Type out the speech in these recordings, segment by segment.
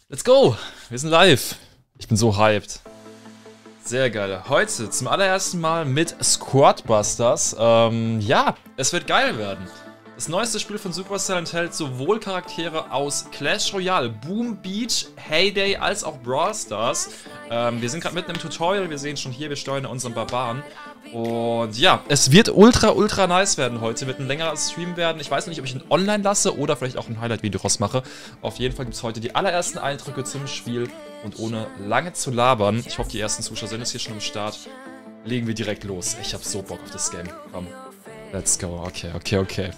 Let's go! Wir sind live. Ich bin so hyped. Sehr geil. Heute zum allerersten Mal mit Squadbusters. Ja, es wird geil werden. Das neueste Spiel von Supercell enthält sowohl Charaktere aus Clash Royale, Boom Beach, Heyday als auch Brawl Stars. Wir sind gerade mitten im Tutorial. Wir sehen schon hier, wir steuern unseren Barbaren. Und ja, es wird ultra nice werden heute. Wird ein längerer Stream werden. Ich weiß nicht, ob ich ihn online lasse oder vielleicht auch ein Highlight-Video draus mache. Auf jeden Fall gibt es heute die allerersten Eindrücke zum Spiel. Und ohne lange zu labern, ich hoffe, die ersten Zuschauer sind jetzt hier schon am Start, legen wir direkt los. Ich habe so Bock auf das Game. Komm, let's go. Okay.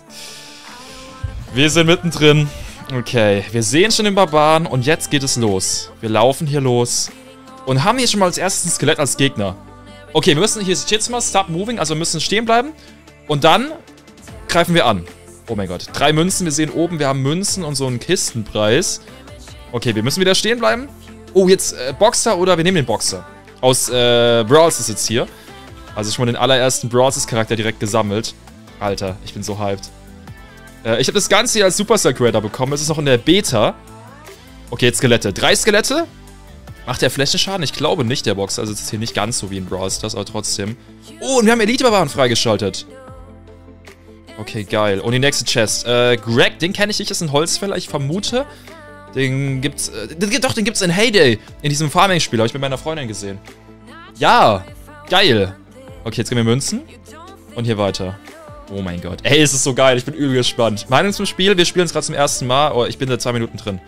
Wir sind mittendrin. Okay, wir sehen schon den Barbaren und jetzt geht es los. Wir laufen hier los und haben hier schon mal als erstes ein Skelett als Gegner. Okay, wir müssen, hier steht jetzt mal Stop Moving, also wir müssen stehen bleiben. Und dann greifen wir an. Oh mein Gott, 3 Münzen, wir sehen oben, wir haben Münzen und so einen Kistenpreis. Okay, wir müssen wieder stehen bleiben. Oh, jetzt Boxer oder wir nehmen den Boxer. Aus Brawl ist jetzt hier. Also schon mal den allerersten Brawl Charakter direkt gesammelt. Alter, ich bin so hyped. Ich habe das Ganze hier als Supercell Creator bekommen. Es ist noch in der Beta. Okay, jetzt Skelette. 3 Skelette. Macht der Flächenschaden? Ich glaube nicht, der Boxer. Also es ist hier nicht ganz so wie in Brawl Stars, aber trotzdem. Oh, und wir haben Elite-Barbaren freigeschaltet. Okay, geil. Und die nächste Chest. Greg, den kenne ich nicht, das ist ein Holzfäller, ich vermute. Den gibt's, den gibt's in Heyday. In diesem Farming-Spiel, habe ich mit meiner Freundin gesehen. Ja, geil. Okay, jetzt gehen wir Münzen. Und hier weiter. Oh mein Gott. Ey, es ist so geil, ich bin übel gespannt. Meinung zum Spiel, wir spielen es gerade zum ersten Mal. Oh, ich bin seit 2 Minuten drin.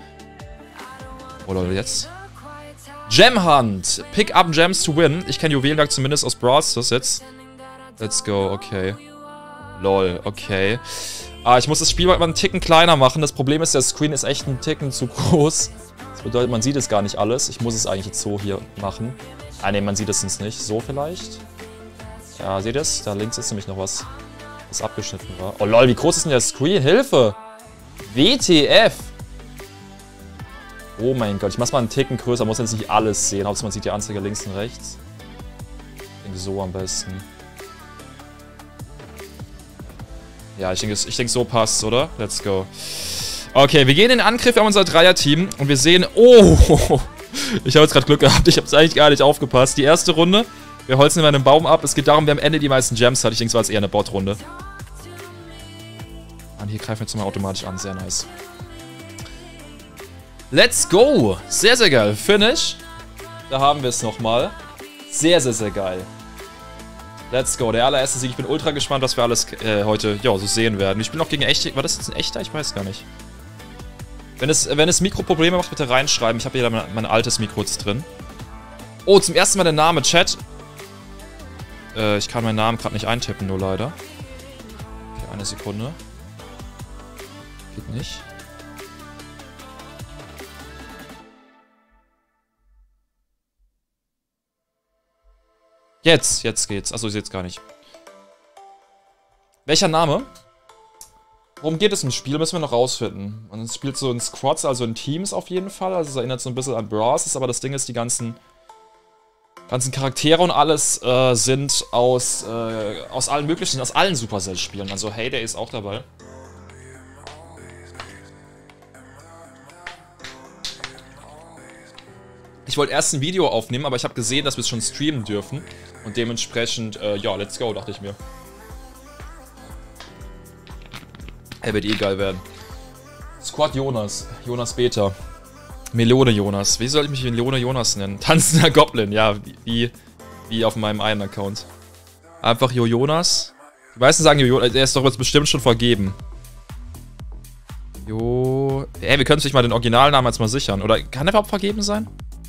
Oh Leute, jetzt. Gem Hunt. Pick up Gems to win. Ich kenne Juwelenjagd zumindest aus Brawl Stars jetzt. Let's go, okay. Lol, okay. Ich muss das Spiel mal einen Ticken kleiner machen. Das Problem ist, der Screen ist echt einen Ticken zu groß. Das bedeutet, man sieht es gar nicht alles. Ich muss es eigentlich jetzt so hier machen. Ne, man sieht es sonst nicht. So vielleicht. Ja, seht ihr es? Da links ist nämlich noch was abgeschnitten war. Oh lol, wie groß ist denn der Screen? Hilfe! WTF! Oh mein Gott, ich mach's mal einen Ticken größer, muss jetzt nicht alles sehen. Hauptsache man sieht die Anzeige links und rechts. Ich denke so am besten. Ja, ich denke so passt, oder? Let's go. Okay, wir gehen in den Angriff, wir haben unser Dreier-Team und wir sehen... Oh! Ich habe jetzt gerade Glück gehabt, ich habe es eigentlich gar nicht aufgepasst. Die erste Runde, wir holzen immer einen Baum ab. Es geht darum, wer am Ende die meisten Gems hat. Ich denke, es war jetzt eher eine Bot-Runde. Und hier greifen wir jetzt mal automatisch an, sehr nice. Let's go! Sehr geil. Finish. Da haben wir es nochmal. Sehr geil. Let's go. Der allererste Sieg. Ich bin ultra gespannt, was wir alles heute so sehen werden. Ich spiele noch gegen echte... War das jetzt ein echter? Ich weiß gar nicht. Wenn es Mikroprobleme macht, bitte reinschreiben. Ich habe hier mein altes Mikro jetzt drin. Oh, zum ersten Mal der Name, Chat. Ich kann meinen Namen gerade nicht eintippen, nur leider. Okay, eine Sekunde. Geht nicht. Jetzt geht's. Achso, ich sehe jetzt gar nicht. Welcher Name? Worum geht es im Spiel? Müssen wir noch rausfinden. Und es spielt so in Squads, also in Teams auf jeden Fall. Also es erinnert so ein bisschen an Brawl Stars, aber das Ding ist, die ganzen Charaktere und alles sind aus allen möglichen, aus allen Supercell-Spielen. Also Heyday ist auch dabei. Ich wollte erst ein Video aufnehmen, aber ich habe gesehen, dass wir es schon streamen dürfen. Und dementsprechend, ja, let's go, dachte ich mir. Er wird eh geil werden. Squad Jonas. Jonas Beta. Melone Jonas. Wie soll ich mich Melone Jonas nennen? Tanzender Goblin, ja, wie auf meinem einen Account. Einfach Jonas. Die meisten sagen Jonas, der ist doch jetzt bestimmt schon vergeben. Ey, wir können uns nicht mal den Originalnamen jetzt mal sichern. Oder kann der überhaupt vergeben sein?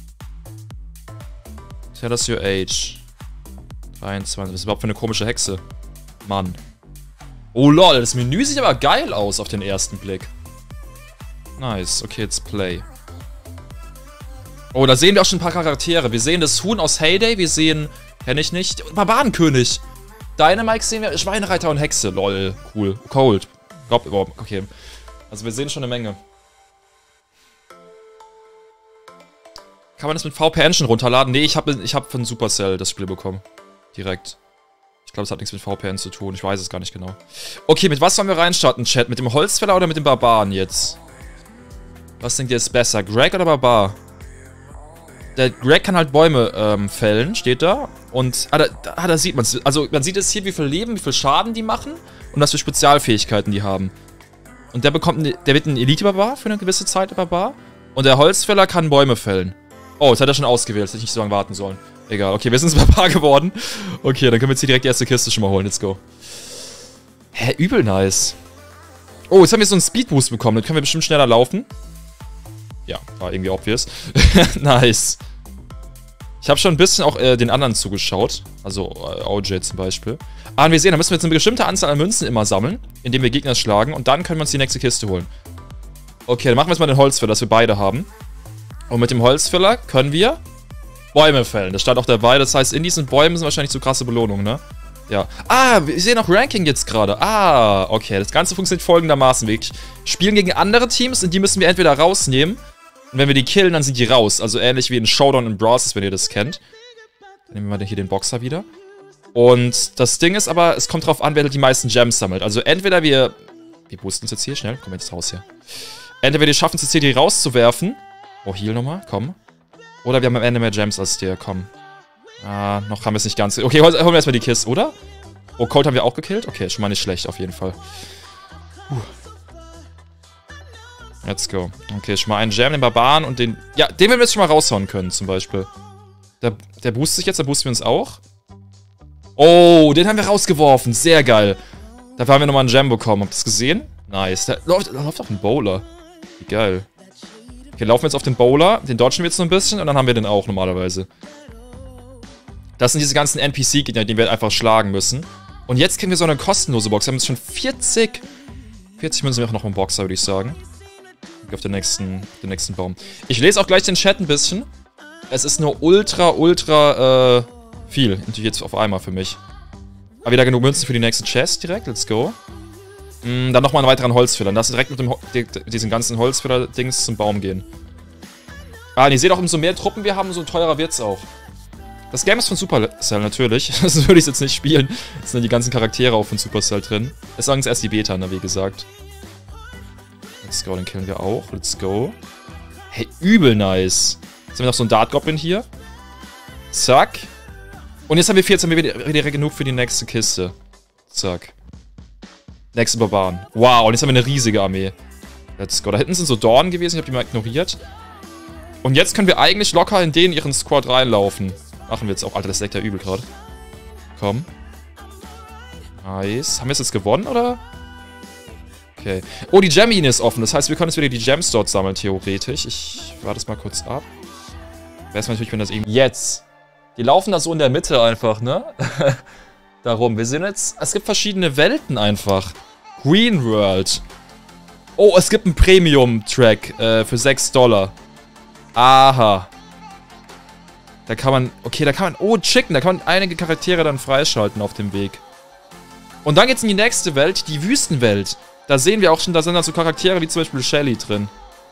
Tell us your age. 23. Was ist überhaupt für eine komische Hexe? Mann. Oh lol, das Menü sieht aber geil aus auf den ersten Blick. Nice, okay, jetzt Play. Oh, da sehen wir auch schon ein paar Charaktere. Wir sehen das Huhn aus Heyday, wir sehen, kenne ich nicht, Barbarenkönig. Dynamite sehen wir, Schweinereiter und Hexe, lol, cool. Cold. Glaub überhaupt, okay. Also wir sehen schon eine Menge. Kann man das mit VPN schon runterladen? Nee, ich hab von Supercell das Spiel bekommen. Direkt. Ich glaube, es hat nichts mit VPN zu tun. Ich weiß es gar nicht genau. Okay, mit was sollen wir reinstarten, Chat? Mit dem Holzfäller oder mit dem Barbaren jetzt? Was denkt ihr ist besser? Greg oder Barbar? Der Greg kann halt Bäume fällen, steht da. Und, da sieht man es. Also, man sieht jetzt hier, wie viel Leben, wie viel Schaden die machen und was für Spezialfähigkeiten die haben. Und der wird ein Elite-Barbar für eine gewisse Zeit, Barbar. Und der Holzfäller kann Bäume fällen. Oh, jetzt hat er schon ausgewählt, hätte ich nicht so lange warten sollen. Egal, okay, wir sind Barbar geworden. Okay, dann können wir jetzt hier direkt die erste Kiste schon mal holen, let's go. Hä, übel nice. Oh, jetzt haben wir so einen Speedboost bekommen, dann können wir bestimmt schneller laufen. Ja, war irgendwie obvious. Nice. Ich habe schon ein bisschen auch den anderen zugeschaut. Also OJ zum Beispiel. Ah, und wir sehen, da müssen wir jetzt eine bestimmte Anzahl an Münzen immer sammeln, indem wir Gegner schlagen. Und dann können wir uns die nächste Kiste holen. Okay, dann machen wir jetzt mal den Holzfäller, dass wir beide haben. Und mit dem Holzfäller können wir Bäume fällen. Das stand auch dabei. Das heißt, in diesen Bäumen sind wahrscheinlich so krasse Belohnungen, ne? Ja. Ah, wir sehen auch Ranking jetzt gerade. Ah, okay. Das Ganze funktioniert folgendermaßen. Wir spielen gegen andere Teams und die müssen wir entweder rausnehmen. Und wenn wir die killen, dann sind die raus. Also ähnlich wie in Showdown in Brawl Stars, wenn ihr das kennt. Dann nehmen wir mal hier den Boxer wieder. Und das Ding ist aber, es kommt drauf an, wer die meisten Gems sammelt. Also entweder wir boosten uns jetzt hier schnell. Komm jetzt raus hier. Entweder wir schaffen es jetzt hier, die rauszuwerfen. Oh, Heal nochmal. Komm. Oder wir haben am Ende mehr Gems als der. Komm. Ah, noch haben wir es nicht ganz. Okay, holen wir erstmal die Kiste, oder? Oh, Colt haben wir auch gekillt? Okay, schon mal nicht schlecht, auf jeden Fall. Let's go. Okay, schon mal einen Gem, den Barbaren und den... Ja, den werden wir jetzt schon mal raushauen können, zum Beispiel. Der boostet sich jetzt, da boosten wir uns auch. Oh, den haben wir rausgeworfen. Sehr geil. Dafür haben wir nochmal einen Gem bekommen. Habt ihr das gesehen? Nice. Da läuft auch ein Bowler. Wie geil. Okay, laufen wir jetzt auf den Bowler. Den dodgen wir jetzt noch ein bisschen und dann haben wir den auch normalerweise. Das sind diese ganzen NPC-Gegner, die wir einfach schlagen müssen. Und jetzt kriegen wir so eine kostenlose Box. Wir haben jetzt schon 40 Münzen wir auch noch im Boxer, würde ich sagen. Auf den nächsten Baum. Ich lese auch gleich den Chat ein bisschen. Es ist nur ultra viel. Natürlich jetzt auf einmal für mich. Aber wieder genug Münzen für die nächste Chest direkt. Let's go. Dann nochmal einen weiteren Holzfäller. Lass direkt mit diesen ganzen Holzfäller-Dings zum Baum gehen. Ah, und ihr seht auch, umso mehr Truppen wir haben, umso teurer wird's auch. Das Game ist von Supercell natürlich. Das würde ich jetzt nicht spielen. Es sind die ganzen Charaktere auch von Supercell drin. Es ist erst die Beta, ne, wie gesagt. Let's go, den killen wir auch. Let's go. Hey, übel nice. Jetzt haben wir noch so einen Dart-Goblin hier. Zack. Und jetzt haben wir wieder genug für die nächste Kiste. Zack. Nächste Barbaren. Wow, und jetzt haben wir eine riesige Armee. Let's go. Da hinten sind so Dornen gewesen, ich habe die mal ignoriert. Und jetzt können wir eigentlich locker in ihren Squad reinlaufen. Machen wir jetzt auch. Alter, das leckt ja übel gerade. Komm. Nice. Haben wir es jetzt gewonnen, oder? Okay. Oh, die Gem-Mine ist offen. Das heißt, wir können jetzt wieder die Gems dort sammeln, theoretisch. Ich warte das mal kurz ab. Wäre es natürlich, wenn das irgendwie... Jetzt. Die laufen da so in der Mitte einfach, ne? Darum. Wir sehen jetzt... Es gibt verschiedene Welten einfach. Green World. Oh, es gibt einen Premium-Track für $6. Aha. Da kann man... Okay, da kann man... Oh, Chicken. Da kann man einige Charaktere dann freischalten auf dem Weg. Und dann geht's in die nächste Welt, die Wüstenwelt. Da sehen wir auch schon, da sind dann so Charaktere wie zum Beispiel Shelly drin.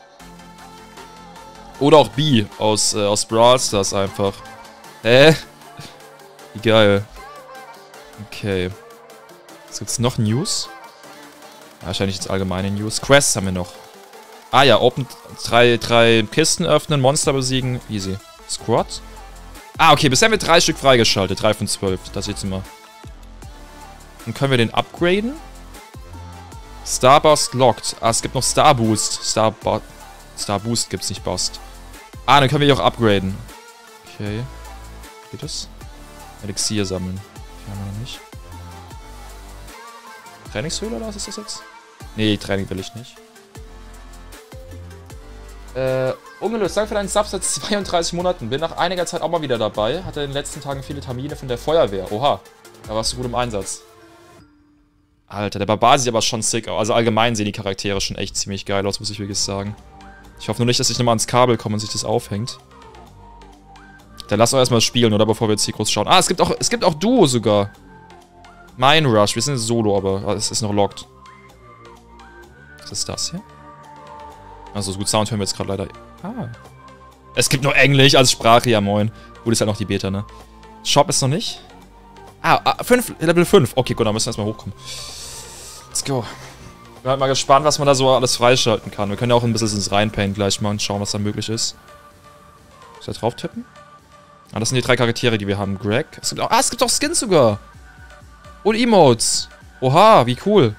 Oder auch Bee aus Brawl Stars einfach. Hä? Wie geil. Okay. Was gibt's noch? News? Wahrscheinlich jetzt allgemeine News. Quests haben wir noch. Ah ja, Open 3 Kisten öffnen, Monster besiegen. Easy. Squad? Ah, okay, bisher haben wir 3 Stück freigeschaltet. 3 von 12. Das jetzt immer. Dann können wir den upgraden. Starburst locked. Ah, es gibt noch Starboost. Starboost gibt's nicht, Bust. Ah, dann können wir die auch upgraden. Okay. Geht das? Elixier sammeln. Okay, haben wir noch nicht. Trainingshöhle oder was ist das jetzt? Nee, Training will ich nicht. Ungelöst, danke für deinen Sub seit 32 Monaten. Bin nach einiger Zeit auch mal wieder dabei. Hatte in den letzten Tagen viele Termine von der Feuerwehr. Oha, da warst du gut im Einsatz. Alter, der Barbar sieht aber schon sick aus. Also allgemein sehen die Charaktere schon echt ziemlich geil aus, muss ich wirklich sagen. Ich hoffe nur nicht, dass ich nochmal ans Kabel komme und sich das aufhängt. Dann lass doch erstmal spielen, oder? Bevor wir jetzt hier groß schauen. Ah, es gibt auch Duo sogar. Mine Rush. Wir sind solo, aber es ist noch locked. Was ist das hier? Also, so gut Sound hören wir jetzt gerade leider. Ah. Es gibt nur Englisch als Sprache, ja moin. Gut, ist halt noch die Beta, ne? Shop ist noch nicht. Ah, Level 5. Okay, gut, dann müssen wir erstmal hochkommen. Let's go. Bin halt mal gespannt, was man da so alles freischalten kann. Wir können ja auch ein bisschen ins Reinpaint gleich mal und schauen, was da möglich ist. Muss ich da drauf tippen? Ah, das sind die 3 Charaktere, die wir haben. Greg. Es gibt auch Skins sogar. Und Emotes. Oha, wie cool.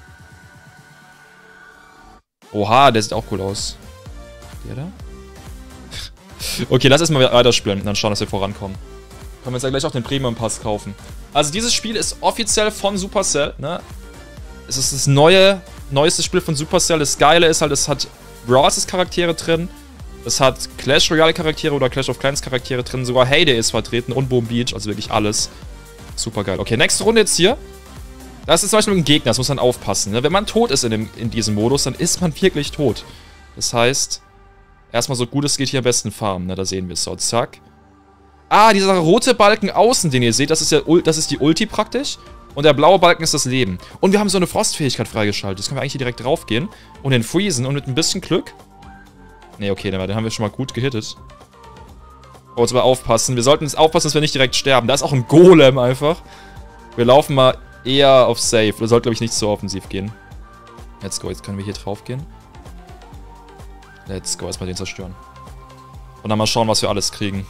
Oha, der sieht auch cool aus. Der da? Okay, lass erstmal weiterspielen und dann schauen, dass wir vorankommen. Können wir jetzt ja gleich auch den Premium Pass kaufen. Also dieses Spiel ist offiziell von Supercell, ne? Es ist das neueste Spiel von Supercell. Das Geile ist halt, es hat Brawl Stars Charaktere drin. Es hat Clash Royale Charaktere oder Clash of Clans Charaktere drin. Sogar Heyday ist vertreten und Boom Beach. Also wirklich alles. Super geil. Okay, nächste Runde jetzt hier. Das ist zum Beispiel ein Gegner, das muss man aufpassen. Ne? Wenn man tot ist in diesem Modus, dann ist man wirklich tot. Das heißt, erstmal so gut es geht hier am besten farmen. Ne? Da sehen wir es so. Zack. Ah, dieser rote Balken außen, den ihr seht, das ist die Ulti praktisch. Und der blaue Balken ist das Leben. Und wir haben so eine Frostfähigkeit freigeschaltet. Das können wir eigentlich hier direkt draufgehen. Und den freezen. Und mit ein bisschen Glück... Ne, okay, den haben wir schon mal gut gehittet. Oh, jetzt aber aufpassen. Wir sollten jetzt aufpassen, dass wir nicht direkt sterben. Da ist auch ein Golem einfach. Wir laufen mal eher auf Safe. Das sollte, glaube ich, nicht so offensiv gehen. Let's go. Jetzt können wir hier drauf gehen. Let's go. Erstmal den zerstören. Und dann mal schauen, was wir alles kriegen.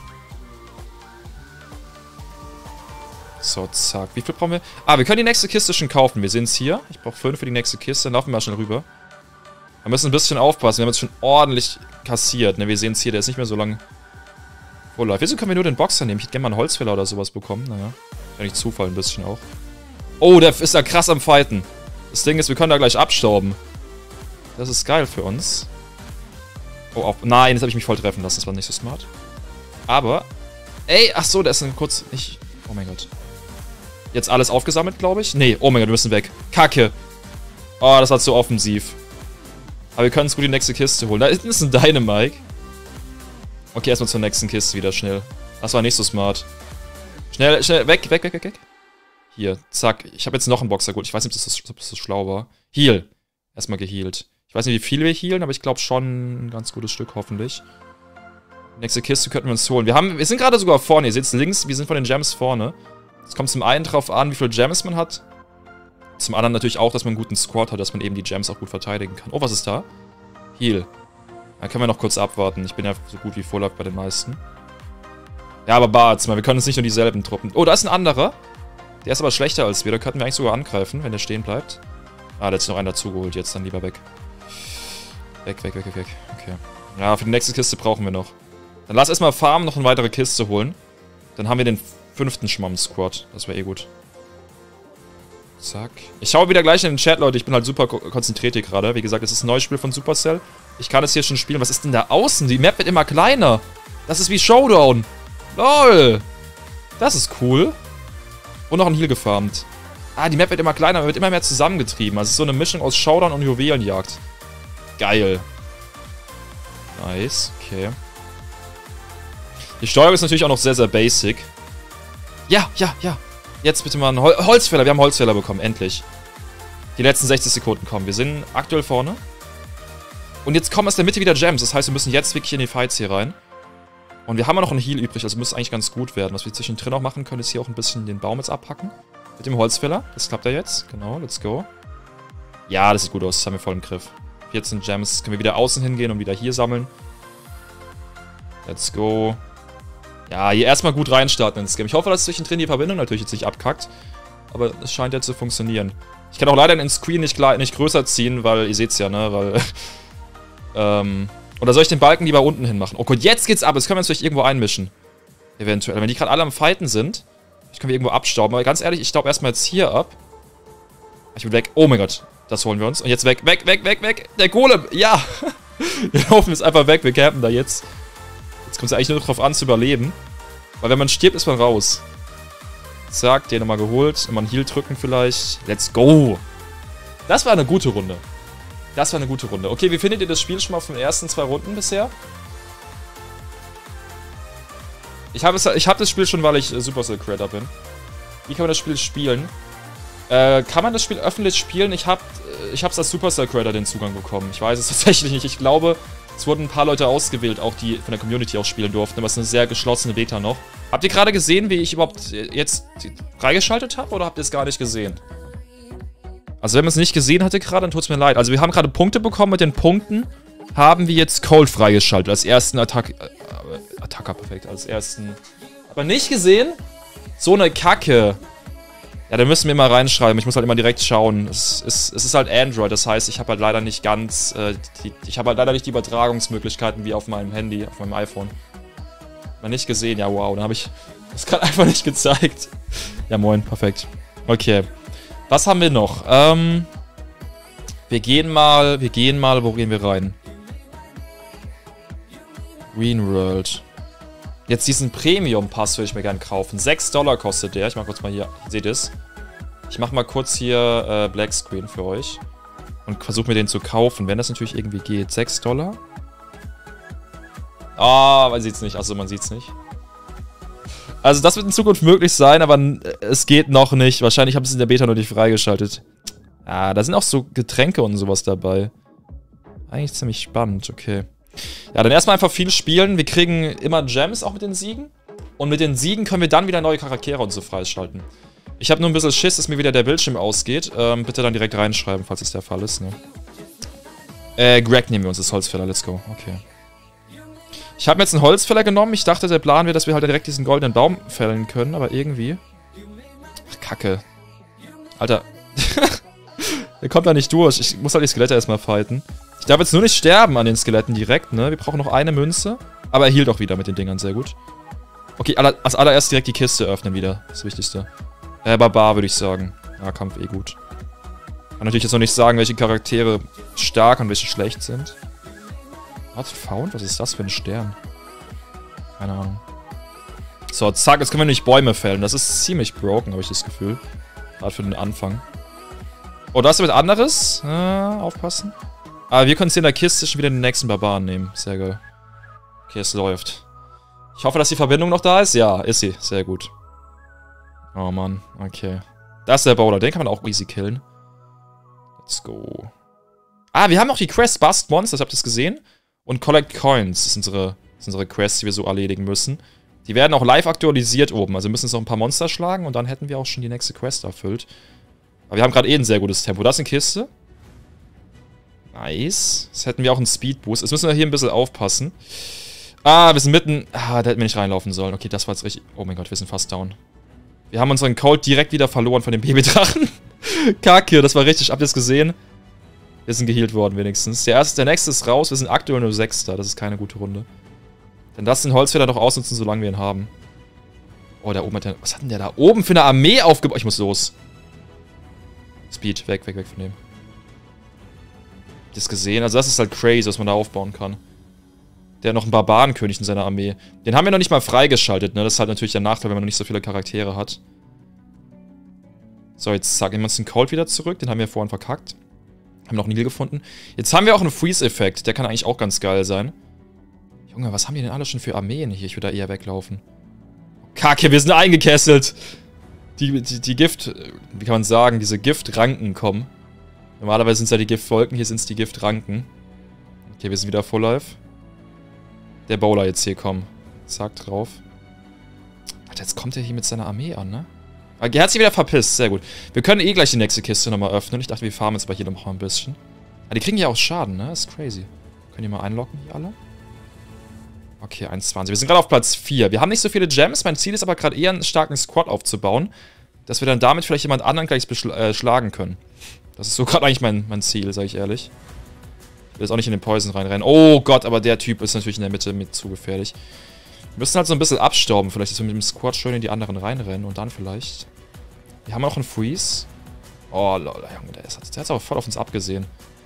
So, zack. Wie viel brauchen wir? Ah, wir können die nächste Kiste schon kaufen. Wir sehen es hier. Ich brauche 5 für die nächste Kiste. Dann laufen wir mal schnell rüber. Wir müssen ein bisschen aufpassen. Wir haben jetzt schon ordentlich kassiert. Ne, wir sehen es hier. Der ist nicht mehr so lange voll live. Wieso können wir nur den Boxer nehmen? Ich hätte gerne mal einen Holzfäller oder sowas bekommen. Naja. Kann ich Zufall ein bisschen auch. Oh, der ist da krass am Fighten. Das Ding ist, wir können da gleich abstauben. Das ist geil für uns. Oh, auch. Nein, jetzt habe ich mich voll treffen lassen. Das war nicht so smart. Aber. Ey, ach so, der ist dann kurz. Oh mein Gott. Jetzt alles aufgesammelt, glaube ich. Nee, oh mein Gott, wir müssen weg. Kacke. Oh, das war zu offensiv. Aber wir können uns gut die nächste Kiste holen. Da ist ein Dynamike. Okay, erstmal zur nächsten Kiste wieder schnell. Das war nicht so smart. Schnell, schnell, weg. Hier, zack. Ich habe jetzt noch einen Boxer gut. Ich weiß nicht, ob das so schlau war. Heal. Erstmal gehealt. Ich weiß nicht, wie viel wir healen, aber ich glaube schon ein ganz gutes Stück, hoffentlich. Nächste Kiste könnten wir uns holen. Wir sind gerade sogar vorne. Ihr seht es links, wir sind von den Gems vorne. Es kommt zum einen drauf an, wie viele Gems man hat. Zum anderen natürlich auch, dass man einen guten Squad hat, dass man eben die Gems auch gut verteidigen kann. Oh, was ist da? Heal. Dann können wir noch kurz abwarten. Ich bin ja so gut wie Full Life bei den meisten. Ja, aber Bart's mal. Wir können uns nicht nur dieselben Truppen... Oh, da ist ein anderer. Der ist aber schlechter als wir. Da könnten wir eigentlich sogar angreifen, wenn der stehen bleibt. Ah, da ist noch einen dazugeholt. Jetzt dann lieber weg. Weg. Okay. Ja, für die nächste Kiste brauchen wir noch. Dann lass erstmal farmen, noch eine weitere Kiste holen. Dann haben wir den 5. schon mal im Squad. Das wäre eh gut. Zack. Ich schaue wieder gleich in den Chat, Leute. Ich bin halt super konzentriert hier gerade. Wie gesagt, es ist ein neues Spiel von Supercell. Ich kann es hier schon spielen. Was ist denn da außen? Die Map wird immer kleiner. Das ist wie Showdown. LOL. Das ist cool. Und noch ein Heal gefarmt. Ah, die Map wird immer kleiner. Wird immer mehr zusammengetrieben. Also es ist so eine Mischung aus Showdown und Juwelenjagd. Geil. Nice. Okay. Die Steuerung ist natürlich auch noch sehr, sehr basic. Ja. Jetzt bitte mal einen Holzfäller. Wir haben Holzfäller bekommen, endlich. Die letzten 60 Sekunden kommen. Wir sind aktuell vorne. Und jetzt kommen aus der Mitte wieder Gems. Das heißt, wir müssen jetzt wirklich in die Fights hier rein. Und wir haben ja noch einen Heal übrig, also müsste eigentlich ganz gut werden. Was wir zwischendrin auch machen können, ist hier auch ein bisschen den Baum jetzt abhacken. Mit dem Holzfäller. Das klappt ja jetzt. Genau, let's go. Ja, das sieht gut aus. Das haben wir voll im Griff. 14 Gems. Können wir wieder außen hingehen und wieder hier sammeln. Let's go. Ja, hier erstmal gut reinstarten ins Game. Ich hoffe, dass zwischendrin die Verbindung natürlich jetzt nicht abkackt. Aber es scheint ja zu funktionieren. Ich kann auch leider den Screen nicht größer ziehen, weil, ihr seht's ja, ne, weil, oder soll ich den Balken lieber unten hin machen? Oh Gott, jetzt geht's ab. Jetzt können wir uns vielleicht irgendwo einmischen. Eventuell. Wenn die gerade alle am Fighten sind, können wir irgendwo abstauben. Aber ganz ehrlich, ich staub erstmal jetzt hier ab. Ich bin weg. Oh mein Gott. Das holen wir uns. Und jetzt weg. Weg. Der Golem. Ja. Wir laufen jetzt einfach weg. Wir campen da jetzt. Jetzt kommt es eigentlich nur darauf an, zu überleben. Weil wenn man stirbt, ist man raus. Zack, den nochmal geholt. Nochmal einen Heal drücken vielleicht. Let's go. Das war eine gute Runde. Okay, wie findet ihr das Spiel schon mal von den ersten 2 Runden bisher? Ich hab das Spiel schon, weil ich Supercell Creator bin. Wie kann man das Spiel spielen? Kann man das Spiel öffentlich spielen? Ich hab's als Supercell Creator den Zugang bekommen. Ich weiß es tatsächlich nicht. Ich glaube, es wurden ein paar Leute ausgewählt, auch die von der Community auch spielen durften. Aber es ist eine sehr geschlossene Beta noch. Habt ihr gerade gesehen, wie ich überhaupt jetzt freigeschaltet habe? Oder habt ihr es gar nicht gesehen? Also wenn man es nicht gesehen hatte gerade, dann tut es mir leid. Also wir haben gerade Punkte bekommen. Mit den Punkten haben wir jetzt Colt freigeschaltet. Als ersten Attacker, perfekt. Als ersten... Aber nicht gesehen? So eine Kacke. Ja, da müssen wir mal reinschreiben. Ich muss halt immer direkt schauen. Es ist halt Android. Das heißt, ich habe halt leider nicht ganz... ich habe halt leider nicht die Übertragungsmöglichkeiten wie auf meinem Handy, auf meinem iPhone. Mal nicht gesehen. Ja, wow. Dann habe ich das gerade einfach nicht gezeigt. Ja, moin. Perfekt. Okay. Was haben wir noch? Wir gehen mal, wo gehen wir rein? Green World. Jetzt diesen Premium-Pass würde ich mir gerne kaufen. $6 kostet der. Ich mach kurz mal hier, seht ihr es? Ich mach mal kurz hier Black Screen für euch. Und versuche mir den zu kaufen, wenn das natürlich irgendwie geht. $6? Ah, man sieht's nicht. Also man sieht's nicht. Also das wird in Zukunft möglich sein, aber es geht noch nicht. Wahrscheinlich haben sie es in der Beta noch nicht freigeschaltet. Ah, da sind auch so Getränke und sowas dabei. Eigentlich ziemlich spannend, okay. Ja, dann erstmal einfach viel spielen. Wir kriegen immer Gems auch mit den Siegen. Und mit den Siegen können wir dann wieder neue Charaktere und so freischalten. Ich habe nur ein bisschen Schiss, dass mir wieder der Bildschirm ausgeht. Bitte dann direkt reinschreiben, falls es der Fall ist, ne? Greg nehmen wir uns, das Holzfäller, let's go. Okay. Ich habe mir jetzt einen Holzfäller genommen. Ich dachte, der Plan wäre, dass wir halt direkt diesen goldenen Baum fällen können, aber irgendwie... Ach, Kacke. Alter. Der kommt da nicht durch. Ich muss halt die Skelette erstmal fighten. Ich darf jetzt nur nicht sterben an den Skeletten direkt, ne? Wir brauchen noch eine Münze. Aber er hielt auch wieder mit den Dingern, sehr gut. Okay, als allererst direkt die Kiste öffnen wieder. Das Wichtigste. Barbar, würde ich sagen. Ja, Kampf eh gut. Kann natürlich jetzt noch nicht sagen, welche Charaktere stark und welche schlecht sind. Art Found? Was ist das für ein Stern? Keine Ahnung. So, zack, jetzt können wir nicht Bäume fällen. Das ist ziemlich broken, habe ich das Gefühl. Gerade für den Anfang. Oh, das wird anderes. Aufpassen. Aber wir können es hier in der Kiste schon wieder den nächsten Barbaren nehmen. Sehr geil. Okay, es läuft. Ich hoffe, dass die Verbindung noch da ist. Ja, ist sie. Sehr gut. Oh Mann, okay. Da ist der Bowler. Den kann man auch easy killen. Let's go. Ah, wir haben noch die Quest Bust Monsters. Habt ihr das gesehen? Und Collect Coins. Das ist unsere Quests, die wir so erledigen müssen. Die werden auch live aktualisiert oben. Also wir müssen jetzt noch ein paar Monster schlagen und dann hätten wir auch schon die nächste Quest erfüllt. Aber wir haben gerade eh ein sehr gutes Tempo. Da ist eine Kiste. Nice. Jetzt hätten wir auch einen Speed Boost. Jetzt müssen wir hier ein bisschen aufpassen. Ah, wir sind mitten... Ah, da hätten wir nicht reinlaufen sollen. Okay, das war jetzt richtig... Oh mein Gott, wir sind fast down. Wir haben unseren Colt direkt wieder verloren von dem Babydrachen. Kacke, das war richtig. Habt ihr das gesehen? Wir sind geheilt worden wenigstens. Der nächste ist raus. Wir sind aktuell nur Sechster. Das ist keine gute Runde. Denn das den Holzfäller doch ausnutzen, solange wir ihn haben. Oh, da oben hat der... Was hat denn der da oben für eine Armee aufgebaut? Ich muss los. Speed, weg von dem. Habt ihr das gesehen? Also das ist halt crazy, was man da aufbauen kann. Der hat noch einen Barbarenkönig in seiner Armee. Den haben wir noch nicht mal freigeschaltet, ne? Das ist halt natürlich der Nachteil, wenn man noch nicht so viele Charaktere hat. So, jetzt zack, nehmen wir uns den Colt wieder zurück. Den haben wir vorhin verkackt. Haben noch einen Nil gefunden. Jetzt haben wir auch einen Freeze-Effekt. Der kann eigentlich auch ganz geil sein. Junge, was haben die denn alle schon für Armeen hier? Ich würde da eher weglaufen. Kacke, wir sind eingekesselt. Die Gift... Wie kann man sagen? Diese Giftranken kommen. Normalerweise sind es ja die Giftwolken. Hier sind es die Giftranken. Okay, wir sind wieder Full Life. Der Bowler jetzt hier kommen. Zack, drauf. Alter, jetzt kommt er hier mit seiner Armee an, ne? Aber er hat sich wieder verpisst, sehr gut. Wir können eh gleich die nächste Kiste nochmal öffnen. Ich dachte, wir farmen jetzt aber hier noch mal ein bisschen. Aber die kriegen ja auch Schaden, ne? Das ist crazy. Können die mal einloggen, hier alle? Okay, 1,20. Wir sind gerade auf Platz 4. Wir haben nicht so viele Gems. Mein Ziel ist aber gerade eher einen starken Squad aufzubauen. Dass wir dann damit vielleicht jemand anderen gleich schlagen können. Das ist so gerade eigentlich mein Ziel, sage ich ehrlich. Ich will jetzt auch nicht in den Poison reinrennen. Oh Gott, aber der Typ ist natürlich in der Mitte mit zu gefährlich. Wir müssen halt so ein bisschen abstauben. Vielleicht, dass wir mit dem Squad schön in die anderen reinrennen. Und dann vielleicht... Wir haben auch einen Freeze. Oh, lol, Junge, der hat aber voll auf uns abgesehen.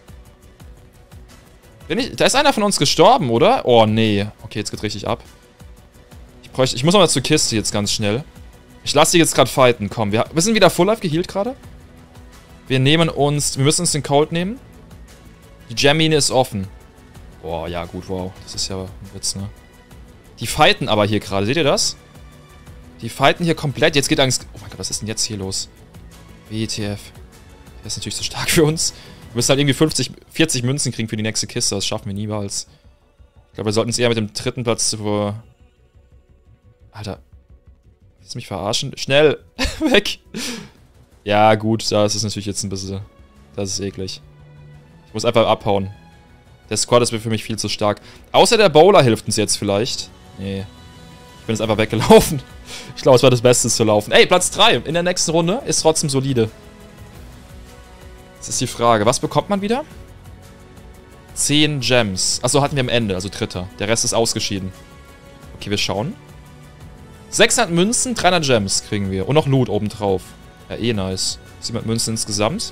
Da ist einer von uns gestorben, oder? Oh, nee. Okay, jetzt geht richtig ab. Ich muss noch mal zur Kiste jetzt ganz schnell. Ich lasse die jetzt gerade fighten. Komm, wir sind wieder Full Life geheilt gerade. Wir müssen uns den Colt nehmen. Die Gemmine ist offen. Boah, ja gut, wow. Das ist ja ein Witz, ne? Die fighten aber hier gerade, seht ihr das? Die fighten hier komplett. Jetzt geht Angst... Oh mein Gott, was ist denn jetzt hier los? WTF. Der ist natürlich so stark für uns. Wir müssen halt irgendwie 40 Münzen kriegen für die nächste Kiste. Das schaffen wir niemals. Ich glaube, wir sollten es eher mit dem dritten Platz zu... Alter. Willst du mich verarschen? Schnell! Weg! Ja, gut, da ist es natürlich jetzt ein bisschen Das ist eklig. Ich muss einfach abhauen. Der Squad ist für mich viel zu stark. Außer der Bowler hilft uns jetzt vielleicht. Nee. Ich bin jetzt einfach weggelaufen. Ich glaube, es war das Beste zu laufen. Ey, Platz 3 in der nächsten Runde ist trotzdem solide. Das ist die Frage. Was bekommt man wieder? 10 Gems. Achso, hatten wir am Ende, also dritter. Der Rest ist ausgeschieden. Okay, wir schauen. 600 Münzen, 300 Gems kriegen wir. Und noch Loot obendrauf. Ja, eh nice. 700 Münzen insgesamt.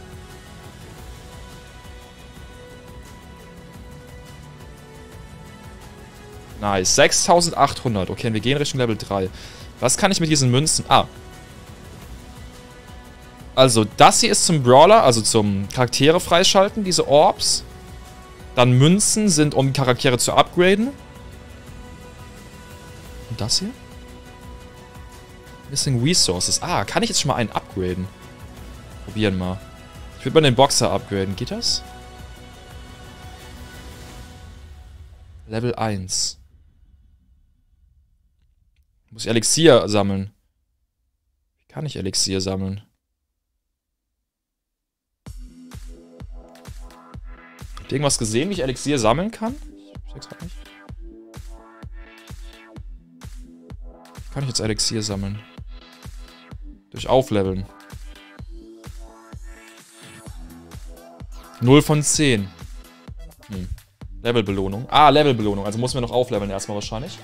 Nice. 6800. Okay, wir gehen Richtung Level 3. Was kann ich mit diesen Münzen? Ah. Also, das hier ist zum Brawler, also zum Charaktere freischalten, diese Orbs. Dann Münzen sind, um Charaktere zu upgraden. Und das hier? Missing Resources. Ah, kann ich jetzt schon mal einen upgraden? Probieren mal. Ich würde mal den Boxer upgraden. Geht das? Level 1. Muss ich Elixier sammeln? Wie kann ich Elixier sammeln? Habt ihr irgendwas gesehen, wie ich Elixier sammeln kann? Ich check's grad nicht. Wie kann ich jetzt Elixier sammeln? Durch Aufleveln. 0 von 10. Levelbelohnung. Ah, Levelbelohnung. Also müssen wir noch aufleveln erstmal wahrscheinlich.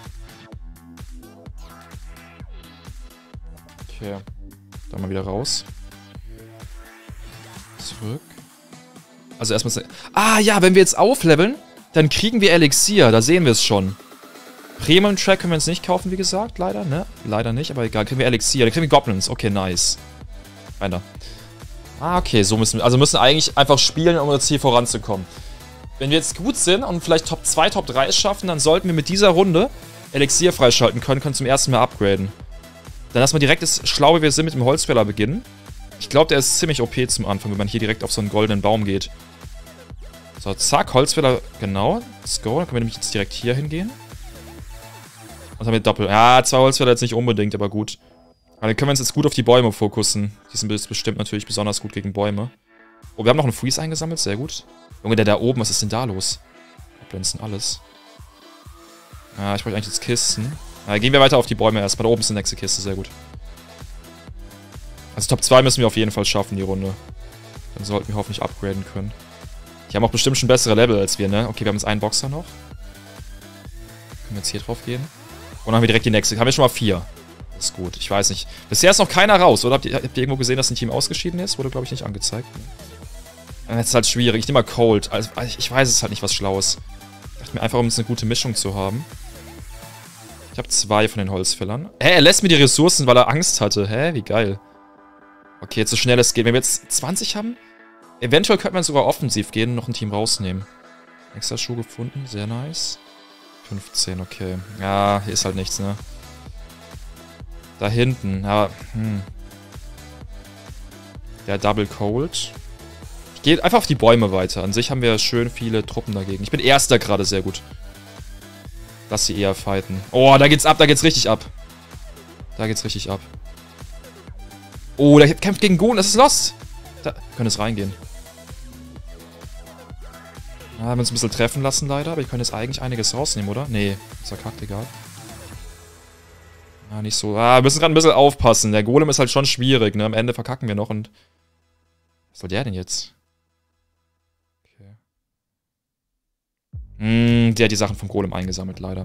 Okay. Dann mal wieder raus. Zurück. Also erstmal... Ah ja, wenn wir jetzt aufleveln, dann kriegen wir Elixier. Da sehen wir es schon. Premium-Track können wir uns nicht kaufen, wie gesagt. Leider, ne? Leider nicht, aber egal. Kriegen wir Elixier. Dann kriegen wir Goblins. Okay, nice. Einer. Ah, okay. So müssen wir... Also müssen eigentlich einfach spielen, um unser Ziel voranzukommen. Wenn wir jetzt gut sind und vielleicht Top 2, Top 3 es schaffen, dann sollten wir mit dieser Runde Elixier freischalten können zum ersten Mal upgraden. Dann lassen wir direkt, das schlau wie wir sind, mit dem Holzfäller beginnen. Ich glaube, der ist ziemlich OP zum Anfang, wenn man hier direkt auf so einen goldenen Baum geht. So, zack, Holzfäller, genau. Let's go, dann können wir nämlich jetzt direkt hier hingehen. Und haben wir Doppel. Ja, 2 Holzfäller jetzt nicht unbedingt, aber gut. Aber dann können wir uns jetzt gut auf die Bäume fokussen. Die sind bestimmt natürlich besonders gut gegen Bäume. Oh, wir haben noch einen Freeze eingesammelt, sehr gut. Junge, der da oben, was ist denn da los? Goblins und alles. Ah, ich brauche eigentlich jetzt Kisten. Ah, gehen wir weiter auf die Bäume erstmal. Da oben ist die nächste Kiste, sehr gut. Also Top 2 müssen wir auf jeden Fall schaffen, die Runde. Dann sollten wir hoffentlich upgraden können. Die haben auch bestimmt schon bessere Level als wir, ne? Okay, wir haben jetzt einen Boxer noch. Können wir jetzt hier drauf gehen? Und dann haben wir direkt die nächste. Haben wir schon mal 4. Das ist gut, ich weiß nicht. Bisher ist noch keiner raus, oder? Habt ihr irgendwo gesehen, dass ein Team ausgeschieden ist? Wurde, glaube ich, nicht angezeigt. Das ist halt schwierig. Ich nehme mal Cold. Also, ich weiß es halt nicht, was Schlaues. Ich dachte mir einfach, um jetzt eine gute Mischung zu haben. Ich habe 2 von den Holzfällern. Hä, er lässt mir die Ressourcen, weil er Angst hatte. Hä, wie geil. Okay, jetzt so schnell es geht. Wenn wir jetzt 20 haben, eventuell könnte man sogar offensiv gehen und noch ein Team rausnehmen. Extra Schuh gefunden, sehr nice. 15, okay. Ja, hier ist halt nichts, ne? Da hinten, ja, Der Double Cold. Ich gehe einfach auf die Bäume weiter. An sich haben wir schön viele Truppen dagegen. Ich bin Erster gerade, sehr gut. Lass sie eher fighten. Oh, da geht's ab, da geht's richtig ab. Da geht's richtig ab. Oh, der kämpft gegen Gon, das ist Lost. Da können es reingehen. Ja, haben wir uns ein bisschen treffen lassen leider, aber wir können jetzt eigentlich einiges rausnehmen, oder? Nee, ist verkackt, egal. Ah, nicht so. Ah, wir müssen gerade ein bisschen aufpassen. Der Golem ist halt schon schwierig, ne? Am Ende verkacken wir noch und... Was soll der denn jetzt? Okay. Der hat die Sachen vom Golem eingesammelt, leider.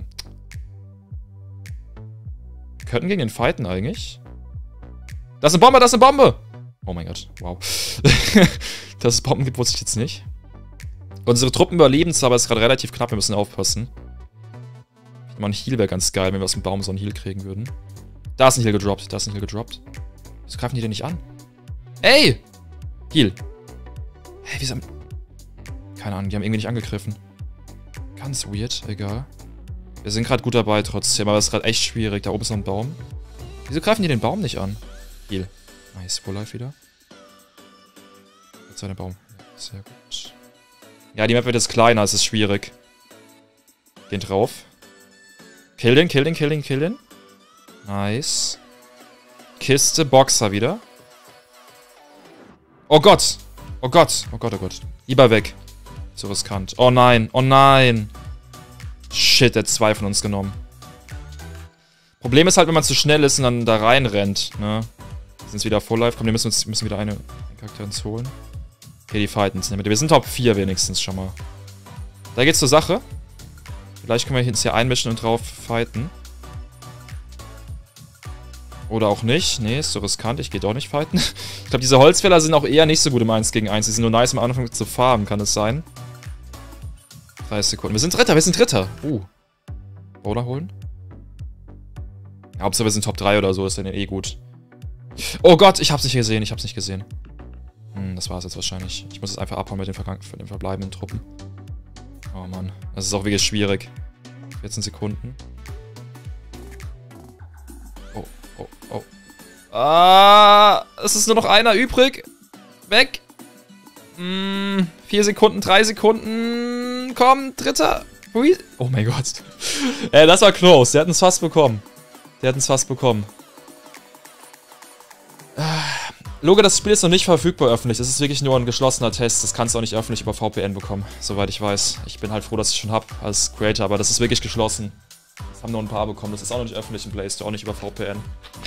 Wir könnten gegen den fighten eigentlich. Das ist eine Bombe, das ist eine Bombe! Oh mein Gott, wow. Dass es Bomben gibt, wusste ich jetzt nicht. Unsere Truppen überleben zwar, aber es ist gerade relativ knapp, wir müssen aufpassen. Mal ein Heal wäre ganz geil, wenn wir aus dem Baum so einen Heal kriegen würden. Da ist ein Heal gedroppt, da ist ein Heal gedroppt. Wieso greifen die denn nicht an? Ey! Heal. Hey, wieso... Keine Ahnung, die haben irgendwie nicht angegriffen. Ganz weird, egal. Wir sind gerade gut dabei trotzdem, aber es ist gerade echt schwierig. Da oben ist noch ein Baum. Wieso greifen die den Baum nicht an? Heal. Nice, Full Life wieder. Jetzt der Baum. Sehr gut. Ja, die Map wird jetzt kleiner, es ist schwierig. Gehen drauf. Kill den, kill den, kill den, kill den. Nice. Kiste, Boxer wieder. Oh Gott. Oh Gott. Oh Gott, oh Gott. Lieber weg. So riskant. Oh nein. Oh nein. Shit, der hat 2 von uns genommen. Problem ist halt, wenn man zu schnell ist und dann da reinrennt, ne? Wir sind jetzt wieder Full Life. Komm, wir müssen wieder einen Charakter uns holen. Okay, die fighten uns nicht. Wir sind Top 4 wenigstens schon mal. Da geht's zur Sache. Vielleicht können wir uns hier einmischen und drauf fighten. Oder auch nicht. Nee, ist so riskant. Ich gehe doch nicht fighten. Ich glaube, diese Holzfäller sind auch eher nicht so gut im 1 gegen 1. Die sind nur nice am Anfang zu farmen, kann es sein. 30 Sekunden. Wir sind Dritter. Oder holen? Ja, Hauptsache wir sind Top 3 oder so, ist dann eh gut. Oh Gott, ich hab's nicht gesehen. Das war's jetzt wahrscheinlich. Ich muss es einfach abhauen mit den verbleibenden Truppen. Oh Mann, das ist auch wirklich schwierig. 14 Sekunden. Oh. Es ist nur noch einer übrig. Weg. 4 Sekunden, 3 Sekunden. Komm, dritter. Hui. Oh mein Gott. Das war close. Der hat uns fast bekommen. Logo, das Spiel ist noch nicht verfügbar öffentlich. Das ist wirklich nur ein geschlossener Test. Das kannst du auch nicht öffentlich über VPN bekommen, soweit ich weiß. Ich bin halt froh, dass ich es schon habe als Creator, aber das ist wirklich geschlossen. Das haben nur ein paar bekommen. Das ist auch noch nicht öffentlich im Play Store, auch nicht über VPN.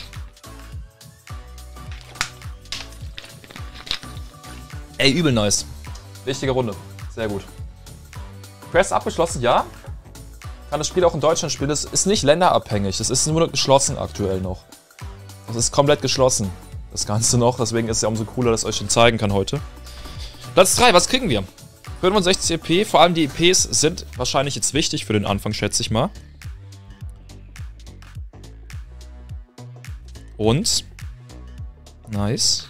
Ey, übel nice. Wichtige Runde. Sehr gut. Quest abgeschlossen, ja. Kann das Spiel auch in Deutschland spielen. Das ist nicht länderabhängig. Das ist nur geschlossen aktuell noch. Das ist komplett geschlossen. Das Ganze noch. Deswegen ist es ja umso cooler, dass ich euch den zeigen kann heute. Platz 3, was kriegen wir? 65 EP. Vor allem die EPs sind wahrscheinlich jetzt wichtig für den Anfang, schätze ich mal. Und? Nice.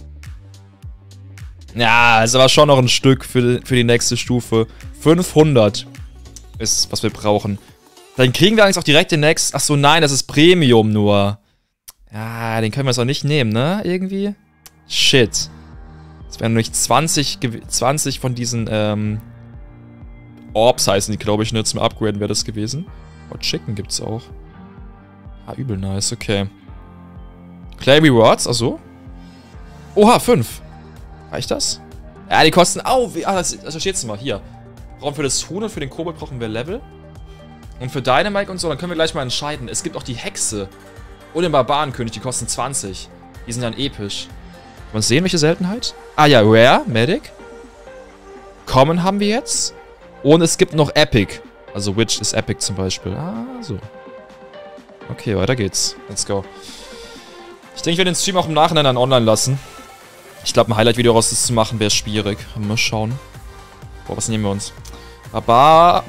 Ja, ist aber schon noch ein Stück für die nächste Stufe. 500 ist, was wir brauchen. Dann kriegen wir eigentlich auch direkt den nächsten. Achso, nein, das ist Premium nur. Ja, den können wir jetzt auch nicht nehmen, ne? Irgendwie. Shit. Das wären nämlich 20 von diesen, Orbs heißen die, glaube ich, ne? Zum Upgraden wäre das gewesen. Oh, Chicken gibt's auch. Ah, übel nice, okay. Clay Rewards, achso. Oha, 5. Reicht das? Ja, die kosten... das steht's mal, hier. Brauchen für das Huhn und für den Kobold brauchen wir Level. Und für Dynamite und so, dann können wir gleich mal entscheiden. Es gibt auch die Hexe und den Barbarenkönig, die kosten 20. Die sind dann episch. Kann man sehen, welche Seltenheit? Ah ja, Rare, Medic. Common haben wir jetzt. Und es gibt noch Epic. Also Witch ist Epic zum Beispiel. Ah, so. Okay, weiter geht's. Let's go. Ich denke, ich werde den Stream auch im Nachhinein dann online lassen. Ich glaube, ein Highlight-Video raus zu machen, wäre schwierig. Mal schauen. Boah, was nehmen wir uns? Barbar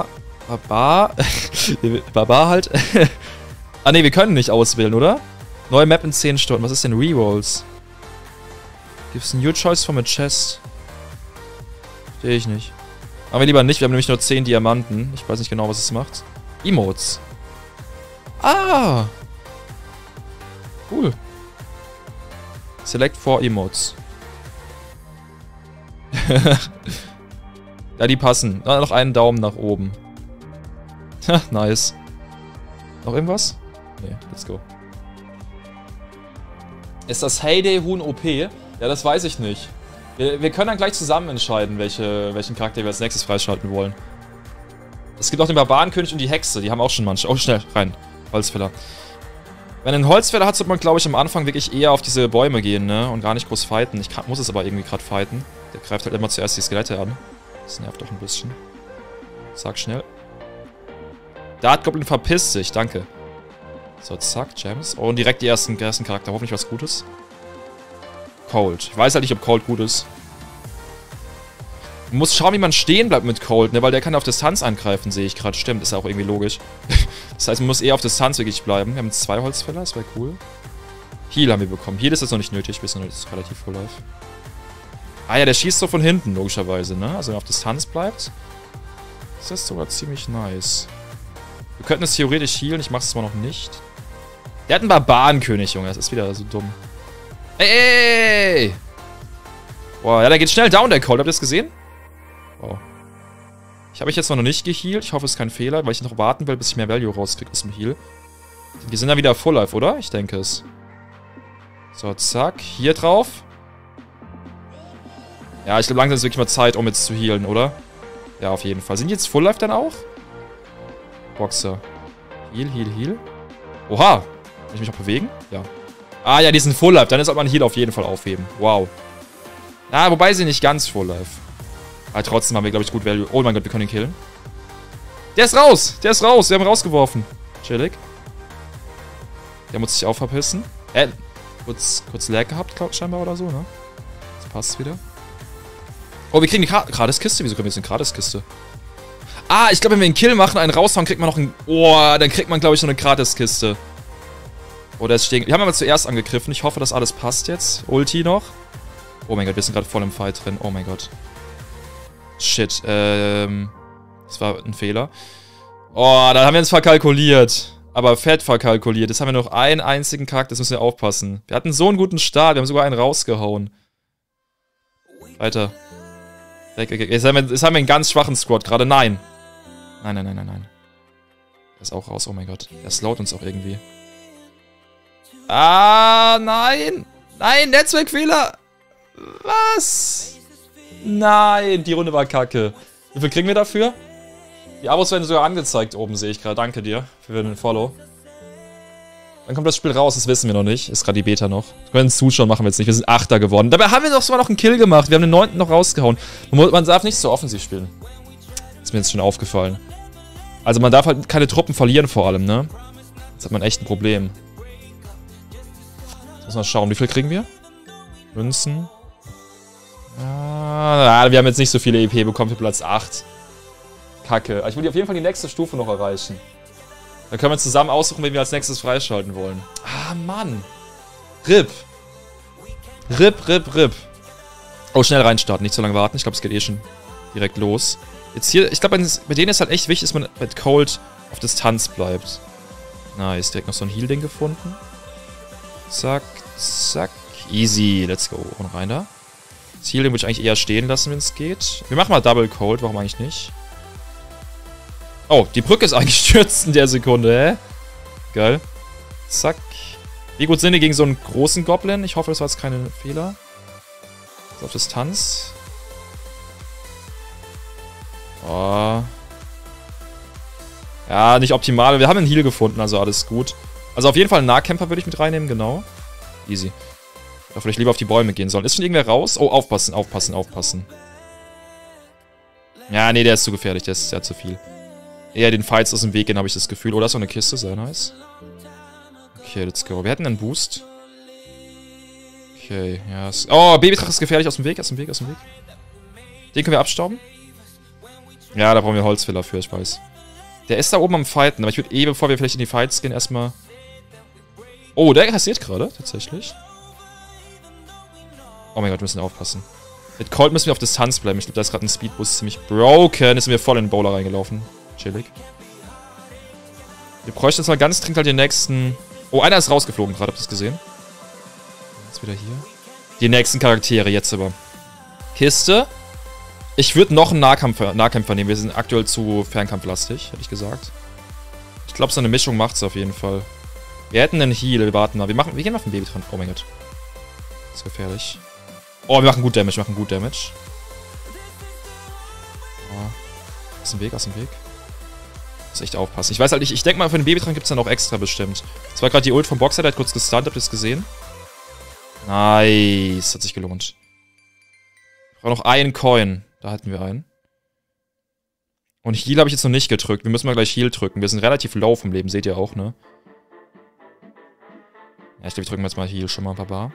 halt. Ah ne, wir können nicht auswählen, oder? Neue Map in 10 Stunden. Was ist denn Rerolls? Gives a new choice from a chest. Verstehe ich nicht. Aber wir lieber nicht, wir haben nämlich nur 10 Diamanten. Ich weiß nicht genau, was es macht. Emotes. Ah! Cool. Select 4 Emotes. Ja, die passen. Noch einen Daumen nach oben. Nice. Noch irgendwas? Nee, let's go. Ist das Heyday-Huhn OP? Ja, das weiß ich nicht. Wir können dann gleich zusammen entscheiden, welchen Charakter wir als nächstes freischalten wollen. Es gibt auch den Barbarenkönig und die Hexe. Die haben auch schon manche. Oh, schnell, rein. Holzfäller. Wenn ein Holzfäller hat, sollte man, glaube ich, am Anfang wirklich eher auf diese Bäume gehen, ne? Und gar nicht groß fighten. Ich muss es aber irgendwie gerade fighten. Der greift halt immer zuerst die Skelette an. Das nervt doch ein bisschen. Sag schnell. Dart Goblin verpisst sich, danke. So, zack, Gems. Oh, und direkt die ersten Charakter. Hoffentlich was Gutes. Cold. Ich weiß halt nicht, ob Cold gut ist. Man muss schauen, wie man stehen bleibt mit Cold, ne? Weil der kann auf Distanz angreifen, sehe ich gerade. Stimmt, ist ja auch irgendwie logisch. Das heißt, man muss eher auf Distanz wirklich bleiben. Wir haben 2 Holzfäller, das wäre cool. Heal haben wir bekommen. Heal ist jetzt noch nicht nötig, wir sind jetzt relativ full life. Ah ja, der schießt so von hinten, logischerweise, ne? Also wenn er auf Distanz bleibt, ist das sogar ziemlich nice. Wir könnten es theoretisch healen, ich mach's zwar noch nicht. Der hat einen Barbarenkönig, Junge, das ist wieder so dumm. Ey! Boah, ja, der geht schnell down, der Cold. Habt ihr das gesehen? Wow. Ich habe mich jetzt noch nicht gehealt. Ich hoffe, es ist kein Fehler, weil ich noch warten will, bis ich mehr Value rauskriege aus dem Heal. Die sind dann wieder Full Life, oder? Ich denke es. So, zack. Hier drauf. Ja, ich glaube, langsam ist wirklich mal Zeit, um jetzt zu healen, oder? Ja, auf jeden Fall. Sind die jetzt Full Life dann auch? Boxer. Heal, heal, heal. Oha. Kann ich mich auch bewegen? Ja. Ah, ja, die sind Full Life. Dann sollte man Heal auf jeden Fall aufheben. Wow. Ah, wobei sie nicht ganz Full Life. Aber trotzdem haben wir, glaube ich, gut Value. Oh mein Gott, wir können ihn killen. Der ist raus! Der ist raus! Wir haben ihn rausgeworfen. Chillig. Der muss sich auch verpissen. Kurz Lag gehabt, scheinbar oder so, ne? Das passt wieder. Oh, wir kriegen die Gratiskiste. Wieso kriegen wir jetzt eine Gratiskiste? Ah, ich glaube, wenn wir einen Kill machen, einen raushauen, kriegt man noch einen... Oh, dann kriegt man, glaube ich, noch eine Gratiskiste. Oh, der ist stehen... Wir haben aber zuerst angegriffen. Ich hoffe, dass alles passt jetzt. Ulti noch. Oh mein Gott, wir sind gerade voll im Fight drin. Oh mein Gott. Shit, das war ein Fehler. Oh, da haben wir uns verkalkuliert. Aber fett verkalkuliert. Jetzt haben wir noch einen einzigen Charakter, das müssen wir aufpassen. Wir hatten so einen guten Start, wir haben sogar einen rausgehauen. Weiter. Weg. Jetzt haben wir einen ganz schwachen Squad gerade. Nein. Nein. Der ist auch raus, oh mein Gott. Der slowt uns auch irgendwie. Ah, nein. Nein, Netzwerkfehler. Was? Nein, die Runde war kacke. Wie viel kriegen wir dafür? Die Abos werden sogar angezeigt oben, sehe ich gerade. Danke dir für den Follow. Dann kommt das Spiel raus, das wissen wir noch nicht. Ist gerade die Beta noch. Wir können zuschauen, machen wir jetzt nicht. Wir sind 8. geworden. Dabei haben wir doch sogar noch einen Kill gemacht. Wir haben den 9. noch rausgehauen. Man darf nicht so offensiv spielen. Ist mir jetzt schon aufgefallen. Also man darf halt keine Truppen verlieren vor allem, ne? Jetzt hat man echt ein Problem. Jetzt muss man schauen, wie viel kriegen wir? Münzen. Ah, wir haben jetzt nicht so viele EP bekommen für Platz 8. Kacke. Ich will auf jeden Fall die nächste Stufe noch erreichen. Dann können wir zusammen aussuchen, wen wir als nächstes freischalten wollen. Ah, Mann. RIP. RIP. Oh, schnell reinstarten, nicht so lange warten. Ich glaube, es geht eh schon direkt los. Jetzt hier, ich glaube, bei denen ist halt echt wichtig, dass man mit Cold auf Distanz bleibt. Nice, direkt noch so ein Heal-Ding gefunden. Zack. Easy, let's go. Und rein da. Das Heal-Ding würde ich eigentlich eher stehen lassen, wenn es geht. Wir machen mal Double Cold, warum eigentlich nicht? Oh, die Brücke ist eingestürzt in der Sekunde, hä? Geil. Zack. Wie gut sind die gegen so einen großen Goblin? Ich hoffe, das war jetzt keine Fehler. So, auf Distanz. Oh. Ja, nicht optimal. Wir haben einen Heal gefunden, also alles gut. Also auf jeden Fall einen Nahkämpfer würde ich mit reinnehmen, genau. Easy. Da würde ich lieber auf die Bäume gehen sollen. Ist schon irgendwer raus? Oh, aufpassen. Ja, nee, der ist zu gefährlich. Der hat zu viel. Eher den Fights aus dem Weg gehen, habe ich das Gefühl. Oh, da ist noch eine Kiste. Sehr nice. Okay, let's go. Wir hatten einen Boost. Okay, ja. Oh, Babydrache ist gefährlich. Aus dem Weg. Den können wir abstauben. Ja, da brauchen wir Holzfäller für, ich weiß. Der ist da oben am Fighten. Aber ich würde bevor wir vielleicht in die Fights gehen, erstmal... Oh, der kassiert gerade, tatsächlich. Oh mein Gott, wir müssen aufpassen. Mit Colt müssen wir auf Distanz bleiben. Ich glaube, da ist gerade ein Speedboost ziemlich broken. Jetzt sind wir voll in den Bowler reingelaufen. Chillig. Wir bräuchten jetzt mal ganz dringend halt den nächsten... Oh, einer ist rausgeflogen gerade. Habt ihr das gesehen? Jetzt wieder hier. Die nächsten Charaktere jetzt aber. Kiste. Ich würde noch einen Nahkämpfer nehmen. Wir sind aktuell zu fernkampflastig, hätte ich gesagt. Ich glaube, so eine Mischung macht es auf jeden Fall. Wir hätten einen Heal. Wir warten mal. Wir gehen mal auf den Baby dran. Oh mein Gott. Das ist gefährlich. Oh, wir machen gut Damage. Oh. Aus dem Weg. Muss echt aufpassen. Ich weiß halt nicht, ich denke mal, für den Babytrank gibt es dann auch extra bestimmt. Das war gerade die Ult vom Boxer, der hat kurz gestunt, habt ihr das gesehen? Nice, hat sich gelohnt. Ich brauche noch einen Coin. Da hatten wir einen. Und Heal habe ich jetzt noch nicht gedrückt. Wir müssen mal gleich Heal drücken. Wir sind relativ low vom Leben, seht ihr auch, ne? Ja, ich glaube, wir drücken jetzt mal Heal schon mal ein paar Bar.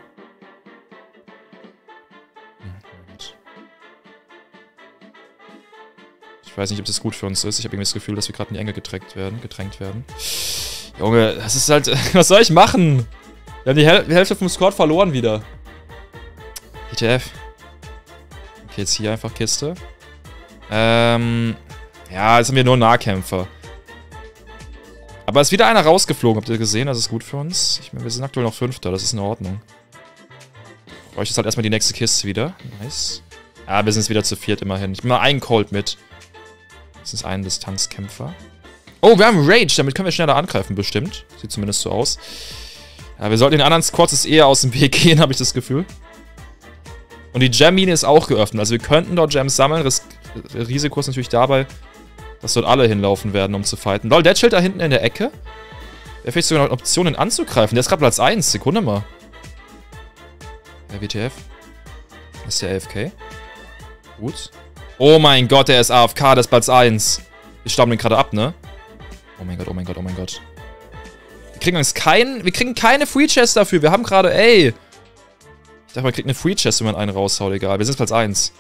Ich weiß nicht, ob das gut für uns ist. Ich habe irgendwie das Gefühl, dass wir gerade in die Enge gedrängt werden. Junge, das ist halt... Was soll ich machen? Wir haben die Hälfte vom Squad verloren wieder. ETF. Okay, jetzt hier einfach Kiste. Ja, jetzt haben wir nur Nahkämpfer. Aber es ist wieder einer rausgeflogen. Habt ihr gesehen? Das ist gut für uns. Ich meine, wir sind aktuell noch 5. Das ist in Ordnung. Ich bräuchte jetzt halt erstmal die nächste Kiste wieder. Nice. Ja, wir sind jetzt wieder zu 4 immerhin. Ich nehme mal einen Colt mit. Das ist ein Distanzkämpfer. Oh, wir haben Rage. Damit können wir schneller angreifen, bestimmt. Sieht zumindest so aus. Ja, wir sollten den anderen Squads eher aus dem Weg gehen, habe ich das Gefühl. Und die Gem-Mine ist auch geöffnet. Also wir könnten dort Gems sammeln. Risiko ist natürlich dabei, dass dort alle hinlaufen werden, um zu fighten. Lol, Deadshield da hinten in der Ecke. Wäre vielleicht sogar noch eine Option, ihn anzugreifen. Der ist gerade Platz 1. Sekunde mal. Der WTF. Das ist der AFK. Gut. Oh mein Gott, der ist AFK, der ist Platz 1. Wir stauben den gerade ab, ne? Oh mein Gott, oh mein Gott, oh mein Gott. Wir kriegen keine Free Chest dafür. Wir haben gerade, ey. Ich dachte, man kriegt eine Free Chest, wenn man einen raushaut, egal. Wir sind Platz 1.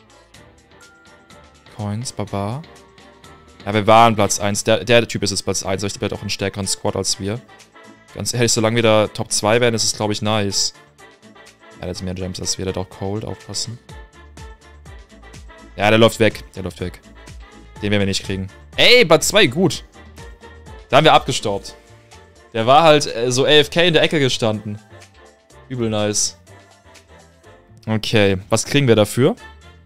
Coins, Baba. Ja, wir waren Platz 1. Der Typ ist jetzt Platz 1. Aber ich glaube, der hat auch einen stärkeren Squad als wir. Ganz ehrlich, solange wir da Top 2 werden, ist es, glaube ich, nice. Ja, der hat mehr Gems als wir. Der hat auch Cold, aufpassen. Ja, der läuft weg. Der läuft weg. Den werden wir nicht kriegen. Ey, Platz 2, gut. Da haben wir abgestaubt. Der war halt so AFK in der Ecke gestanden. Übel nice. Okay, was kriegen wir dafür?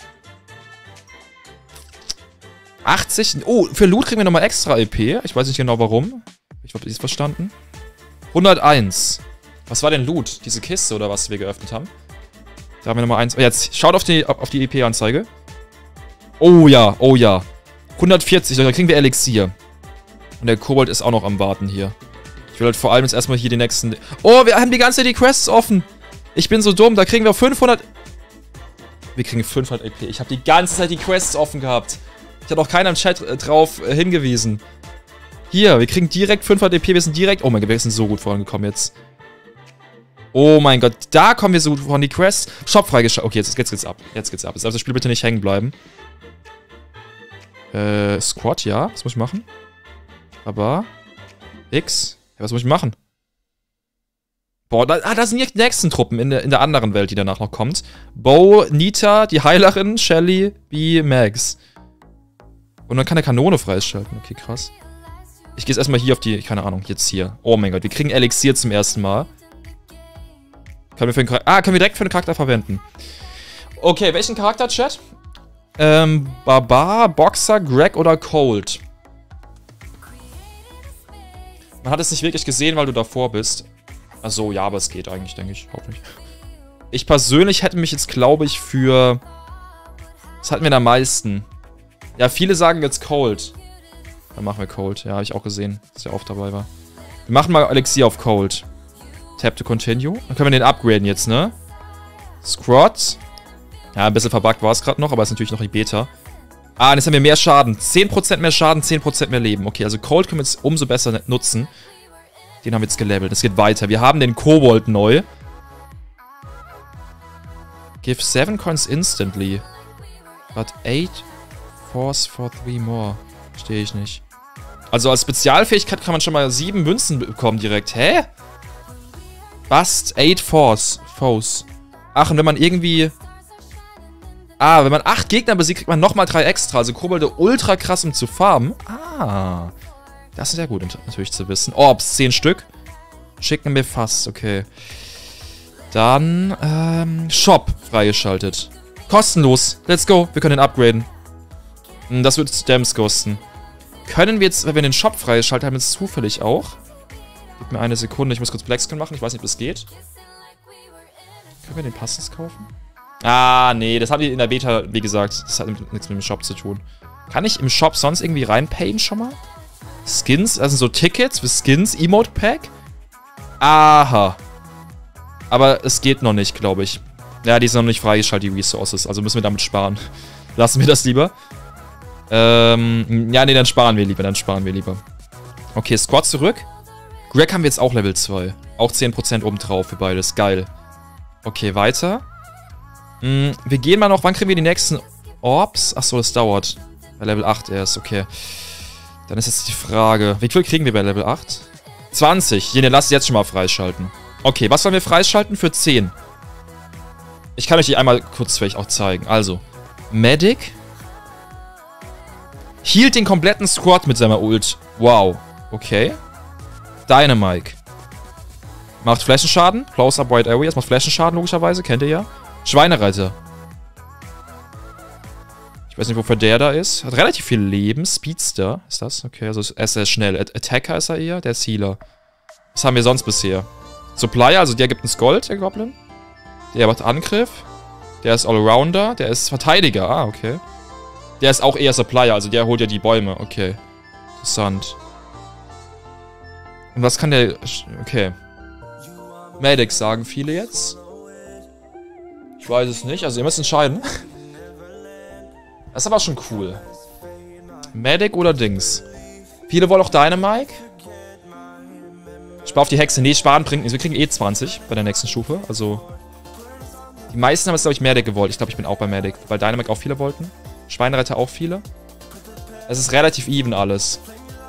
80. Oh, für Loot kriegen wir nochmal extra EP. Ich weiß nicht genau warum. Ich habe es verstanden. 101. Was war denn Loot? Diese Kiste oder was wir geöffnet haben? Da haben wir nochmal eins. Oh, jetzt schaut auf die EP-Anzeige. Oh ja, oh ja. 140, da kriegen wir Elixier. Und der Kobold ist auch noch am Warten hier. Ich will halt vor allem jetzt erstmal hier die nächsten... Oh, wir haben die ganze Zeit die Quests offen. Ich bin so dumm, da kriegen wir 500... Wir kriegen 500 EP. Ich habe die ganze Zeit die Quests offen gehabt. Ich habe auch keiner im Chat drauf hingewiesen. Hier, wir kriegen direkt 500 EP. Wir sind direkt... Oh mein Gott, wir sind so gut vorangekommen jetzt. Oh mein Gott, da kommen wir so gut voran. Die Quests... Shop freigeschaltet. Okay, jetzt geht's ab. Jetzt geht's ab. Jetzt darf das Spiel bitte nicht hängen bleiben. Squad, ja. Was muss ich machen? Aber... X... Ja, was muss ich machen? Boah, da sind die nächsten Truppen in der anderen Welt, die danach noch kommt. Bo, Nita, die Heilerin, Shelly, B, Max. Und dann kann er Kanone freischalten. Okay, krass. Ich gehe jetzt erstmal hier auf die, keine Ahnung, jetzt hier. Oh mein Gott, wir kriegen Elixier zum ersten Mal. Können wir direkt für einen Charakter verwenden. Okay, welchen Charakter, Chat? Barbar, Boxer, Greg oder Cold? Man hat es nicht wirklich gesehen, weil du davor bist. Achso, ja, aber es geht eigentlich, denke ich. Hoffentlich. Ich persönlich hätte mich jetzt, glaube ich, für... Was hatten wir da am meisten? Ja, viele sagen jetzt Cold. Dann machen wir Cold. Ja, habe ich auch gesehen, dass er oft dabei war. Wir machen mal Elixier auf Cold. Tap to continue. Dann können wir den upgraden jetzt, ne? Squad. Ja, ein bisschen verbuggt war es gerade noch, aber ist natürlich noch die Beta. Ah, und jetzt haben wir mehr Schaden. 10% mehr Schaden, 10% mehr Leben. Okay, also Cold können wir jetzt umso besser nutzen. Den haben wir jetzt gelevelt. Es geht weiter. Wir haben den Kobold neu. Give 7 coins instantly. But 8 force for 3 more. Verstehe ich nicht. Also als Spezialfähigkeit kann man schon mal 7 Münzen bekommen direkt. Hä? Bust 8 force. Ach, und wenn man irgendwie... Ah, wenn man 8 Gegner besiegt, kriegt man nochmal 3 extra. Also Kobolde ultra krass, um zu farmen. Ah. Das ist sehr gut natürlich zu wissen. Orbs, 10 Stück. Schicken wir fast, okay. Dann, Shop freigeschaltet. Kostenlos. Let's go. Wir können den upgraden. Das wird Stamps kosten. Können wir jetzt, wenn wir den Shop freigeschaltet haben, jetzt zufällig auch? Gib mir eine Sekunde. Ich muss kurz Blackscreen machen. Ich weiß nicht, ob das geht. Können wir den Passes kaufen? Ah, nee, das haben die in der Beta, wie gesagt, das hat nichts mit dem Shop zu tun. Kann ich im Shop sonst irgendwie reinpayen schon mal? Skins, also so Tickets für Skins, Emote Pack? Aha. Aber es geht noch nicht, glaube ich. Ja, die sind noch nicht freigeschaltet, die Resources, also müssen wir damit sparen. Lassen wir das lieber. Ja, nee, dann sparen wir lieber, Okay, Squad zurück. Greg haben wir jetzt auch Level 2. Auch 10% obendrauf für beides, geil. Okay, weiter. Wir gehen mal noch, wann kriegen wir die nächsten Orbs? Achso, das dauert. Bei Level 8 erst, okay. Dann ist jetzt die Frage, wie viel kriegen wir bei Level 8? 20. Den lasst jetzt schon mal freischalten. Okay, was wollen wir freischalten für 10? Ich kann euch die einmal kurz vielleicht auch zeigen. Also, Medic. Hielt den kompletten Squad mit seiner Ult. Wow. Okay. Dynamike. Macht Flächenschaden. Close up Wide Areas. Macht Flächenschaden logischerweise. Kennt ihr ja. Schweinereiter. Ich weiß nicht, wofür der da ist. Hat relativ viel Leben. Speedster ist das? Okay, also er ist sehr schnell. Attacker ist er eher. Der ist Healer. Was haben wir sonst bisher? Supplier, also der gibt uns Gold, der Goblin. Der macht Angriff. Der ist Allrounder. Der ist Verteidiger. Ah, okay. Der ist auch eher Supplier, also der holt ja die Bäume. Okay. Interessant. Und was kann der... Okay. Medic sagen viele jetzt. Ich weiß es nicht. Also ihr müsst entscheiden. Das ist aber schon cool. Medic oder Dings? Viele wollen auch Dynamike. Spar auf die Hexe. Nee, sparen bringt nichts. Wir kriegen eh 20 bei der nächsten Stufe. Also... Die meisten haben es, glaube ich, Medic gewollt. Ich glaube, ich bin auch bei Medic. Weil Dynamike auch viele wollten. Schweinereiter auch viele. Es ist relativ even alles.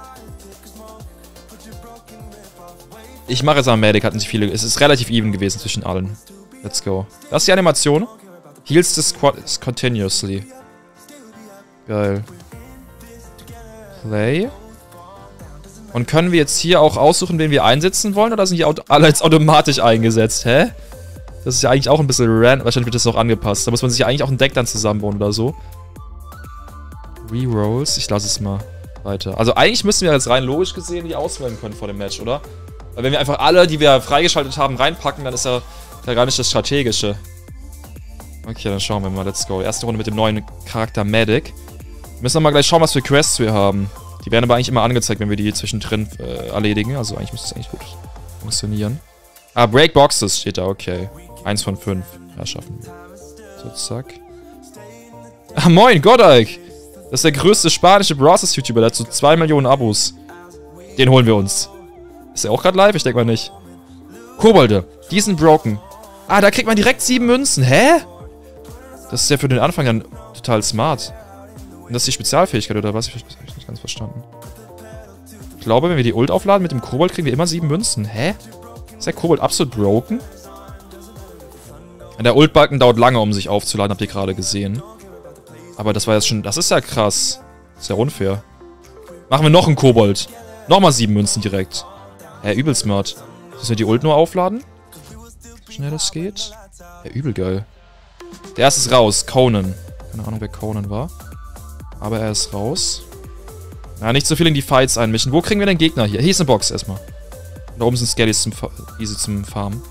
Ich mache jetzt mal Medic, hatten sich viele. Es ist relativ even gewesen zwischen allen. Let's go. Das ist die Animation. Heals the squad continuously. Geil. Play. Und können wir jetzt hier auch aussuchen, wen wir einsetzen wollen? Oder sind die alle jetzt automatisch eingesetzt? Hä? Das ist ja eigentlich auch ein bisschen random. Wahrscheinlich wird das auch angepasst. Da muss man sich ja eigentlich auch ein Deck dann zusammenbauen oder so. Rerolls. Ich lasse es mal weiter. Also eigentlich müssen wir jetzt rein logisch gesehen die auswählen können vor dem Match, oder? Weil wenn wir einfach alle, die wir freigeschaltet haben, reinpacken, dann ist ja gar nicht das Strategische. Okay, dann schauen wir mal. Let's go. Erste Runde mit dem neuen Charakter Medic. Wir müssen nochmal gleich schauen, was für Quests wir haben. Die werden aber eigentlich immer angezeigt, wenn wir die zwischendrin erledigen. Also eigentlich müsste es eigentlich gut funktionieren. Ah, Break Boxes steht da. Okay. 1 von 5. Ja, schaffen wir. So, zack. Ah, moin, Godike! Das ist der größte spanische Browsers-YouTuber. Der hat so 2 Millionen Abos. Den holen wir uns. Ist er auch gerade live? Ich denke mal nicht. Kobolde. Die sind broken. Ah, da kriegt man direkt 7 Münzen. Hä? Das ist ja für den Anfang dann total smart. Und das ist die Spezialfähigkeit, oder was? Ich habe nicht ganz verstanden. Ich glaube, wenn wir die Ult aufladen mit dem Kobold, kriegen wir immer 7 Münzen. Hä? Ist der Kobold absolut broken? Der Ultbalken dauert lange, um sich aufzuladen, habt ihr gerade gesehen. Aber das war jetzt schon... Das ist ja krass. Das ist ja unfair. Machen wir noch einen Kobold. Nochmal 7 Münzen direkt. Übel smart. Müssen wir die Ult nur aufladen? So schnell das geht. Übel geil. Der erste ist raus. Conan. Keine Ahnung, wer Conan war. Aber er ist raus. Ja, nicht so viel in die Fights einmischen. Wo kriegen wir den Gegner hier? Hier ist eine Box erstmal. Da oben sind Skellies easy zum Farmen.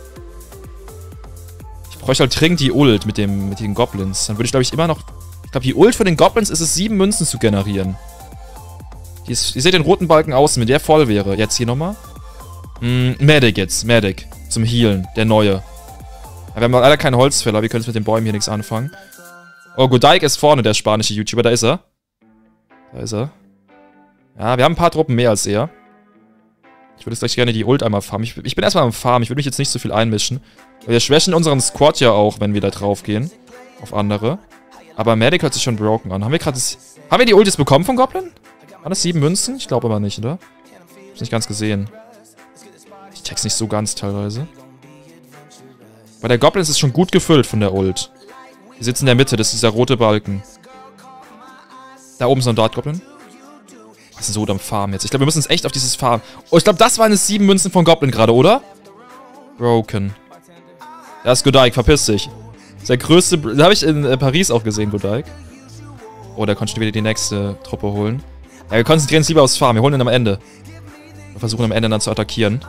Ich bräuchte halt dringend die Ult mit den Goblins. Dann würde ich, glaube ich, immer noch... Ich glaube, die Ult für den Goblins ist es, 7 Münzen zu generieren. Ihr seht den roten Balken außen, wenn der voll wäre. Jetzt hier nochmal. Medic jetzt. Medic. Zum Healen. Der neue. Ja, wir haben leider keinen Holzfäller. Wir können mit den Bäumen hier nichts anfangen. Oh, Godike ist vorne, der spanische YouTuber. Da ist er. Da ist er. Ja, wir haben ein paar Truppen mehr als er. Ich würde jetzt gleich gerne die Ult einmal farmen. Ich bin erstmal am Farmen. Ich würde mich jetzt nicht so viel einmischen. Wir schwächen unseren Squad ja auch, wenn wir da drauf gehen. Auf andere. Aber Medic hört sich schon broken an. Haben wir die Ultis bekommen von Goblin? Waren das 7 Münzen? Ich glaube aber nicht, oder? Hab's nicht ganz gesehen. Ich check's nicht so ganz teilweise. Bei der Goblin ist es schon gut gefüllt von der Ult. Wir sitzen in der Mitte, das ist dieser rote Balken. Da oben ist noch ein Dart Goblin. Was ist so gut am Farm jetzt? Ich glaube, wir müssen uns echt auf dieses Farm... Oh, ich glaube, das waren es 7 Münzen von Goblin gerade, oder? Broken. Da ist Godike, verpiss dich. Das ist der größte... Da habe ich in Paris auch gesehen, Godike. Oh, da konnte ich wieder die nächste Truppe holen. Ja, wir konzentrieren uns lieber aufs Farm. Wir holen ihn am Ende. Wir versuchen am Ende dann zu attackieren.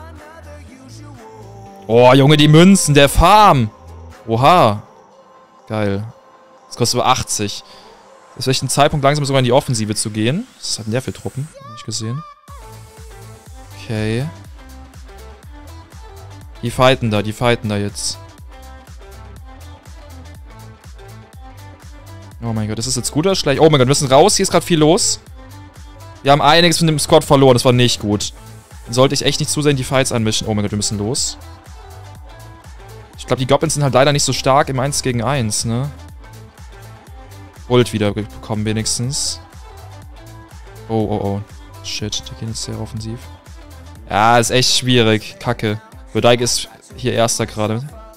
Oh, Junge, die Münzen, der Farm. Oha. Geil. Das kostet aber 80. Das ist vielleicht ein Zeitpunkt, langsam sogar in die Offensive zu gehen. Was hat denn der für Truppen? Hab ich gesehen. Okay. Die fighten da jetzt. Oh mein Gott, ist das jetzt gut oder schlecht? Oh mein Gott, wir müssen raus. Hier ist gerade viel los. Wir haben einiges von dem Squad verloren. Das war nicht gut. Dann sollte ich echt nicht zu sehr in die Fights einmischen. Oh mein Gott, wir müssen los. Ich glaube, die Goblins sind halt leider nicht so stark im 1 gegen 1, ne? Ult wieder bekommen wenigstens. Oh. Shit, die gehen jetzt sehr offensiv. Ja, ist echt schwierig. Kacke. Godike ist hier Erster gerade.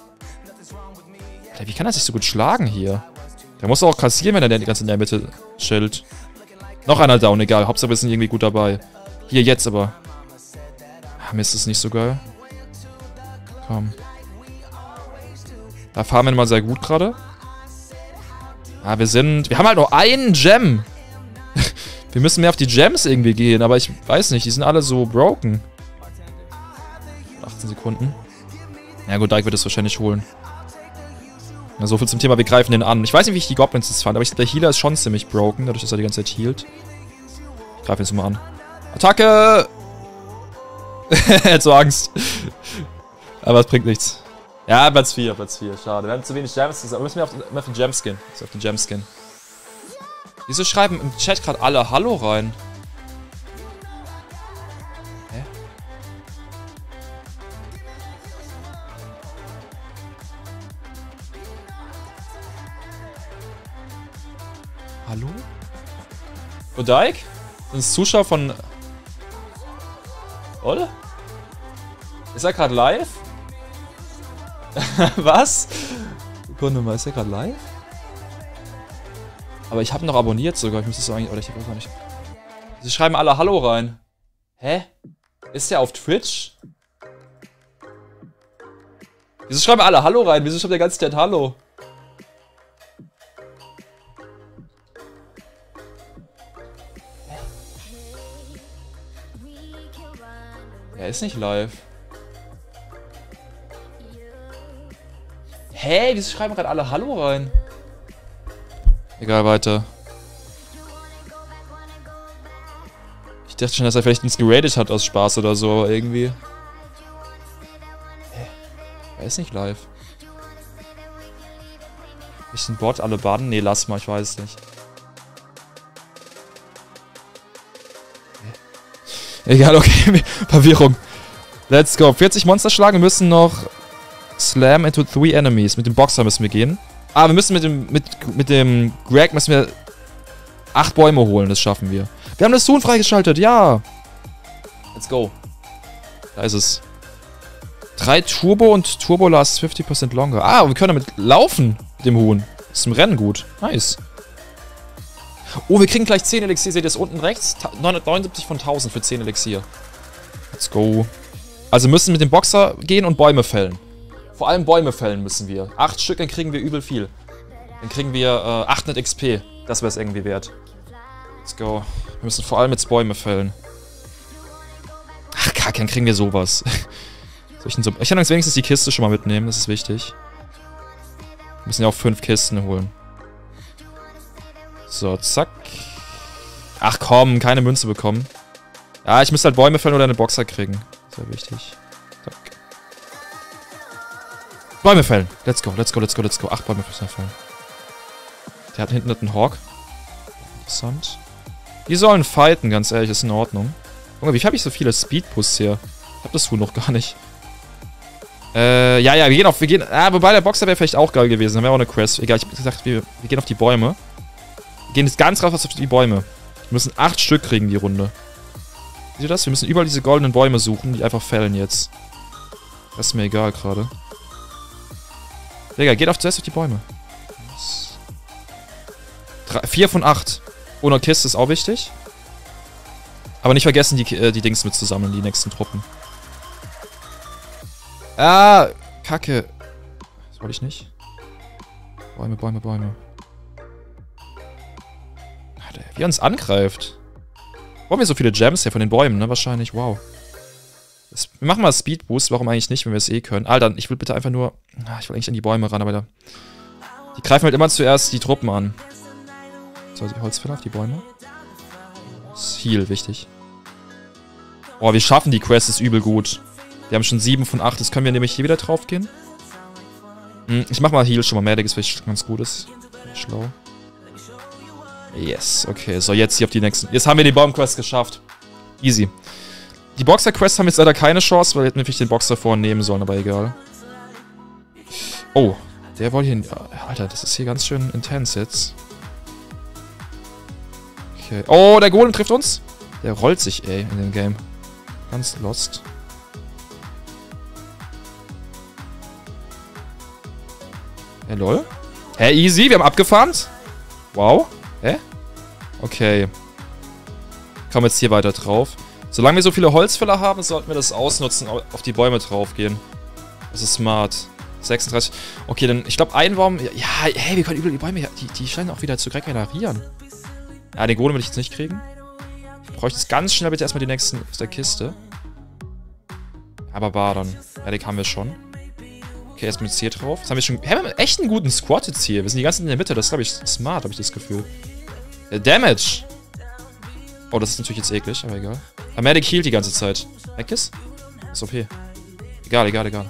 Wie kann er sich so gut schlagen hier? Der muss auch kassieren, wenn er die ganze in der Mitte chillt. Noch einer down, egal. Hauptsache wir sind irgendwie gut dabei. Hier, jetzt aber. Mist, ist nicht so geil. Komm. Da fahren wir mal sehr gut gerade. Ah, wir haben halt nur einen Gem. Wir müssen mehr auf die Gems irgendwie gehen, aber ich weiß nicht, die sind alle so broken. 18 Sekunden. Ja gut, Dike wird es wahrscheinlich holen. Ja, so viel zum Thema, wir greifen den an. Ich weiß nicht, wie ich die Goblins jetzt fand, aber der Healer ist schon ziemlich broken, dadurch, dass er die ganze Zeit healt. Ich greife jetzt mal an. Attacke! Er hat so Angst. Aber es bringt nichts. Ja, Platz 4, schade. Wir haben zu wenig Gems, aber müssen wir auf den Gems gehen. Auf den Gems gehen. Wieso schreiben im Chat gerade alle Hallo rein? Hä? Hallo? Odaik? Sind es Zuschauer von... Oder? Ist er gerade live? Was? Sekunde mal, ist er gerade live? Aber ich habe ihn noch abonniert sogar. Ich müsste es so eigentlich... Oder ich weiß gar nicht. Sie schreiben alle Hallo rein. Hä? Ist der auf Twitch? Wieso schreiben alle Hallo rein? Wieso schreibt der ganze Chat Hallo? Er ist nicht live. Hä? Wieso schreiben gerade alle Hallo rein? Egal, weiter. Ich dachte schon, dass er vielleicht uns geradet hat aus Spaß oder so, aber irgendwie... Hä? Er ist nicht live. Ist ein Bot, alle baden? Nee, lass mal, ich weiß es nicht. Egal, okay, Verwirrung. Let's go. 40 Monster schlagen, wir müssen noch Slam into 3 enemies. Mit dem Boxer müssen wir gehen. Ah, wir müssen mit dem Greg müssen wir 8 Bäume holen, das schaffen wir. Wir haben das Huhn freigeschaltet, ja. Let's go. Da ist es. 3 Turbo und Turbo lasts 50% longer. Ah, wir können damit laufen, mit dem Huhn. Das ist im Rennen gut. Nice. Oh, wir kriegen gleich 10 Elixier. Seht ihr das unten rechts? 979 von 1000 für 10 Elixier. Let's go. Also müssen mit dem Boxer gehen und Bäume fällen. Vor allem Bäume fällen müssen wir. 8 Stück, dann kriegen wir übel viel. Dann kriegen wir 800 XP. Das wäre es irgendwie wert. Let's go. Wir müssen vor allem jetzt Bäume fällen. Ach, kacke, dann kriegen wir sowas. Ich kann uns wenigstens die Kiste schon mal mitnehmen, das ist wichtig. Wir müssen ja auch 5 Kisten holen. So, zack. Ach komm, keine Münze bekommen. Ja, ich müsste halt Bäume fällen oder eine Boxer kriegen. Sehr wichtig. Zack. Bäume fällen. Let's go, let's go, let's go, let's go. 8 Bäume fällen. Der hat hinten einen Hawk. Interessant. Die sollen fighten, ganz ehrlich, ist in Ordnung. Junge, wie viel habe ich so viele Speed-Boosts hier? Ich hab das Huhn noch gar nicht. Ja, wir gehen. Wobei der Boxer wäre vielleicht auch geil gewesen. Dann wäre auch eine Quest. Egal, ich hab gesagt, wir gehen auf die Bäume. Wir gehen jetzt ganz raus auf die Bäume. Wir müssen 8 Stück kriegen, die Runde. Seht ihr das? Wir müssen überall diese goldenen Bäume suchen, die einfach fällen jetzt. Das ist mir egal gerade. Digga, geht zuerst auf die Bäume. 4 von 8. Ohne Kiste ist auch wichtig. Aber nicht vergessen, die Dings mitzusammeln, die nächsten Truppen. Ah, Kacke. Das wollte ich nicht. Bäume, Bäume, Bäume. Wie er uns angreift. Warum wir so viele Gems hier von den Bäumen, ne? Wahrscheinlich, wow. Wir machen mal Speed Boost, warum eigentlich nicht, wenn wir es eh können. Alter, ich will bitte einfach nur... Ich will eigentlich an die Bäume ran, aber die greifen halt immer zuerst die Truppen an. So, die Holzfäller auf die Bäume. Das ist Heal, wichtig. Oh, wir schaffen die Quest, ist übel gut. Wir haben schon 7 von 8, das können wir nämlich hier wieder drauf gehen. Ich mach mal Heal schon mal mehr, das vielleicht ganz gut ist. Schlau. Yes, okay, so jetzt hier auf die nächsten. Jetzt haben wir die Baumquest geschafft. Easy. Die Boxer-Quest haben jetzt leider keine Chance, weil wir hätten vielleicht den Boxer vorhin nehmen sollen, aber egal. Oh, der wollte hier... Alter, das ist hier ganz schön intens jetzt. Okay. Oh, der Golem trifft uns. Der rollt sich, ey, in dem Game. Ganz lost. Hey, lol. Hä, easy, wir haben abgefarmt. Wow. Hä? Okay. Kommen jetzt hier weiter drauf. Solange wir so viele Holzfäller haben, sollten wir das ausnutzen, auf die Bäume draufgehen. Das ist smart. 36. Okay, dann, ich glaube, ein Baum... Ja, hey, wir können überall die Bäume... Die scheinen auch wieder zu regenerieren. Ja, den Golem will ich jetzt nicht kriegen. Ich bräuchte jetzt ganz schnell bitte erstmal die nächsten aus der Kiste. Aber dann. Ja, den haben wir schon. Okay, erstmal C drauf. Jetzt haben wir schon... Wir haben echt einen guten Squad jetzt hier. Wir sind die ganzen in der Mitte. Das ist, glaube ich, smart, habe ich das Gefühl. Damage. Oh, das ist natürlich jetzt eklig, aber egal. Medic healt die ganze Zeit. Weg ist? Ist OP. Egal, egal, egal.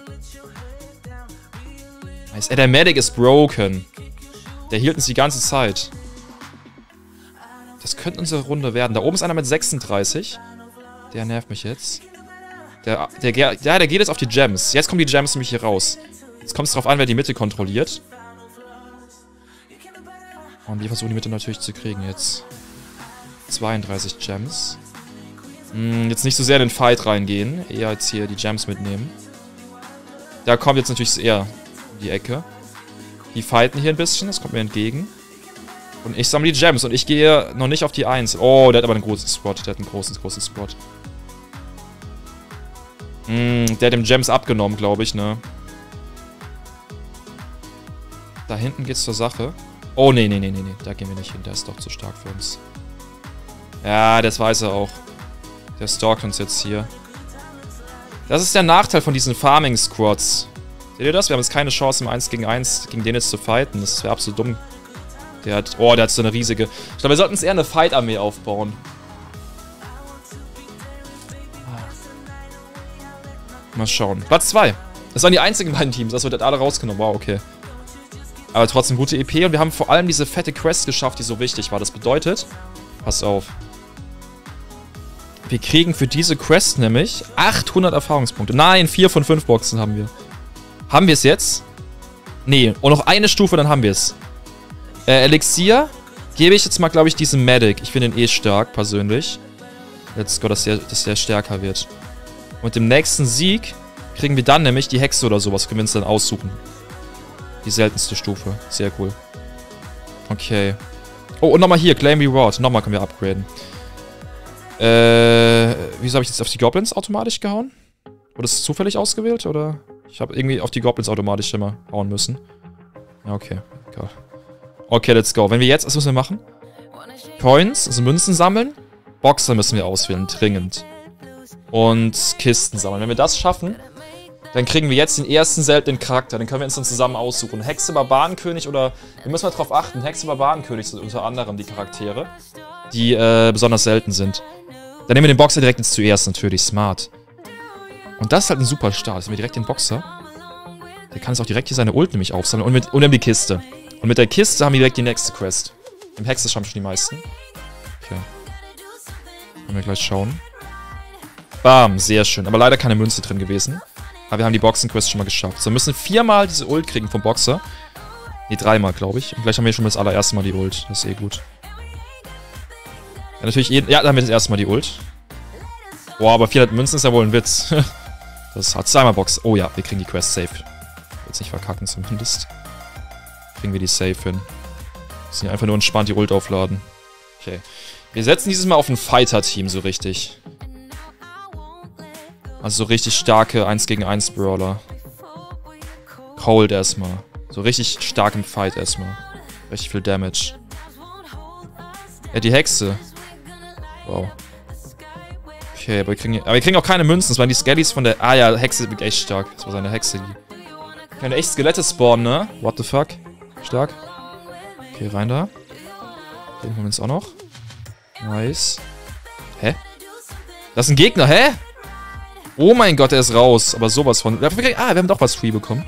Nice. Der Medic ist broken. Der hielt uns die ganze Zeit. Das könnte unsere Runde werden. Da oben ist einer mit 36. Der nervt mich jetzt. Der geht jetzt auf die Gems. Jetzt kommen die Gems nämlich hier raus. Jetzt kommt es drauf an, wer die Mitte kontrolliert. Und wir versuchen die Mitte natürlich zu kriegen jetzt. 32 Gems. Jetzt nicht so sehr in den Fight reingehen. Eher jetzt hier die Gems mitnehmen. Da kommt jetzt natürlich eher in die Ecke. Die fighten hier ein bisschen. Das kommt mir entgegen. Und ich sammle die Gems. Und ich gehe noch nicht auf die 1. Oh, der hat aber einen großen Spot. Der hat einen großen Spot. Der hat dem Gems abgenommen, glaube ich, ne? Da hinten geht's zur Sache. Oh, nee. Da gehen wir nicht hin. Der ist doch zu stark für uns. Ja, das weiß er auch. Der stalkt uns jetzt hier. Das ist der Nachteil von diesen Farming-Squads. Seht ihr das? Wir haben jetzt keine Chance im 1 gegen 1 gegen den jetzt zu fighten. Das wäre absolut dumm. Der hat so eine riesige... Ich glaube, wir sollten uns eher eine Fight-Armee aufbauen. Mal schauen. Platz 2. Das waren die einzigen beiden Teams. Das wird alle rausgenommen. Wow, okay. Aber trotzdem gute EP. Und wir haben vor allem diese fette Quest geschafft, die so wichtig war. Das bedeutet... Pass auf. Wir kriegen für diese Quest nämlich 800 Erfahrungspunkte. Nein, 4 von 5 Boxen haben wir. Haben wir es jetzt? Nee. Und noch eine Stufe, dann haben wir es. Elixier gebe ich jetzt mal, glaube ich, diesem Medic. Ich finde ihn eh stark, persönlich. Let's go, dass der stärker wird. Und mit dem nächsten Sieg kriegen wir dann nämlich die Hexe oder sowas. Können wir uns dann aussuchen. Die seltenste Stufe. Sehr cool. Okay. Oh, und nochmal hier. Claim Reward. Nochmal können wir upgraden. Wieso habe ich jetzt auf die Goblins automatisch gehauen? Wurde es zufällig ausgewählt, oder? Ich habe irgendwie auf die Goblins automatisch immer hauen müssen. Ja, okay. Egal. Okay, let's go. Wenn wir jetzt... Was müssen wir machen? Coins, also Münzen sammeln. Boxer müssen wir auswählen, dringend. Und Kisten sammeln. Wenn wir das schaffen, dann kriegen wir jetzt den ersten seltenen Charakter. Den können wir uns dann zusammen aussuchen. Hexe, Barbarenkönig oder... Wir müssen mal drauf achten. Hexe, Barbarenkönig sind unter anderem die Charaktere, die besonders selten sind. Dann nehmen wir den Boxer direkt ins zuerst, natürlich. Smart. Und das ist halt ein super Start. Jetzt haben wir direkt den Boxer. Der kann jetzt auch direkt hier seine Ult nämlich aufsammeln. Und dann die Kiste. Und mit der Kiste haben wir direkt die nächste Quest. Im Hexe haben schon die meisten. Okay. Können wir gleich schauen. Bam, sehr schön. Aber leider keine Münze drin gewesen. Aber wir haben die Boxen-Quest schon mal geschafft. So, wir müssen 4-mal diese Ult kriegen vom Boxer. Ne, 3-mal, glaube ich. Und gleich haben wir schon das allererste Mal die Ult. Das ist eh gut. Ja, natürlich ja, da haben wir das erste Mal die Ult. Boah, aber 400 Münzen ist ja wohl ein Witz. Das hat 2-mal Box. Oh ja, wir kriegen die Quest safe. Jetzt nicht verkacken zumindest. Kriegen wir die safe hin. Müssen hier einfach nur entspannt die Ult aufladen. Okay. Wir setzen dieses Mal auf ein Fighter-Team so richtig. Also so richtig starke 1 gegen 1 Brawler. Cold erstmal. So richtig stark im Fight erstmal. Richtig viel Damage. Ja, die Hexe. Wow. Okay, aber wir kriegen auch keine Münzen. Das waren die Skellies von der... Ah ja, Hexe wird echt stark. Das war seine Hexe. Die können echt Skelette spawnen, ne? What the fuck? Stark. Okay, rein da. Den holen wir uns auch noch. Nice. Hä? Das ist ein Gegner, hä? Oh mein Gott, der ist raus. Aber sowas von... wir haben doch was free bekommen.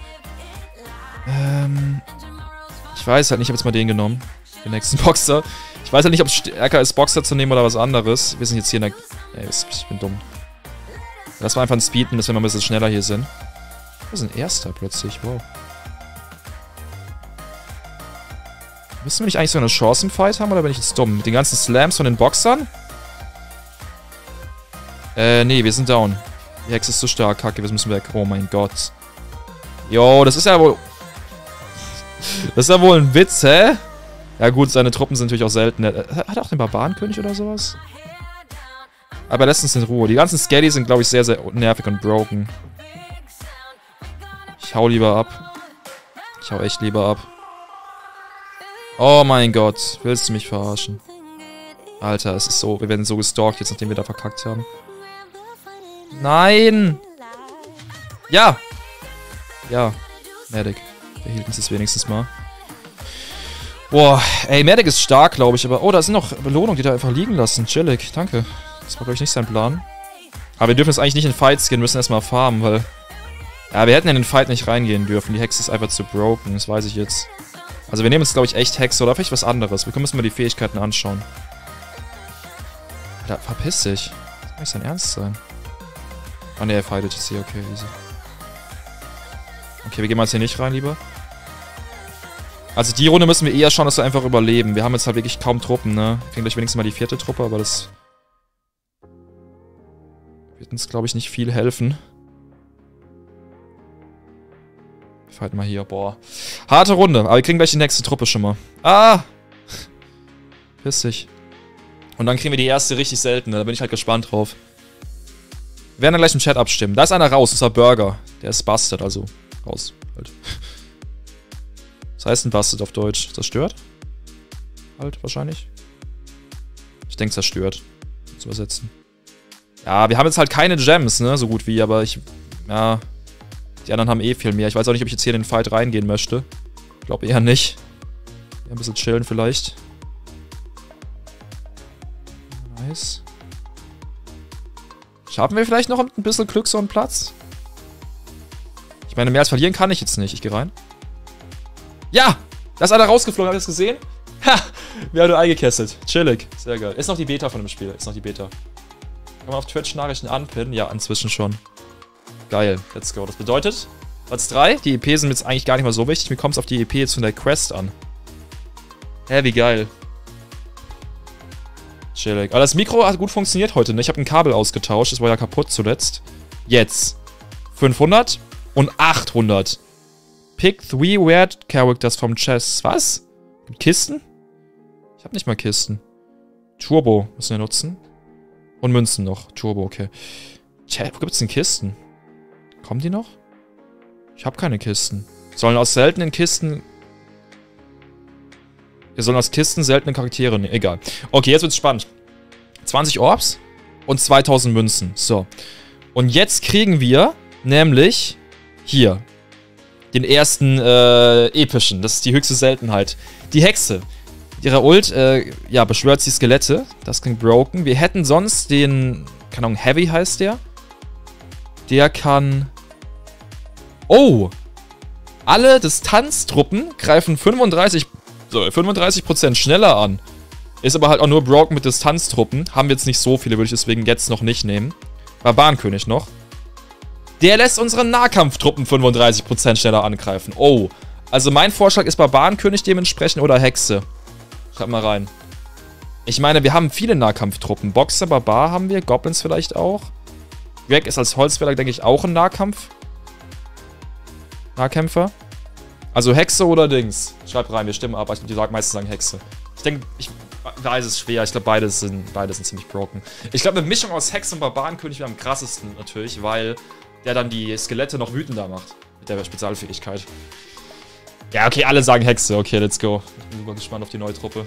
Ich weiß halt nicht, ich habe jetzt mal den genommen. Den nächsten Boxer. Ich weiß halt nicht, ob es stärker ist, Boxer zu nehmen oder was anderes. Wir sind jetzt hier in der... Ey, ich bin dumm. Lass mal einfach einen Speed nehmen, dass wir mal ein bisschen schneller hier sind. Wir sind Erster plötzlich, wow. Müssen wir nicht eigentlich so eine Chance im Fight haben, oder bin ich jetzt dumm? Mit den ganzen Slams von den Boxern? Nee, wir sind down. Die Hexe ist zu stark, kacke, wir müssen weg. Oh mein Gott. Jo, das ist ja wohl... Das ist ja wohl ein Witz, hä? Ja gut, seine Truppen sind natürlich auch selten. Hat er auch den Barbarenkönig oder sowas? Aber lässt uns in Ruhe. Die ganzen Skelly sind, glaube ich, sehr, sehr nervig und broken. Ich hau lieber ab. Ich hau echt lieber ab. Oh mein Gott. Willst du mich verarschen? Alter, es ist so... Wir werden so gestalkt jetzt, nachdem wir da verkackt haben. Nein! Ja! Ja. Medic. Wir hielten es wenigstens mal. Boah, ey, Medic ist stark, glaube ich, aber... Oh, da sind noch Belohnungen, die da einfach liegen lassen. Chillig, danke. Das war, glaube ich, nicht sein Plan. Aber wir dürfen jetzt eigentlich nicht in Fights gehen, müssen erstmal farmen, weil... Ja, wir hätten in den Fight nicht reingehen dürfen. Die Hexe ist einfach zu broken, das weiß ich jetzt. Also wir nehmen jetzt, glaube ich, echt Hexe oder vielleicht was anderes. Wir können uns mal die Fähigkeiten anschauen. Alter, verpiss dich. Das kann nicht sein Ernst sein. Ah ne, er fightet jetzt hier, okay, easy. Okay, wir gehen mal jetzt hier nicht rein, lieber. Also die Runde müssen wir eher schauen, dass wir einfach überleben. Wir haben jetzt halt wirklich kaum Truppen, ne? Wir kriegen gleich wenigstens mal die 4. Truppe, aber das... wird uns, glaube ich, nicht viel helfen. Wir fighten mal hier, boah. Harte Runde, aber wir kriegen gleich die nächste Truppe schon mal. Ah! Piss dich. Und dann kriegen wir die erste richtig seltene, da bin ich halt gespannt drauf. Wir werden dann gleich im Chat abstimmen. Da ist einer raus, das war Burger. Der ist busted, also raus halt. Was heißt ein busted auf Deutsch? Zerstört? Halt, wahrscheinlich. Ich denke zerstört. Zu übersetzen. Ja, wir haben jetzt halt keine Gems, ne? So gut wie, aber ich... Ja... Die anderen haben eh viel mehr. Ich weiß auch nicht, ob ich jetzt hier in den Fight reingehen möchte. Ich glaube eher nicht. Ein bisschen chillen vielleicht. Nice. Schaffen wir vielleicht noch ein bisschen Glück so einen Platz? Ich meine, mehr als verlieren kann ich jetzt nicht. Ich gehe rein. Ja! Da ist einer rausgeflogen, habt ihr das gesehen? Ha! Wir haben nur eingekesselt. Chillig. Sehr geil. Ist noch die Beta von dem Spiel. Ist noch die Beta. Kann man auf Twitch Nachrichten anpinnen? Ja, inzwischen schon. Geil. Let's go. Das bedeutet, Platz 3. Die EP sind jetzt eigentlich gar nicht mal so wichtig. Mir kommt es auf die EP jetzt von der Quest an. Hä, wie geil. Chillig. Aber das Mikro hat gut funktioniert heute, ne? Ich habe ein Kabel ausgetauscht. Das war ja kaputt zuletzt. Jetzt. 500 und 800. Pick 3 weird characters vom Chess. Was? Kisten? Ich habe nicht mal Kisten. Turbo müssen wir nutzen. Und Münzen noch. Turbo, okay. Tja, wo gibt's denn Kisten? Kommen die noch? Ich habe keine Kisten. Sollen aus seltenen Kisten... Wir sollen aus Kisten seltene Charaktere nehmen. Egal. Okay, jetzt wird's spannend. 20 Orbs und 2000 Münzen. So. Und jetzt kriegen wir nämlich hier den ersten epischen. Das ist die höchste Seltenheit. Die Hexe. Mit ihrer Ult, ja, beschwört sie Skelette. Das klingt broken. Wir hätten sonst den, keine Ahnung, Heavy heißt der. Der kann... Oh! Alle Distanztruppen greifen 35% schneller an. Ist aber halt auch nur broken mit Distanztruppen. Haben wir jetzt nicht so viele, würde ich deswegen jetzt noch nicht nehmen. Barbarenkönig noch. Der lässt unsere Nahkampftruppen 35% schneller angreifen. Oh. Also mein Vorschlag ist Barbarenkönig dementsprechend oder Hexe. Schreibt mal rein. Ich meine, wir haben viele Nahkampftruppen. Boxer, Barbar haben wir. Goblins vielleicht auch. Greg ist als Holzfäller, denke ich, auch ein Nahkämpfer. Also Hexe oder Dings. Schreibt rein, wir stimmen ab. Ich glaube, die meisten sagen Hexe. Ich denke, ich weiß es schwer. Ich glaube, beide sind ziemlich broken. Ich glaube, eine Mischung aus Hexe und Barbarenkönig wäre am krassesten natürlich, weil der dann die Skelette noch wütender macht. Mit der Spezialfähigkeit. Ja, okay, alle sagen Hexe. Okay, let's go. Ich bin super gespannt auf die neue Truppe.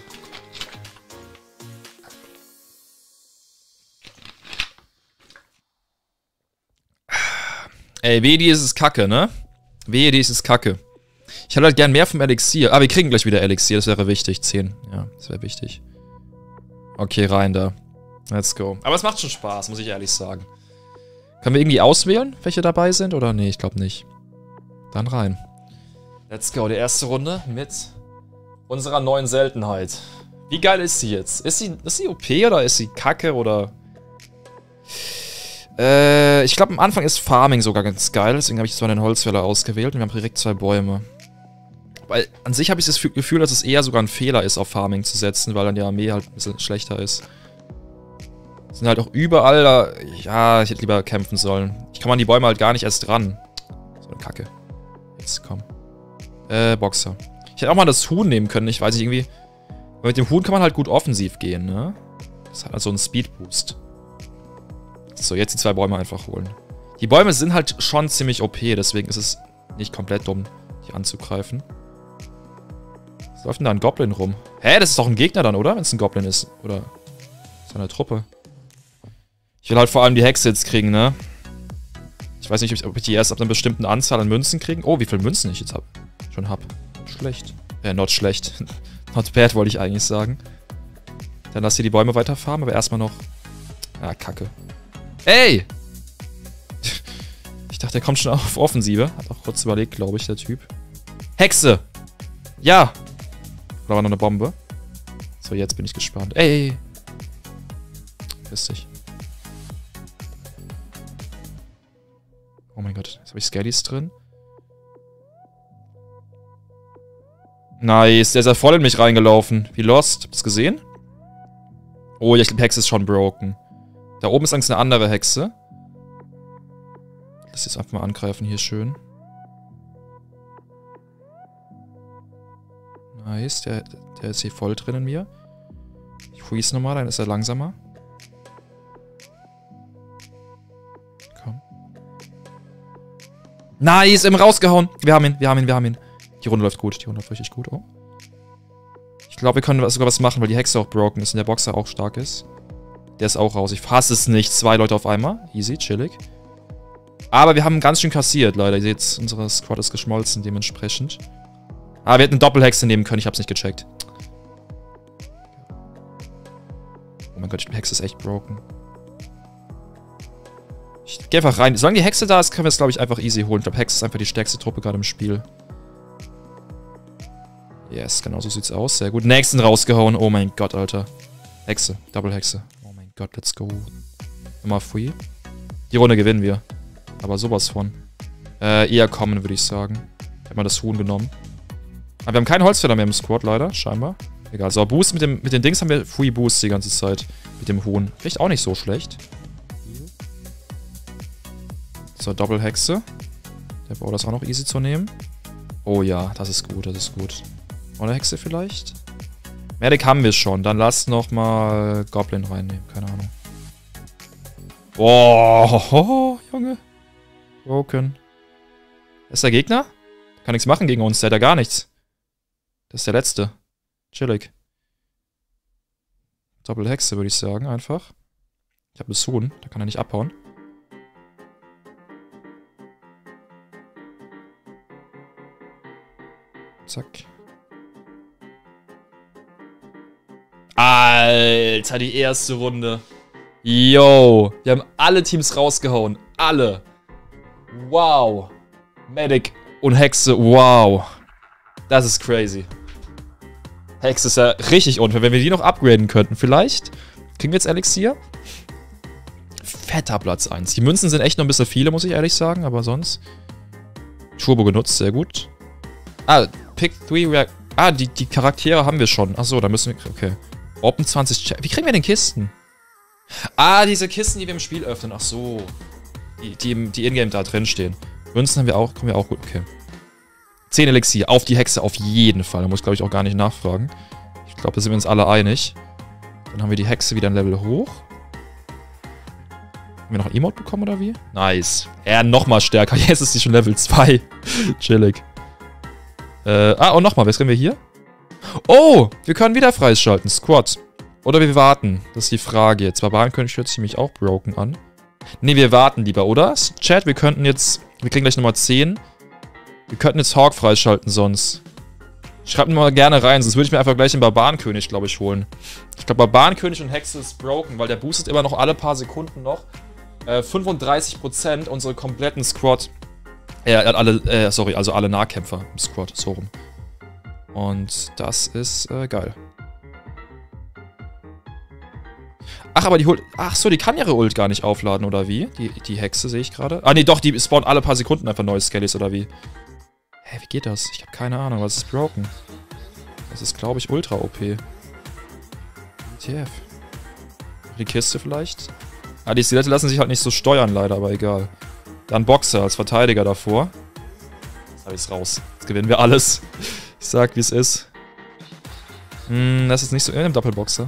Ey, wehe, die ist es kacke, ne? Wehe, die ist es kacke. Ich hätte halt gern mehr vom Elixier. Ah, wir kriegen gleich wieder Elixier, das wäre wichtig. 10. Ja, das wäre wichtig. Okay, rein da. Let's go. Aber es macht schon Spaß, muss ich ehrlich sagen. Können wir irgendwie auswählen, welche dabei sind? Oder nee, ich glaube nicht. Dann rein. Let's go, die erste Runde mit unserer neuen Seltenheit. Wie geil ist sie jetzt? Ist sie OP oder ist sie kacke oder... ich glaube, am Anfang ist Farming sogar ganz geil. Deswegen habe ich jetzt mal den Holzfäller ausgewählt. Und wir haben direkt 2 Bäume. Weil an sich habe ich das Gefühl, dass es eher sogar ein Fehler ist, auf Farming zu setzen. Weil dann die Armee halt ein bisschen schlechter ist. Sind halt auch überall da... Ja, ich hätte lieber kämpfen sollen. Ich komme an die Bäume halt gar nicht erst dran. So eine Kacke. Jetzt, komm. Boxer. Ich hätte auch mal das Huhn nehmen können. Ich weiß nicht, irgendwie... Aber mit dem Huhn kann man halt gut offensiv gehen, ne? Das hat halt so einen Speed-Boost. So, jetzt die 2 Bäume einfach holen. Die Bäume sind halt schon ziemlich OP, deswegen ist es nicht komplett dumm, die anzugreifen. Was läuft denn da ein Goblin rum? Hä, das ist doch ein Gegner dann, oder? Wenn es ein Goblin ist. Oder ist eine Truppe. Ich will halt vor allem die Hexe jetzt kriegen, ne? Ich weiß nicht, ob ich die erst ab einer bestimmten Anzahl an Münzen kriegen. Oh, wie viele Münzen ich jetzt schon hab. Schlecht. Not schlecht. Not bad, wollte ich eigentlich sagen. Dann lass hier die Bäume weiter farmen, aber erstmal noch... Ah, Kacke. Ey! Ich dachte, der kommt schon auf Offensive. Hat auch kurz überlegt, glaube ich, der Typ. Hexe! Ja! Da war noch eine Bombe. So, jetzt bin ich gespannt. Ey! Piss dich. Oh mein Gott, jetzt habe ich Skellies drin. Nice, der ist ja voll in mich reingelaufen. Wie lost. Habt ihr das gesehen? Oh, ja, ich glaube, Hexe ist schon broken. Da oben ist eigentlich eine andere Hexe. Lass jetzt einfach mal angreifen hier schön. Nice, der ist hier voll drin in mir. Ich freeze nochmal, dann ist er langsamer. Komm. Nice, im rausgehauen. Wir haben ihn. Die Runde läuft gut, die Runde läuft richtig gut. Oh. Ich glaube, wir können sogar was machen, weil die Hexe auch broken ist und der Boxer auch stark ist. Der ist auch raus. Ich fasse es nicht. 2 Leute auf einmal. Easy, chillig. Aber wir haben ganz schön kassiert, leider. Ihr seht, unsere Squad ist geschmolzen dementsprechend. Ah, wir hätten eine Doppelhexe nehmen können. Ich hab's nicht gecheckt. Oh mein Gott, die Hexe ist echt broken. Ich geh einfach rein. Solange die Hexe da ist, können wir es, glaube ich, einfach easy holen. Ich glaube, Hexe ist einfach die stärkste Truppe gerade im Spiel. Yes, genau so sieht's aus. Sehr gut. Nächsten rausgehauen. Oh mein Gott, Alter. Hexe. Doppelhexe. Oh mein Gott, let's go. Nochmal free. Die Runde gewinnen wir. Aber sowas von. Eher kommen, würde ich sagen. Ich hab mal das Huhn genommen. Aber wir haben keinen Holzfäller mehr im Squad, leider. Scheinbar. Egal. So, Boost mit den Dings haben wir Free Boost die ganze Zeit. Mit dem Huhn. Vielleicht auch nicht so schlecht. So, Doppelhexe. Der braucht das auch noch easy zu nehmen. Oh ja, das ist gut, das ist gut. Oder Hexe vielleicht? Medic haben wir schon. Dann lass nochmal Goblin reinnehmen. Keine Ahnung. Boah, Junge. Broken. Ist der Gegner? Kann nichts machen gegen uns. Der hat ja gar nichts. Das ist der letzte. Chillig. Doppelhexe, würde ich sagen, einfach. Ich habe das Huhn. Da kann er nicht abhauen. Zack. Alter, die erste Runde. Yo. Wir haben alle Teams rausgehauen. Alle. Wow. Medic und Hexe. Wow. Das ist crazy. Hexe ist ja richtig unfair. Wenn wir die noch upgraden könnten, vielleicht. Kriegen wir jetzt Elixier? Fetter Platz 1. Die Münzen sind echt noch ein bisschen viele, muss ich ehrlich sagen. Aber sonst. Turbo genutzt, sehr gut. Ah, Pick 3 Ah, die Charaktere haben wir schon. Achso, da müssen wir... Okay. Open 20... Wie kriegen wir denn Kisten? Ah, diese Kisten, die wir im Spiel öffnen. Ach so. Die in-game da drin stehen. Münzen haben wir auch... Kommen wir auch gut... Okay. 10 Elixier. Auf die Hexe auf jeden Fall. Da muss ich, glaube ich, auch gar nicht nachfragen. Ich glaube, da sind wir uns alle einig. Dann haben wir die Hexe wieder ein Level hoch. Haben wir noch Emote bekommen, oder wie? Nice. Nochmal stärker. Jetzt ist sie schon Level 2. Chillig. Und nochmal, was können wir hier? Oh, wir können wieder freischalten. Squad. Oder wir warten. Das ist die Frage jetzt. Barbarenkönig hört sich mich auch broken an. Ne, wir warten lieber, oder? Chat, wir könnten jetzt... Wir kriegen gleich Nummer 10. Wir könnten jetzt Hawk freischalten sonst. Schreibt mir mal gerne rein, sonst würde ich mir einfach gleich den Barbarenkönig, glaube ich, holen. Ich glaube, Barbarenkönig und Hexe ist broken, weil der boostet immer noch alle paar Sekunden noch 35% unsere kompletten Squad. Also alle Nahkämpfer im Squad, so rum. Und das ist geil. Ach, aber die holt... Ach so, die kann ihre Ult gar nicht aufladen, oder wie? Die Hexe sehe ich gerade. Ah, nee, doch, die spawnt alle paar Sekunden einfach neue Skellies, oder wie? Hä, wie geht das? Ich habe keine Ahnung, was ist broken? Das ist, glaube ich, ultra OP. WTF. Die Kiste vielleicht? Ah, die Skelette lassen sich halt nicht so steuern, leider, aber egal. Dann Boxer als Verteidiger davor. Jetzt habe ich es raus. Jetzt gewinnen wir alles. Ich sag, wie es ist. Das ist nicht so in einem Doppelboxer.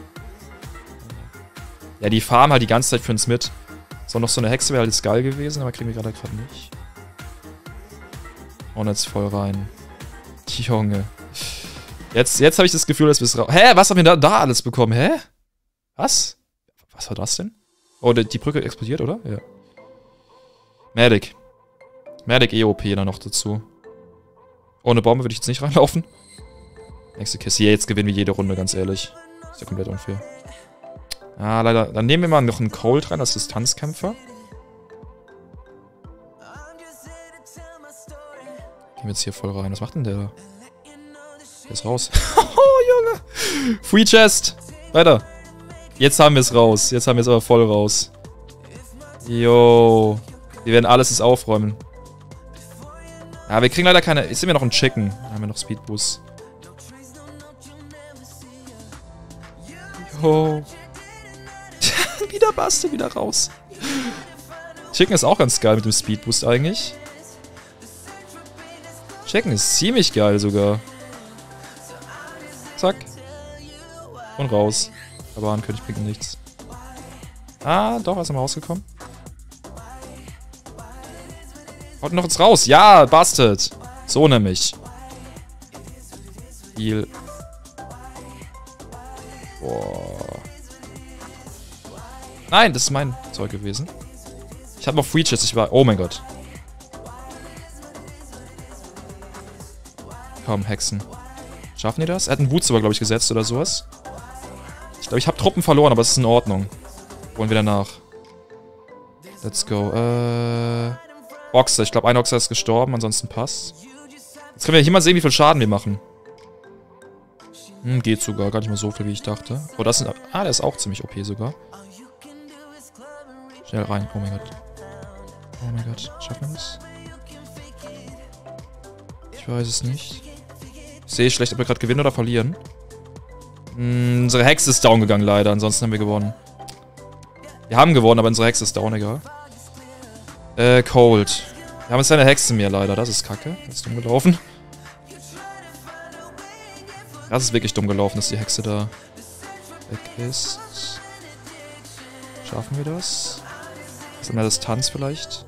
Ja, die farmen halt die ganze Zeit für uns mit. So, noch so eine Hexe wäre halt jetzt geil gewesen, aber kriegen wir gerade nicht. Und jetzt voll rein. Junge. Jetzt habe ich das Gefühl, dass wir es raus... Hä? Was haben wir da alles bekommen? Hä? Was? Was war das denn? Oh, die Brücke explodiert, oder? Ja. Medic. Medic EOP dann noch dazu. Ohne Bombe würde ich jetzt nicht reinlaufen. Nächste Kiste. Jetzt gewinnen wir jede Runde, ganz ehrlich. Ist ja komplett unfair. Ah, leider. Dann nehmen wir mal noch einen Cold rein als Distanzkämpfer. Gehen wir jetzt hier voll rein. Was macht denn der da? Der ist raus. Oh, Junge. Free Chest. Weiter. Jetzt haben wir es raus. Jetzt haben wir es aber voll raus. Yo. Wir werden alles jetzt aufräumen. Ja, wir kriegen leider keine... Jetzt sind wir noch ein Chicken. Dann haben wir noch Speed Boost. Yo. Wieder Baste, wieder raus. Chicken ist auch ganz geil mit dem Speed Boost eigentlich. Chicken ist ziemlich geil sogar. Zack. Und raus. Aber ein König bringt nichts. Ah, doch, ist er mal rausgekommen. Haut noch jetzt raus. Ja, Bastard. So nämlich. Heal. Boah. Nein, das ist mein Zeug gewesen. Ich habe noch Free Chest. Ich war... Oh mein Gott. Komm, Hexen. Schaffen die das? Er hat einen Boots aber, glaube ich, gesetzt oder sowas. Ich glaube, ich habe Truppen verloren, aber es ist in Ordnung. Holen wir danach. Let's go. Ochse. Ich glaube, ein Ochse ist gestorben, ansonsten passt. Jetzt können wir hier mal sehen, wie viel Schaden wir machen. Geht sogar. Gar nicht mal so viel, wie ich dachte. Oh, das sind... Ah, der ist auch ziemlich OP sogar. Schnell rein. Oh mein Gott. Oh mein Gott. Schaffen wir das? Ich weiß es nicht. Ich sehe schlecht, ob wir gerade gewinnen oder verlieren. Unsere Hexe ist down gegangen, leider. Ansonsten haben wir gewonnen. Wir haben gewonnen, aber unsere Hexe ist down, egal. Cold. Wir haben jetzt keine Hexe mehr, leider. Das ist kacke. Das ist dumm gelaufen. Das ist wirklich dumm gelaufen, dass die Hexe da weg ist. Schaffen wir das? Ist an der Distanz vielleicht?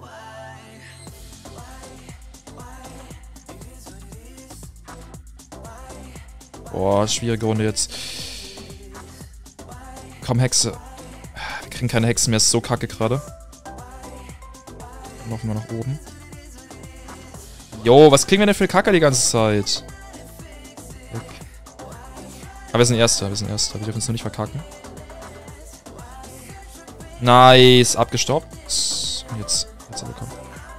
Boah, schwierige Runde jetzt. Komm, Hexe. Wir kriegen keine Hexen mehr, ist so kacke gerade. Laufen wir nach oben. Jo, was kriegen wir denn für Kacke die ganze Zeit? Weg. Aber wir sind Erster, wir dürfen uns nur nicht verkacken. Nice, abgestoppt. Und jetzt hat er bekommen.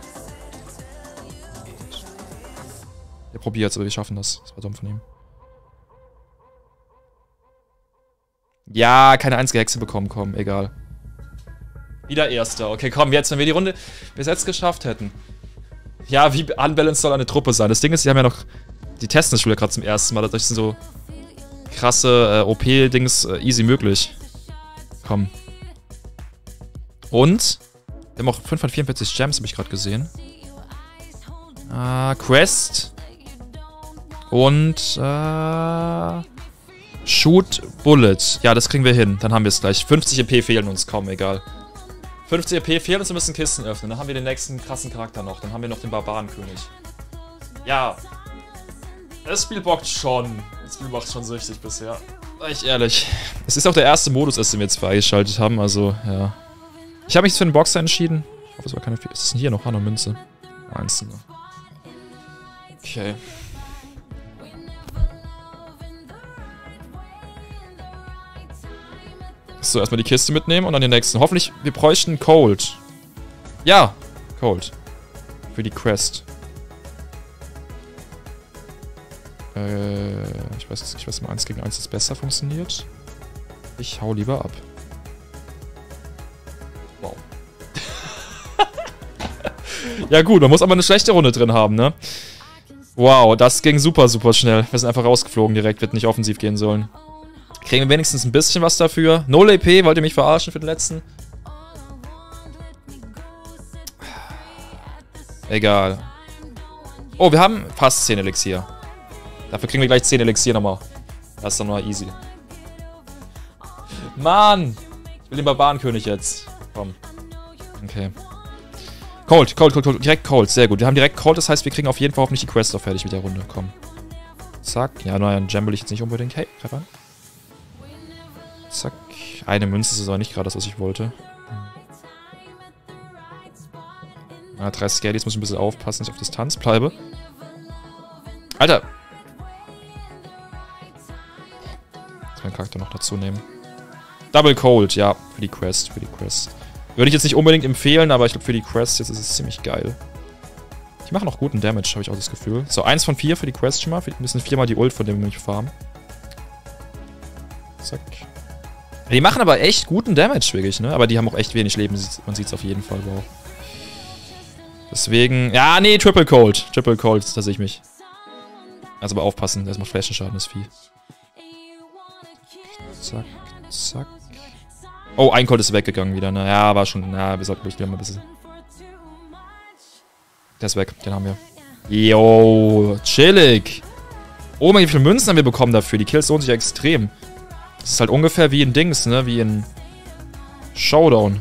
Er probiert es, aber wir schaffen das. Das war dumm von ihm. Ja, keine einzige Hexe bekommen, komm, egal. Wieder Erster. Okay, komm, jetzt, wenn wir die Runde bis jetzt geschafft hätten. Ja, wie unbalanced soll eine Truppe sein? Das Ding ist, die haben ja noch... Die testen das Spiel ja gerade zum ersten Mal. Dadurch sind so krasse OP-Dings easy möglich. Komm. Und? Wir haben auch 544 Gems, habe ich gerade gesehen. Quest. Und, Shoot Bullet. Ja, das kriegen wir hin. Dann haben wir es gleich. 50 EP fehlen uns, kaum egal. 50 EP fehlen uns, wir müssen Kisten öffnen. Dann haben wir den nächsten krassen Charakter noch. Dann haben wir noch den Barbarenkönig. Ja. Das Spiel bockt schon. Das Spiel macht schon süchtig bisher. Sag ich ehrlich. Es ist auch der erste Modus, den wir jetzt freigeschaltet haben, also, ja. Ich habe mich für den Boxer entschieden. Ich hoffe, es war keine... Was ist denn hier noch? Eine Münze. Einzelne. Okay. So, erstmal die Kiste mitnehmen und dann den nächsten. Hoffentlich, wir bräuchten Cold. Ja, Cold. Für die Quest. Ich weiß nicht, was im 1 gegen 1 jetzt besser funktioniert. Ich hau lieber ab. Wow. Ja gut, man muss aber eine schlechte Runde drin haben, ne? Wow, das ging super, super schnell. Wir sind einfach rausgeflogen direkt, wird nicht offensiv gehen sollen. Kriegen wir wenigstens ein bisschen was dafür. 0 EP, wollt ihr mich verarschen für den letzten? Egal. Oh, wir haben fast 10 Elixier. Dafür kriegen wir gleich 10 Elixier nochmal. Das ist doch mal easy. Mann! Ich will den Barbarenkönig jetzt. Komm. Okay. Cold. Direkt Cold, sehr gut. Wir haben direkt Cold, das heißt, wir kriegen auf jeden Fall hoffentlich die Quest auch fertig mit der Runde. Komm. Zack. Ja, naja, einen Gem will ich jetzt nicht unbedingt. Hey, greif an. Zack. Eine Münze ist aber nicht gerade das, was ich wollte. Ja, 3 Scalies, muss ich ein bisschen aufpassen, dass ich auf Distanz bleibe. Alter! Jetzt meinen Charakter noch dazu nehmen. Double Cold, ja, für die Quest, Würde ich jetzt nicht unbedingt empfehlen, aber ich glaube für die Quest jetzt ist es ziemlich geil. Die machen auch guten Damage, habe ich auch das Gefühl. So, 1 von 4 für die Quest schon mal. Wir müssen 4-mal die Ult, von dem wir nicht farmen. Zack. Die machen aber echt guten Damage, wirklich, ne? Aber die haben auch echt wenig Leben, man sieht es auf jeden Fall, wow. Deswegen, ja, nee, Triple Cold, da sehe ich mich. Also aber aufpassen, erstmal Flächenschaden, das Vieh. Zack, zack. Oh, ein Cold ist weggegangen wieder, ne? Ja, war schon, na, wir sollten wieder mal ein bisschen... Der ist weg, den haben wir. Yo, chillig. Oh mein Gott, wie viele Münzen haben wir bekommen dafür? Die Kills lohnen sich ja extrem. Das ist halt ungefähr wie in Dings, ne? Wie in Showdown.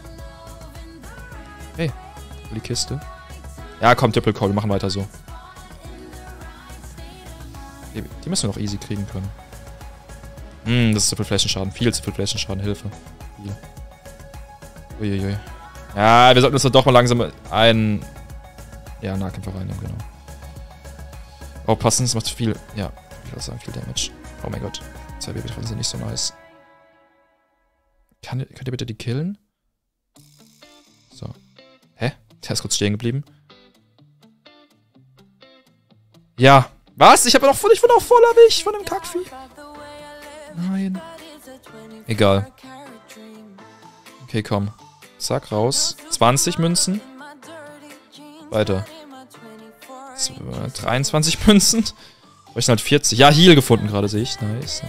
Hey, die Kiste. Ja, komm, Triple Call, wir machen weiter so. Die müssen wir noch easy kriegen können. Das ist zu viel Flächenschaden. Viel zu viel Flächenschaden. Hilfe. Viel. Uiuiui. Ja, wir sollten uns doch mal langsam einen... Ja, Nahkämpfer reinnehmen, genau. Aufpassen, es macht zu viel. Ja, ich würde sagen, viel Damage. Oh mein Gott. 2 Babytreffer sind nicht so nice. Könnt ihr bitte die killen? So. Hä? Der ist kurz stehen geblieben. Ja. Was? Ich wurde noch voll erwischt von dem Kackvieh. Nein. Egal. Okay, komm. Zack, raus. 20 Münzen. Weiter. 23 Münzen. Ich halt 40. Ja, Heal gefunden gerade, sehe ich. Nice.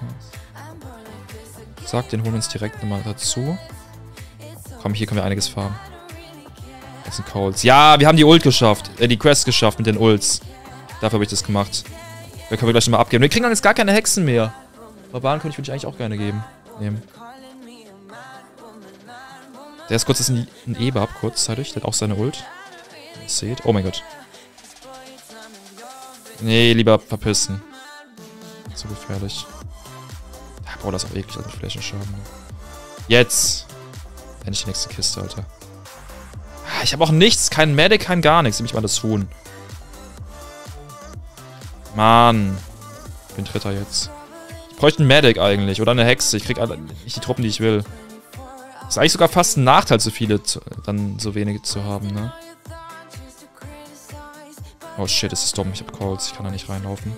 Zack, den holen wir uns direkt nochmal dazu. Komm, hier können wir einiges farmen. Das sind Colds. Ja, wir haben die Ult geschafft. Die Quest geschafft mit den Ults. Dafür habe ich das gemacht. Da können wir gleich nochmal abgeben. Wir kriegen dann jetzt gar keine Hexen mehr. Barbarenkönig würde ich eigentlich auch gerne nehmen. Der ist kurz ist ein E-Bab, kurzzeitig. Der hat auch seine Ult. Ihr seht. Oh mein Gott. Nee, lieber verpissen. Zu gefährlich. Boah, das ist auch eklig, also mit Flächenschaden. Jetzt. Endlich die nächste Kiste, Alter. Ich habe auch nichts, kein Medic, kein gar nichts. Nämlich mal das Huhn. Mann. Ich bin Dritter jetzt. Ich bräuchte einen Medic eigentlich. Oder eine Hexe. Ich krieg nicht die Truppen, die ich will. Ist eigentlich sogar fast ein Nachteil, so viele, dann so wenige zu haben, ne? Oh shit, das ist dumm. Ich hab Calls. Ich kann da nicht reinlaufen.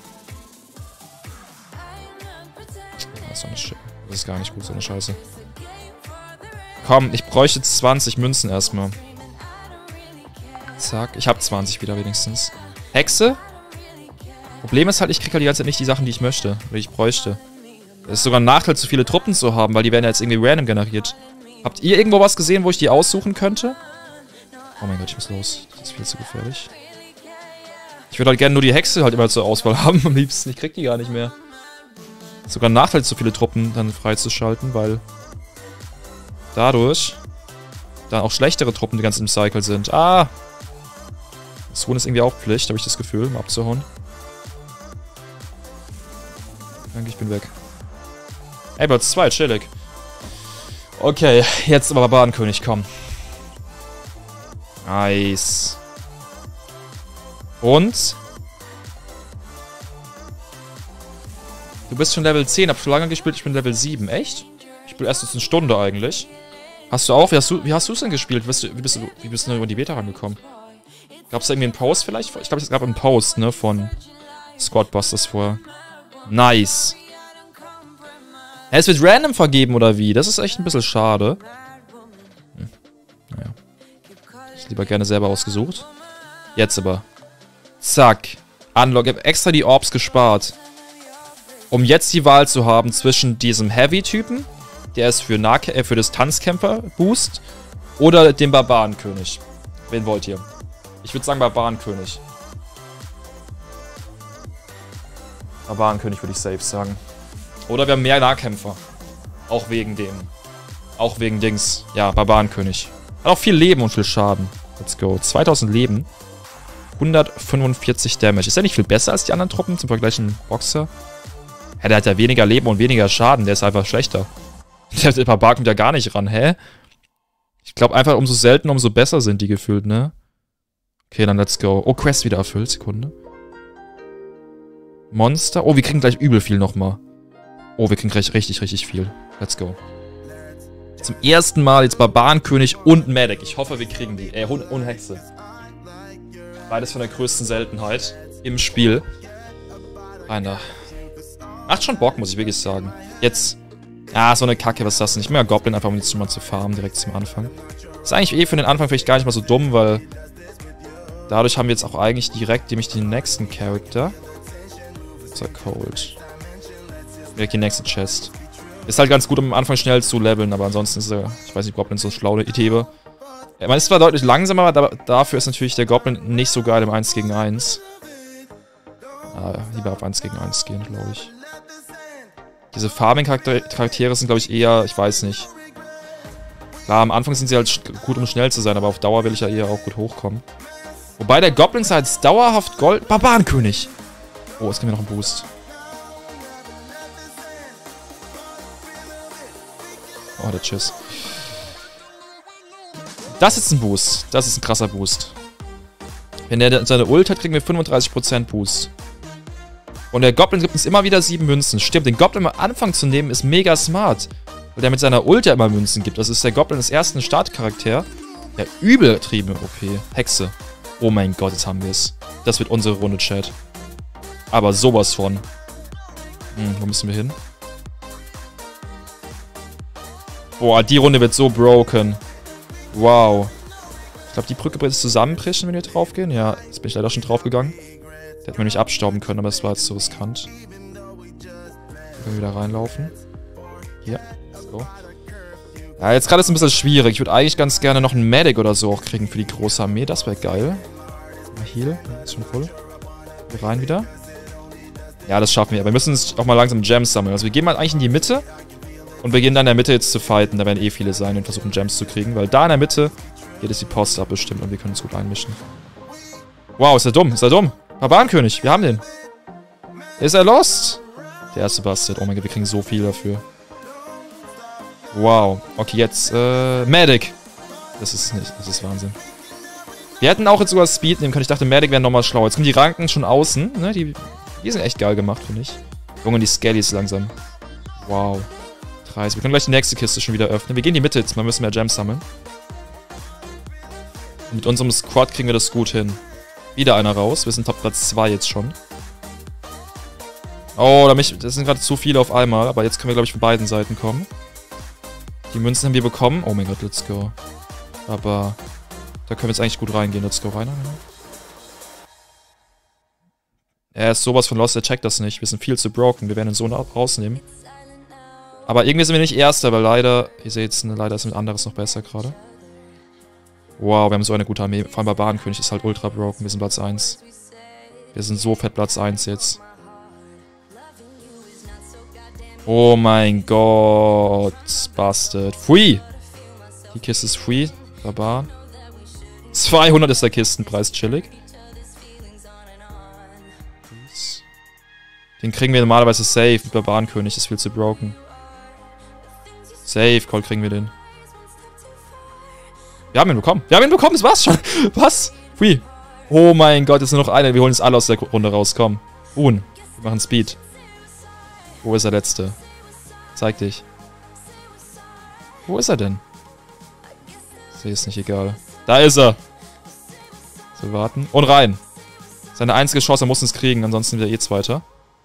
Das ist gar nicht gut, so eine Scheiße. Komm, ich bräuchte 20 Münzen erstmal. Zack. Ich habe 20 wieder wenigstens. Hexe? Problem ist halt, ich krieg halt die ganze Zeit nicht die Sachen, die ich möchte. Oder ich bräuchte. Es ist sogar ein Nachteil, zu viele Truppen zu haben, weil die werden ja jetzt irgendwie random generiert. Habt ihr irgendwo was gesehen, wo ich die aussuchen könnte? Oh mein Gott, ich muss los. Das ist viel zu gefährlich. Ich würde halt gerne nur die Hexe halt immer zur Auswahl haben am liebsten. Ich krieg die gar nicht mehr. Sogar ein Nachteil, so viele Truppen dann freizuschalten, weil dadurch dann auch schlechtere Truppen die ganz im Cycle sind. Ah! Das Huhn ist irgendwie auch Pflicht, habe ich das Gefühl, um abzuhauen. Danke, ich bin weg. Ey, Birds 2, chillig. Okay, jetzt aber Barbarenkönig, komm. Nice. Und? Du bist schon Level 10, hab schon lange gespielt, ich bin Level 7. Echt? Ich spiele erst jetzt eine Stunde eigentlich. Hast du auch? Wie hast du es denn gespielt? Wie bist du über die Beta rangekommen? Gab es da irgendwie einen Post vielleicht? Ich glaube, es gab einen Post, ne, von Squadbusters vorher. Nice. Es wird random vergeben, oder wie? Das ist echt ein bisschen schade. Naja. Ich lieber gerne selber ausgesucht. Jetzt aber. Zack. Unlock. Ich habe extra die Orbs gespart. Um jetzt die Wahl zu haben zwischen diesem Heavy-Typen, der ist für Distanzkämpfer-Boost, oder dem Barbarenkönig. Wen wollt ihr? Ich würde sagen Barbarenkönig. Barbarenkönig würde ich safe sagen. Oder wir haben mehr Nahkämpfer. Auch wegen dem. Auch wegen Dings. Ja, Barbarenkönig. Hat auch viel Leben und viel Schaden. Let's go. 2000 Leben. 145 Damage. Ist ja nicht viel besser als die anderen Truppen zum vergleichen Boxer. Ja, der hat ja weniger Leben und weniger Schaden. Der ist einfach schlechter. Der Barbar kommt ja gar nicht ran. Hä? Ich glaube einfach, umso seltener, umso besser sind die gefühlt, ne? Okay, dann let's go. Oh, Quest wieder erfüllt. Sekunde. Monster. Oh, wir kriegen gleich übel viel nochmal. Oh, wir kriegen gleich richtig, richtig viel. Let's go. Zum ersten Mal jetzt Barbarenkönig und Medic. Ich hoffe, wir kriegen die. Hund und Hexe. Beides von der größten Seltenheit im Spiel. Rein da. Macht schon Bock, muss ich wirklich sagen. Jetzt. Ja, so eine Kacke, was ist das denn? Ich bin ja Goblin, einfach um jetzt schon mal zu farmen, direkt zum Anfang. Ist eigentlich für den Anfang vielleicht gar nicht mal so dumm, weil dadurch haben wir jetzt auch eigentlich direkt nämlich den nächsten Charakter. Ist er cold. Direkt die nächste Chest. Ist halt ganz gut, um am Anfang schnell zu leveln, aber ansonsten ist er, ich weiß nicht, Goblin so schlau, der Idee. Man ist zwar deutlich langsamer, aber dafür ist natürlich der Goblin nicht so geil im 1 gegen 1. Lieber auf 1 gegen 1 gehen, glaube ich. Diese Farming-Charaktere sind, glaube ich, eher, ich weiß nicht. Klar, am Anfang sind sie halt gut, um schnell zu sein, aber auf Dauer will ich ja eher auch gut hochkommen. Wobei der Goblin ist halt dauerhaft Gold... Barbarenkönig! Oh, jetzt kriegen wir noch einen Boost. Oh, der Tschüss. Das ist ein Boost. Das ist ein krasser Boost. Wenn der seine Ult hat, kriegen wir 35% Boost. Und der Goblin gibt uns immer wieder 7 Münzen. Stimmt, den Goblin am Anfang zu nehmen ist mega smart. Weil der mit seiner Ult ja immer Münzen gibt. Das ist der Goblin des ersten Startcharakter. Der übeltriebene OP. Hexe. Oh mein Gott, jetzt haben wir es. Das wird unsere Runde, Chat. Aber sowas von. Wo müssen wir hin? Boah, die Runde wird so broken. Wow. Ich glaube, die Brücke wird jetzt zusammenbrechen, wenn wir draufgehen. Ja, jetzt bin ich leider schon draufgegangen. Der hätte mir nicht abstauben können, aber das war jetzt zu riskant. Wir können wieder reinlaufen. Hier. So. Ja, jetzt gerade ist es ein bisschen schwierig. Ich würde eigentlich ganz gerne noch einen Medic oder so auch kriegen für die große Armee. Das wäre geil. Heal. Ist schon voll. Hier rein wieder. Ja, das schaffen wir. Aber wir müssen uns auch mal langsam Gems sammeln. Also wir gehen mal eigentlich in die Mitte. Und wir gehen dann in der Mitte jetzt zu fighten. Da werden eh viele sein und versuchen Gems zu kriegen. Weil da in der Mitte geht es die Post ab bestimmt und wir können uns gut einmischen. Wow, ist er dumm. Ist er dumm. Barbarenkönig. Wir haben den. Ist er lost? Der erste Bastard. Oh mein Gott, wir kriegen so viel dafür. Wow. Okay, jetzt, Medic. Das ist nicht, das ist Wahnsinn. Wir hätten auch jetzt sogar Speed nehmen können. Ich dachte, Medic wäre nochmal schlauer. Jetzt kommen die Ranken schon außen. Ne? Die sind echt geil gemacht, finde ich. Junge, die Skellies langsam. Wow. 30. Wir können gleich die nächste Kiste schon wieder öffnen. Wir gehen in die Mitte jetzt. Mal müssen mehr Gems sammeln. Und mit unserem Squad kriegen wir das gut hin. Wieder einer raus. Wir sind Top Platz 2 jetzt schon. Oh, das sind gerade zu viele auf einmal. Aber jetzt können wir, glaube ich, von beiden Seiten kommen. Die Münzen haben wir bekommen. Oh mein Gott, let's go. Aber da können wir jetzt eigentlich gut reingehen. Let's go rein. Er ist sowas von lost, er checkt das nicht. Wir sind viel zu broken. Wir werden ihn so rausnehmen. Aber irgendwie sind wir nicht Erster, weil leider... Ihr seht es, leider ist ein anderes noch besser gerade. Wow, wir haben so eine gute Armee. Vor allem Barbarenkönig ist halt ultra broken. Wir sind Platz 1. Wir sind so fett Platz 1 jetzt. Oh mein Gott. Bastard. Free. Die Kiste ist free. Barbar. 200 ist der Kistenpreis. Chillig. Den kriegen wir normalerweise safe. Mit Barbarenkönig ist viel zu broken. Safe. Call kriegen wir den. Wir haben ihn bekommen. Wir haben ihn bekommen. Das war's schon. Was? Free. Oh mein Gott. Jetzt nur noch einer. Wir holen jetzt alle aus der Runde raus. Komm. Wir machen Speed. Wo ist der Letzte? Zeig dich. Wo ist er denn? Ich sehe es nicht, egal. Da ist er! So, warten. Und rein! Seine einzige Chance, er muss uns kriegen, ansonsten sind wir eh Zweiter.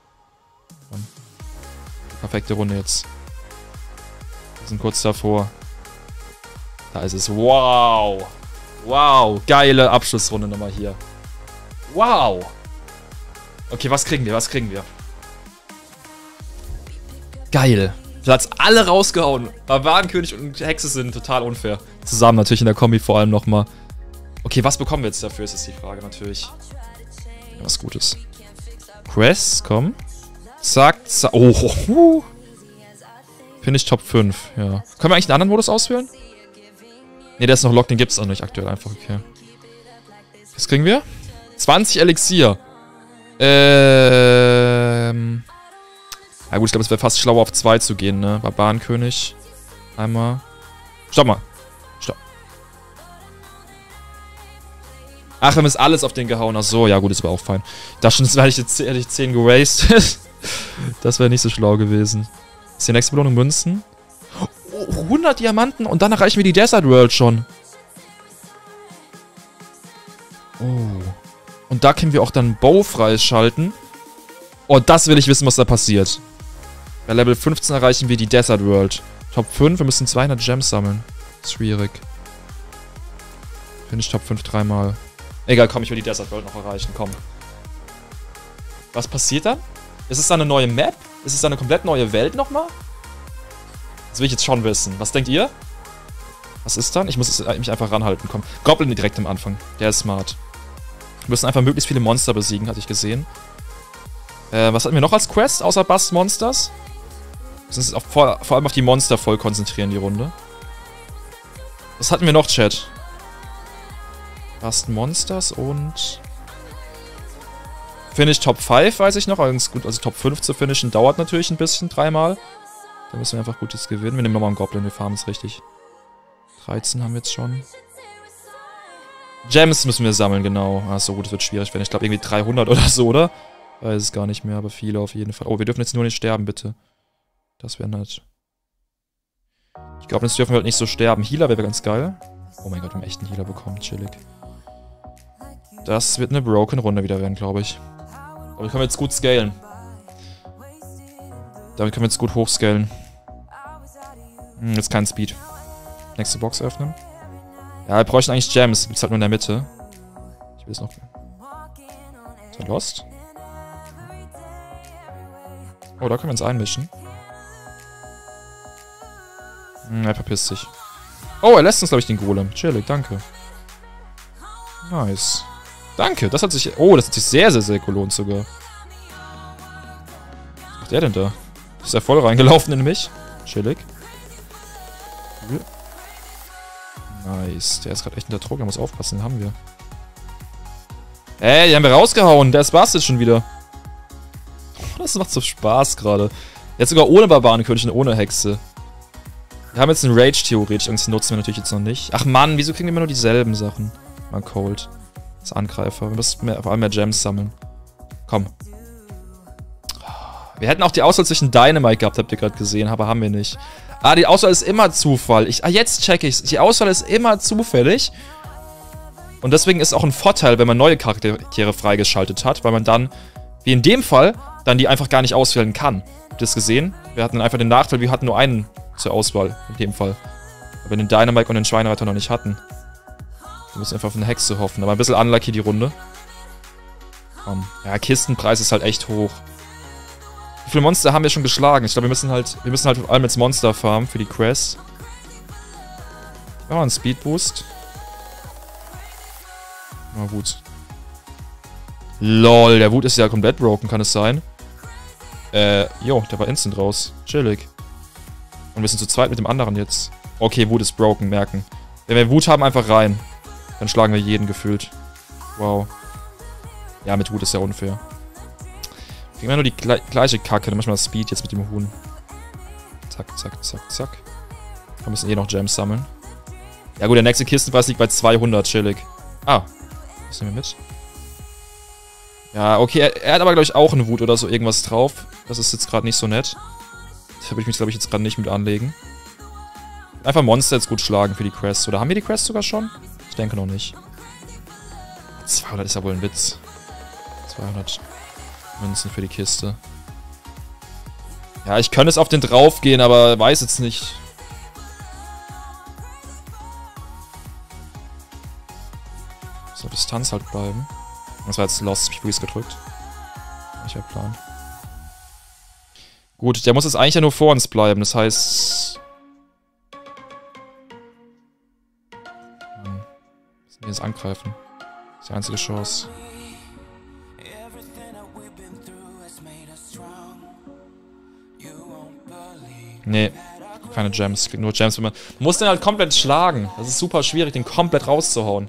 Perfekte Runde jetzt. Wir sind kurz davor. Da ist es. Wow! Wow! Geile Abschlussrunde nochmal hier. Wow! Okay, was kriegen wir? Was kriegen wir? Geil. Platz alle rausgehauen. Barbarenkönig und Hexe sind total unfair. Zusammen natürlich in der Kombi vor allem nochmal. Okay, was bekommen wir jetzt dafür, ist jetzt die Frage natürlich. Ja, was Gutes. Quests, komm. Zack, zack. Oh, Finish Top 5, ja. Können wir eigentlich einen anderen Modus auswählen? Ne, der ist noch locked, den gibt es auch nicht aktuell einfach, okay. Was kriegen wir? 20 Elixier. Ja gut, ich glaube, es wäre fast schlauer auf 2 zu gehen, ne? Barbarenkönig. Einmal. Stopp mal. Stopp. Ach, wir haben jetzt alles auf den gehauen. Ach so, ja gut, ist aber auch fein. Ich dachte schon, hätte ich 10 geraced. Das wäre nicht so schlau gewesen. Ist die nächste Belohnung Münzen? Oh, 100 Diamanten und dann erreichen wir die Desert World schon. Oh. Und da können wir auch dann Bow freischalten. Oh, das will ich wissen, was da passiert. Bei Level 15 erreichen wir die Desert World. Top 5, wir müssen 200 Gems sammeln. Schwierig. Finish Top 5 dreimal. Egal, komm, ich will die Desert World noch erreichen, komm. Was passiert da? Ist es da eine neue Map? Ist es da eine komplett neue Welt nochmal? Das will ich jetzt schon wissen. Was denkt ihr? Was ist dann? Ich muss mich einfach ranhalten, komm. Goblin direkt am Anfang. Der ist smart. Wir müssen einfach möglichst viele Monster besiegen, hatte ich gesehen. Was hatten wir noch als Quest, außer Bust Monsters? Wir müssen uns vor allem auf die Monster voll konzentrieren, die Runde. Was hatten wir noch, Chat? Bust Monsters und... Finish Top 5, weiß ich noch. Also gut, also Top 5 zu finishen dauert natürlich ein bisschen, dreimal. Da müssen wir einfach Gutes gewinnen. Wir nehmen nochmal einen Goblin, wir farmen es richtig. 13 haben wir jetzt schon. Gems müssen wir sammeln, genau. Ah, so gut, das wird schwierig werden. Ich glaube irgendwie 300 oder so, oder? Weiß es gar nicht mehr, aber viele auf jeden Fall. Oh, wir dürfen jetzt nur nicht sterben, bitte. Das wäre nett. Ich glaube, jetzt dürfen wir halt nicht so sterben. Healer wäre ganz geil. Oh mein Gott, wir haben echt einen Healer bekommen. Chillig. Das wird eine Broken-Runde wieder werden, glaube ich. Aber wir können jetzt gut scalen. Damit können wir jetzt gut hochscalen. Jetzt kein Speed. Nächste Box öffnen. Ja, wir bräuchten eigentlich Gems. Gibt's halt nur in der Mitte. Ich will es noch... Ist er lost? Oh, da können wir uns einmischen. Er verpisst sich. Oh, er lässt uns, glaube ich, den Golem. Chillig, danke. Nice. Danke, das hat sich... Oh, das hat sich sehr, sehr, sehr gelohnt sogar. Was macht der denn da? Ist er voll reingelaufen in mich? Chillig. Nice. Der ist gerade echt unter Druck. Da muss aufpassen, den haben wir. Ey, die haben wir rausgehauen. Der ist Bastet schon wieder. Das macht so Spaß gerade. Jetzt sogar ohne Barbarenkönig und ohne Hexe. Wir haben jetzt einen Rage theoretisch. Irgendwie nutzen wir natürlich jetzt noch nicht. Ach Mann, wieso kriegen wir immer nur dieselben Sachen? Mal Cold. Als Angreifer. Wir müssen vor allem mehr Gems sammeln. Komm. Wir hätten auch die Auswahl zwischen Dynamite gehabt, habt ihr gerade gesehen, aber haben wir nicht. Ah, die Auswahl ist immer Zufall. Jetzt check ich's. Die Auswahl ist immer zufällig. Und deswegen ist auch ein Vorteil, wenn man neue Charaktere freigeschaltet hat, weil man dann, wie in dem Fall, dann die einfach gar nicht auswählen kann. Habt ihr das gesehen? Wir hatten einfach den Nachteil, wir hatten nur einen zur Auswahl, in dem Fall. Aber wir den Dynamite und den Schweinereiter noch nicht hatten. Wir müssen einfach auf eine Hexe hoffen. Aber ein bisschen unlucky die Runde. Komm. Ja, Kistenpreis ist halt echt hoch. Wie viele Monster haben wir schon geschlagen? Ich glaube, wir müssen halt vor allem jetzt Monster farmen für die Quest. Ja, einen Speed Boost. Na gut. LOL, der Wut ist ja komplett broken, kann es sein? Jo, der war instant raus. Chillig. Und wir sind zu zweit mit dem anderen jetzt. Okay, Wut ist broken, merken. Wenn wir Wut haben, einfach rein. Dann schlagen wir jeden gefühlt. Wow. Ja, mit Wut ist ja unfair. Kriegen wir nur die gleiche Kacke, dann manchmal Speed jetzt mit dem Huhn. Zack, zack, zack, zack. Wir müssen eh noch Gems sammeln. Ja gut, der nächste Kistenpreis liegt bei 200, chillig. Ah, was nehmen wir mit? Ja, okay, er hat aber, glaube ich, auch eine Wut oder so irgendwas drauf. Das ist jetzt gerade nicht so nett. Da würde ich mich, glaube ich, jetzt gerade nicht mit anlegen. Einfach Monster jetzt gut schlagen für die Quest. Oder haben wir die Quest sogar schon? Ich denke noch nicht. 200 ist ja wohl ein Witz. 200 Münzen für die Kiste. Ja, ich könnte es auf den drauf gehen, aber weiß jetzt nicht. So, Distanz halt bleiben. Das war jetzt Lost, ich habe Freeze gedrückt. Ich habe Plan. Gut, der muss jetzt eigentlich ja nur vor uns bleiben, das heißt... Müssen wir jetzt angreifen. Das ist die einzige Chance. Nee, keine Gems. Ich krieg nur Gems, wenn man muss den halt komplett schlagen. Das ist super schwierig, den komplett rauszuhauen.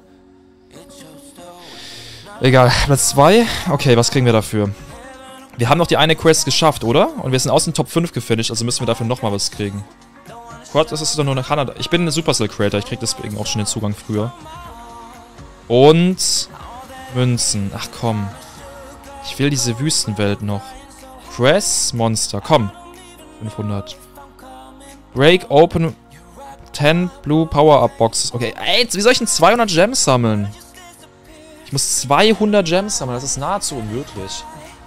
Egal, Platz 2. Okay, was kriegen wir dafür? Wir haben noch die eine Quest geschafft, oder? Und wir sind aus den Top 5 gefinisht, also müssen wir dafür nochmal was kriegen. Gott, das ist doch nur eine Kanada. Ich bin ein Supercell Creator, ich krieg deswegen auch schon den Zugang früher. Und Münzen. Ach komm. Ich will diese Wüstenwelt noch. Press Monster. Komm. 500. Break open 10 Blue Power-Up Boxes. Okay, ey, wie soll ich denn 200 Gems sammeln? Ich muss 200 Gems sammeln. Das ist nahezu unmöglich.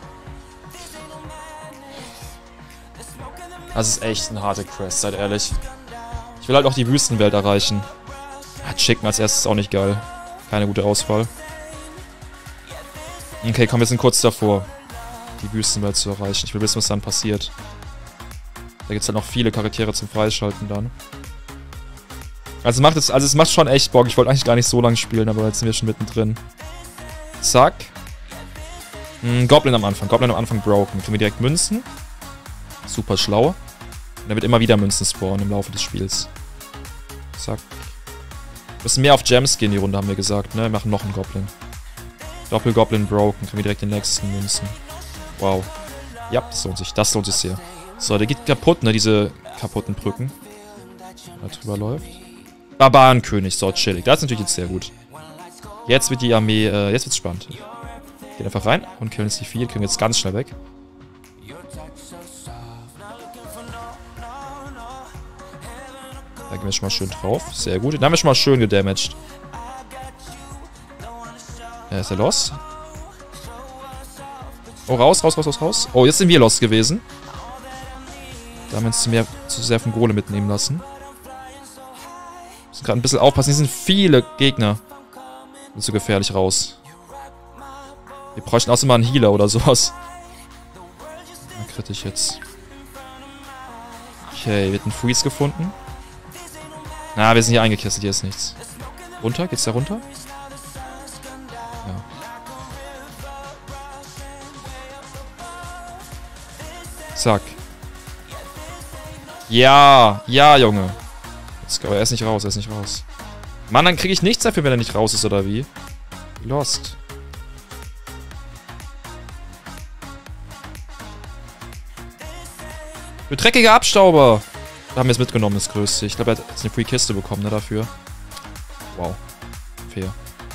Das ist echt eine harte Quest, seid ehrlich. Ich will halt auch die Wüstenwelt erreichen. Ah, Chicken als erstes ist auch nicht geil. Keine gute Auswahl. Okay, komm, wir sind kurz davor, die Wüstenwelt zu erreichen. Ich will wissen, was dann passiert. Da gibt es halt noch viele Charaktere zum Freischalten dann. Also es macht schon echt Bock. Ich wollte eigentlich gar nicht so lange spielen, aber jetzt sind wir schon mittendrin. Zack. Goblin am Anfang. Goblin am Anfang broken. Kriegen wir direkt Münzen. Super schlau. Und er wird immer wieder Münzen spawnen im Laufe des Spiels. Zack. Wir müssen mehr auf Gems gehen, die Runde, haben wir gesagt, ne? Wir machen noch einen Goblin. Doppel-Goblin broken. Kriegen wir direkt den nächsten Münzen. Wow. Ja, das lohnt sich. Das lohnt sich sehr. So, der geht kaputt, ne? Diese kaputten Brücken. Da drüber läuft. Barbarenkönig. So, chillig. Das ist natürlich jetzt sehr gut. Jetzt wird die Armee, jetzt wird's spannend. Gehen einfach rein und killen jetzt die 4. Kriegen jetzt ganz schnell weg. Da gehen wir schon mal schön drauf. Sehr gut. Den haben wir schon mal schön gedamaged. Ja, ist er los? Oh, raus. Oh, jetzt sind wir los gewesen. Da haben wir uns zu sehr vom Golem mitnehmen lassen. Müssen gerade ein bisschen aufpassen. Hier sind viele Gegner. Sind so gefährlich raus. Wir bräuchten auch immer einen Healer oder sowas. Na, kritisch jetzt. Okay, wird ein Freeze gefunden. Na, wir sind hier eingekesselt. Hier ist nichts. Runter? Geht's da runter? Ja. Zack. Ja, Junge. Let's go. Er ist nicht raus, Mann, dann kriege ich nichts dafür, wenn er nicht raus ist, oder wie? Lost. Du dreckiger Abstauber! Da haben wir es mitgenommen, das Größte. Ich glaube, er hat jetzt eine Free-Kiste bekommen, ne, dafür. Wow. Fair.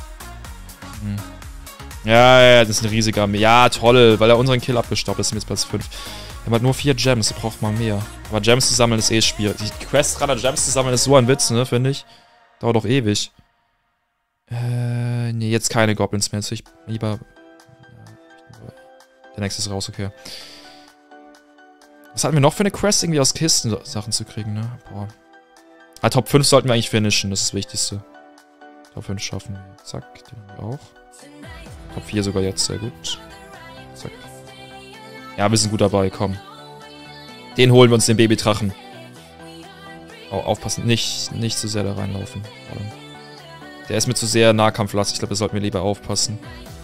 Ja, das ist eine riesige Armee. Ja, toll, weil er unseren Kill abgestaubt ist. Sind wir jetzt Platz 5. Wir haben halt nur 4 Gems, da braucht man mehr. Aber Gems zu sammeln ist eh schwierig. Die Quest gerade Gems zu sammeln ist so ein Witz, ne, finde ich. Dauert doch ewig. Nee, jetzt keine Goblins mehr. Jetzt will ich lieber... Der nächste ist raus, okay. Was hatten wir noch für eine Quest? Irgendwie aus Kisten Sachen zu kriegen, ne? Boah. Ah, Top 5 sollten wir eigentlich finishen, das ist das Wichtigste. Top 5 schaffen wir. Zack, den haben wir auch. Top 4 sogar jetzt, sehr gut. Zack. Ja, wir sind gut dabei, komm. Den holen wir uns, den Babydrachen. Oh, aufpassen, nicht zu sehr da reinlaufen. Der ist mir zu sehr nahkampflastig, ich glaube, da sollten wir lieber aufpassen.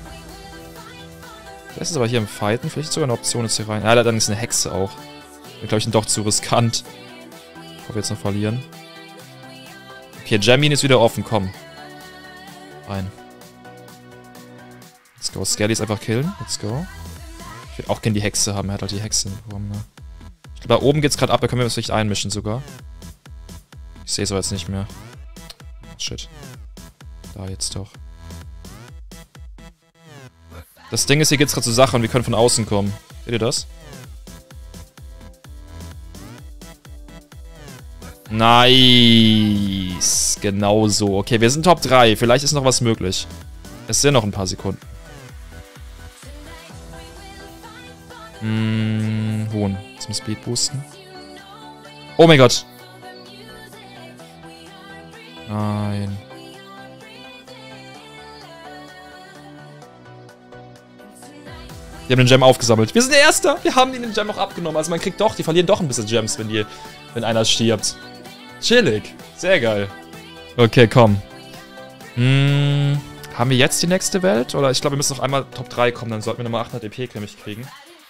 Der ist aber hier im Fighten, vielleicht sogar eine Option jetzt hier rein. Ja, dann ist eine Hexe auch. Glaube ich, doch zu riskant. Bevor wir jetzt noch verlieren. Okay, Jamin ist wieder offen, komm. Rein. Let's go. Skelly ist einfach killen. Let's go. Ich will auch gerne die Hexe haben. Er hat halt die Hexe bekommen, ne? Ich glaube, da oben geht's gerade ab. Da können wir uns vielleicht einmischen sogar. Ich sehe es aber jetzt nicht mehr. Shit. Da jetzt doch. Das Ding ist, hier geht's gerade zur Sache und wir können von außen kommen. Seht ihr das? Nice. Genau so. Okay, wir sind Top 3. Vielleicht ist noch was möglich. Es sind noch ein paar Sekunden. Hohn. Zum Speed boosten. Oh mein Gott. Nein. Die haben den Gem aufgesammelt. Wir sind der Erste. Wir haben ihnen den Gem noch abgenommen. Also man kriegt doch, die verlieren doch ein bisschen Gems, wenn einer stirbt. Chillig. Sehr geil. Okay, komm. Haben wir jetzt die nächste Welt? Oder ich glaube, wir müssen noch einmal Top 3 kommen. Dann sollten wir nochmal 800 EP nämlich kriegen.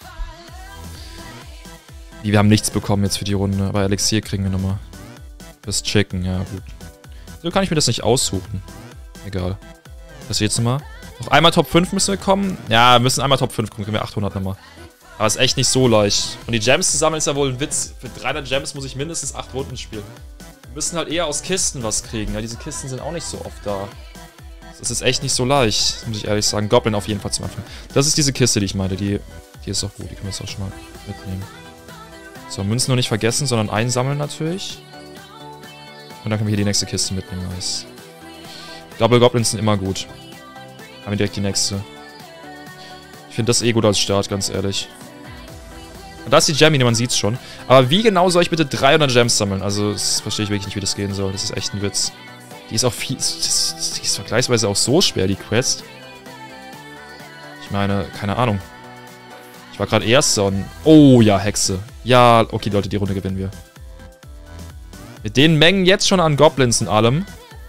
Wir haben nichts bekommen jetzt für die Runde. Aber Elixier kriegen wir nochmal. Fürs Chicken, ja gut. So kann ich mir das nicht aussuchen. Egal. Das jetzt nochmal. Noch einmal Top 5 müssen wir kommen. Ja, wir müssen einmal Top 5 kommen. Kriegen wir 800 nochmal. Aber ist echt nicht so leicht. Und die Gems zu sammeln ist ja wohl ein Witz. Für 300 Gems muss ich mindestens 8 Runden spielen. Wir müssen halt eher aus Kisten was kriegen. Ja, diese Kisten sind auch nicht so oft da. Das ist echt nicht so leicht, muss ich ehrlich sagen. Goblin auf jeden Fall zum Anfang. Das ist diese Kiste, die ich meinte. Die ist auch gut, die können wir jetzt auch schon mal mitnehmen. So, Münzen nur nicht vergessen, sondern einsammeln natürlich. Und dann können wir hier die nächste Kiste mitnehmen. Nice. Double Goblins sind immer gut. Haben wir direkt die nächste. Ich finde das eh gut als Start, ganz ehrlich. Und da ist die Gemmine, man sieht's schon. Aber wie genau soll ich bitte 300 Gems sammeln? Also, das verstehe ich wirklich nicht, wie das gehen soll. Das ist echt ein Witz. Die ist auch viel... Die ist vergleichsweise auch so schwer, die Quest. Ich meine, keine Ahnung. Ich war gerade Erster und... Oh ja, Hexe. Ja, okay, Leute, die Runde gewinnen wir. Mit den Mengen jetzt schon an Goblins und allem...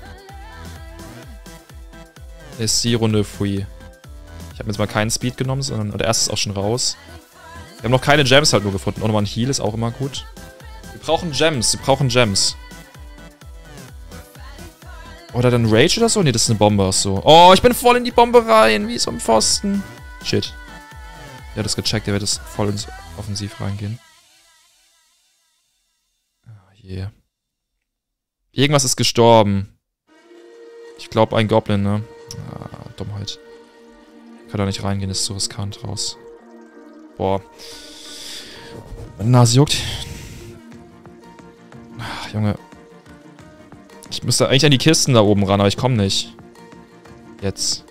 ist die Runde free. Ich habe jetzt mal keinen Speed genommen, sondern der erste ist auch schon raus. Wir haben noch keine Gems halt nur gefunden. Auch nochmal ein Heal ist auch immer gut. Wir brauchen Gems, Oder dann Rage oder so? Nee, das ist eine Bombe, ach so. Oh, ich bin voll in die Bombe rein, wie so ein Pfosten. Shit. Der hat das gecheckt, der wird jetzt voll ins Offensiv reingehen. Oh je. Irgendwas ist gestorben. Ich glaube ein Goblin, ne? Ah, Dummheit. Kann da nicht reingehen, ist zu riskant raus. Boah. Meine Nase juckt. Ach, Junge. Ich müsste eigentlich an die Kisten da oben ran, aber ich komme nicht. Jetzt.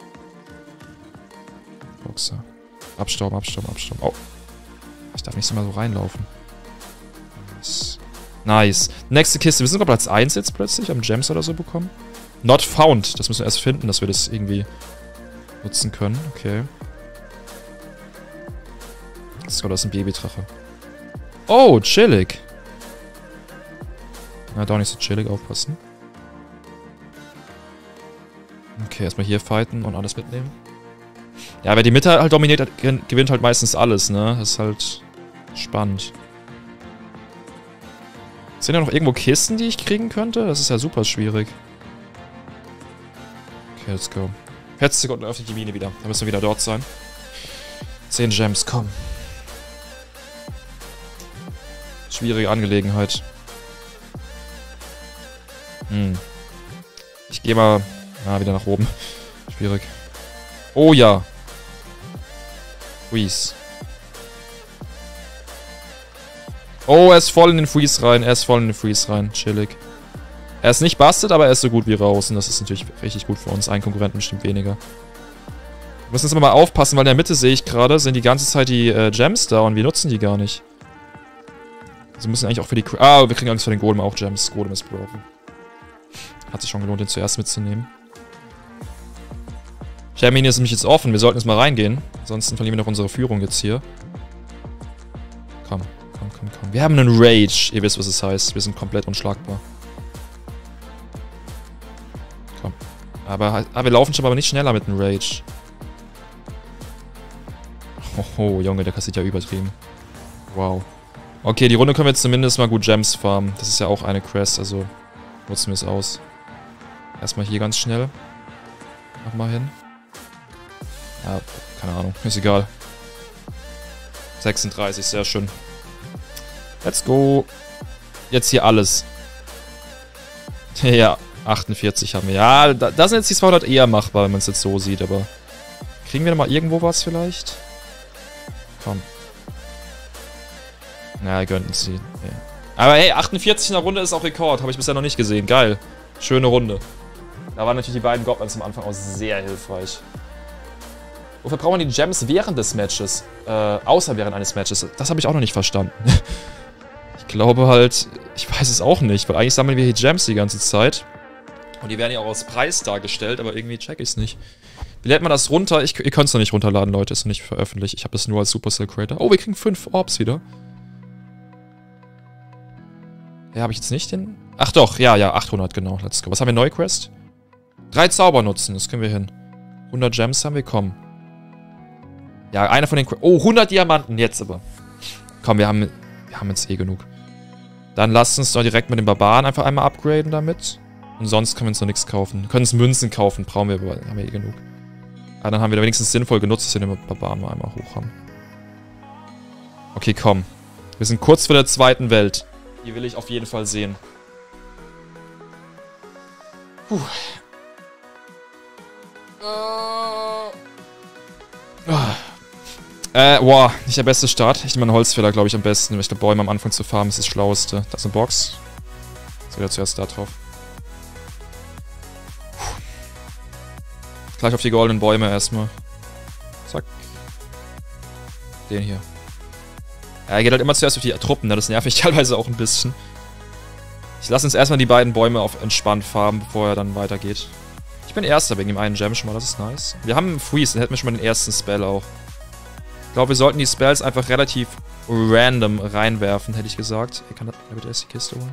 Boxer. Abstauben, abstauben, abstauben. Oh. Ich darf nicht so mal so reinlaufen. Nice. Nächste Kiste. Wir sind auf Platz 1 jetzt plötzlich. Haben Gems oder so bekommen. Not found. Das müssen wir erst finden, dass wir das irgendwie nutzen können. Okay. Das ist ein Babydrache. Oh, chillig. Na, doch nicht so chillig, aufpassen. Okay, erstmal hier fighten und alles mitnehmen. Ja, wer die Mitte halt dominiert, gewinnt halt meistens alles, ne? Das ist halt spannend. Sind ja noch irgendwo Kisten, die ich kriegen könnte? Das ist ja super schwierig. Okay, let's go. 40 Sekunden öffnet die Mine wieder. Dann müssen wir wieder dort sein. 10 Gems, komm. Schwierige Angelegenheit. Ich gehe mal... wieder nach oben. Schwierig. Oh ja. Freeze. Oh, er ist voll in den Freeze rein. Chillig. Er ist nicht busted, aber er ist so gut wie raus. Und das ist natürlich richtig gut für uns. Ein Konkurrenten bestimmt weniger. Wir müssen jetzt aber mal aufpassen, weil in der Mitte sehe ich gerade, sind die ganze Zeit die Gems da und wir nutzen die gar nicht. Also müssen eigentlich auch für die... wir kriegen Angst für den Golem auch Gems. Golem ist broken. Hat sich schon gelohnt, den zuerst mitzunehmen. Gemmine ist nämlich jetzt offen. Wir sollten jetzt mal reingehen. Ansonsten verlieren wir noch unsere Führung jetzt hier. Komm. Wir haben einen Rage. Ihr wisst, was es heißt. Wir sind komplett unschlagbar. Komm. Aber wir laufen schon mal nicht schneller mit einem Rage. Oh, Junge, der kassiert ja übertrieben. Wow. Okay, die Runde können wir jetzt zumindest mal gut Gems farmen. Das ist ja auch eine Quest, also nutzen wir es aus. Erstmal hier ganz schnell. Nochmal hin. Ja, keine Ahnung. Ist egal. 36, sehr schön. Let's go. Jetzt hier alles. Ja, 48 haben wir. Ja, da sind jetzt die 200 eher machbar, wenn man es jetzt so sieht, aber... Kriegen wir noch mal irgendwo was vielleicht? Komm. Na, gönnten sie. Ja. Aber hey, 48 in der Runde ist auch Rekord. Habe ich bisher noch nicht gesehen. Geil. Schöne Runde. Da waren natürlich die beiden Goblins am Anfang auch sehr hilfreich. Wofür brauchen wir die Gems während des Matches? Außer während eines Matches. Das habe ich auch noch nicht verstanden. Ich glaube halt... Ich weiß es auch nicht, weil eigentlich sammeln wir hier Gems die ganze Zeit. Und die werden ja auch als Preis dargestellt, aber irgendwie check ich es nicht. Wie lädt man das runter? Ihr könnt es noch nicht runterladen, Leute. Ist noch nicht veröffentlicht. Ich habe das nur als Supercell Creator. Oh, wir kriegen 5 Orbs wieder. Ja, habe ich jetzt nicht den... Ach doch, ja, 800, genau. Let's go. Was haben wir? Neue Quest? 3 Zauber nutzen, das können wir hin. 100 Gems haben wir, komm. Ja, einer von den... Oh, 100 Diamanten, jetzt aber. Komm, wir haben jetzt eh genug. Dann lasst uns doch direkt mit dem Barbaren einfach einmal upgraden damit. Und sonst können wir uns noch nichts kaufen. Wir können uns Münzen kaufen, brauchen wir, aber haben wir eh genug. Aber dann haben wir da wenigstens sinnvoll genutzt, dass wir den Barbaren mal einmal hoch haben. Okay, komm. Wir sind kurz vor der zweiten Welt. Die will ich auf jeden Fall sehen. Boah, nicht der beste Start. Ich nehme einen Holzfäller, glaube ich, am besten. Ich glaube, Bäume am Anfang zu farmen ist das Schlauste. Das ist eine Box. Jetzt wieder zuerst da drauf. Puh. Gleich auf die goldenen Bäume erstmal. Zack. Den hier. Ja, er geht halt immer zuerst auf die Truppen, ne? Das nervt mich teilweise auch ein bisschen. Ich lasse uns erstmal die beiden Bäume auf entspannt farmen, bevor er dann weitergeht. Ich bin Erster wegen dem einen Gem schon mal, das ist nice. Wir haben einen Freeze, dann hätten wir schon mal den ersten Spell auch. Ich glaube, wir sollten die Spells einfach relativ random reinwerfen, hätte ich gesagt. Hier kann er bitte erst die Kiste holen.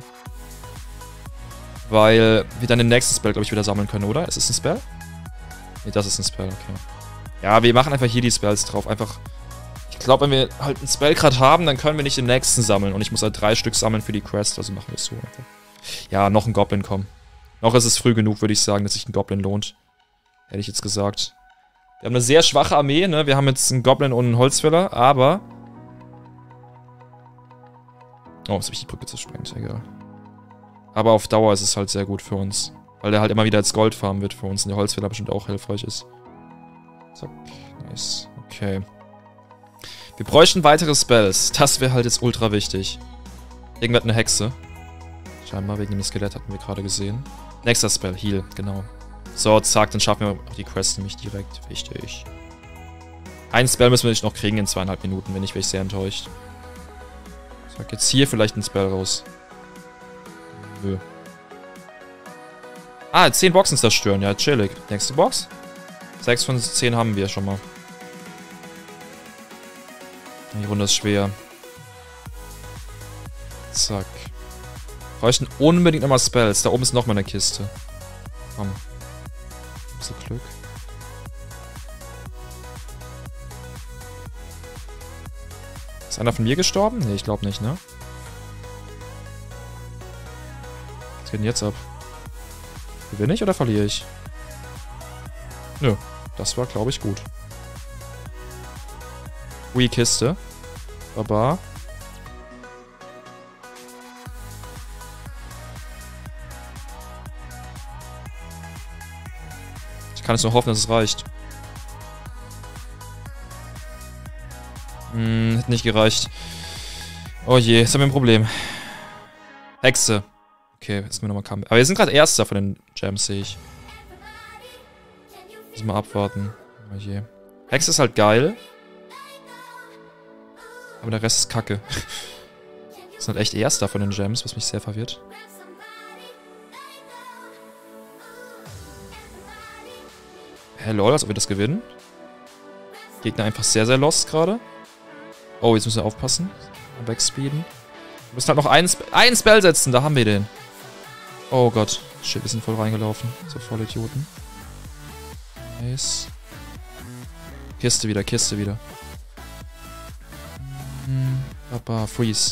Weil wir dann den nächsten Spell, glaube ich, wieder sammeln können, oder? Ist es ein Spell? Ne, das ist ein Spell, okay. Ja, wir machen einfach hier die Spells drauf. Einfach. Ich glaube, wenn wir halt einen Spell gerade haben, dann können wir nicht den nächsten sammeln. Und ich muss halt 3 Stück sammeln für die Quest, also machen wir es so einfach. Ja, noch ein Goblin kommen. Noch ist es früh genug, würde ich sagen, dass sich ein Goblin lohnt. Hätte ich jetzt gesagt. Wir haben eine sehr schwache Armee, ne? Wir haben jetzt einen Goblin und einen Holzfäller, aber... Oh, jetzt habe ich die Brücke zersprengt, egal. Aber auf Dauer ist es halt sehr gut für uns. Weil der halt immer wieder als Gold farmen wird für uns und der Holzfäller bestimmt auch hilfreich ist. Zack, nice. Okay. Wir bräuchten weitere Spells. Das wäre halt jetzt ultra wichtig. Irgendwer hat eine Hexe. Scheinbar wegen dem Skelett hatten wir gerade gesehen. Nächster Spell, Heal, genau. So, zack, dann schaffen wir auch die Quest nämlich direkt. Wichtig. Ein Spell müssen wir nicht noch kriegen in 2,5 Minuten. Wenn nicht, wäre ich sehr enttäuscht. Zack, jetzt hier vielleicht ein Spell raus. Nö. Ah, 10 Boxen zerstören. Ja, chillig. Nächste Box. 6 von 10 haben wir schon mal. Die Runde ist schwer. Zack. Bräuchten unbedingt nochmal Spells. Da oben ist nochmal eine Kiste. Komm. Ein bisschen Glück. Ist einer von mir gestorben? Ne, ich glaube nicht, ne? Was geht denn jetzt ab? Gewinne ich oder verliere ich? Nö. Das war, glaube ich, gut. Ui, Kiste. Baba. Ich kann jetzt nur hoffen, dass es reicht. Hätte nicht gereicht. Oh je, jetzt haben wir ein Problem. Hexe. Okay, jetzt müssen wir nochmal kommen. Aber wir sind gerade Erster von den Gems, sehe ich. Müssen wir abwarten. Oh je. Hexe ist halt geil. Aber der Rest ist kacke. Wir sind halt echt Erster von den Gems, was mich sehr verwirrt. Hä, lol, als ob wir das gewinnen. Gegner einfach sehr, sehr lost gerade. Oh, jetzt müssen wir aufpassen. Wegspeeden. Wir müssen halt noch einen Spell setzen, da haben wir den. Oh Gott. Shit, wir sind voll reingelaufen. So voll Idioten. Nice. Kiste wieder, Kiste wieder. Papa, Freeze.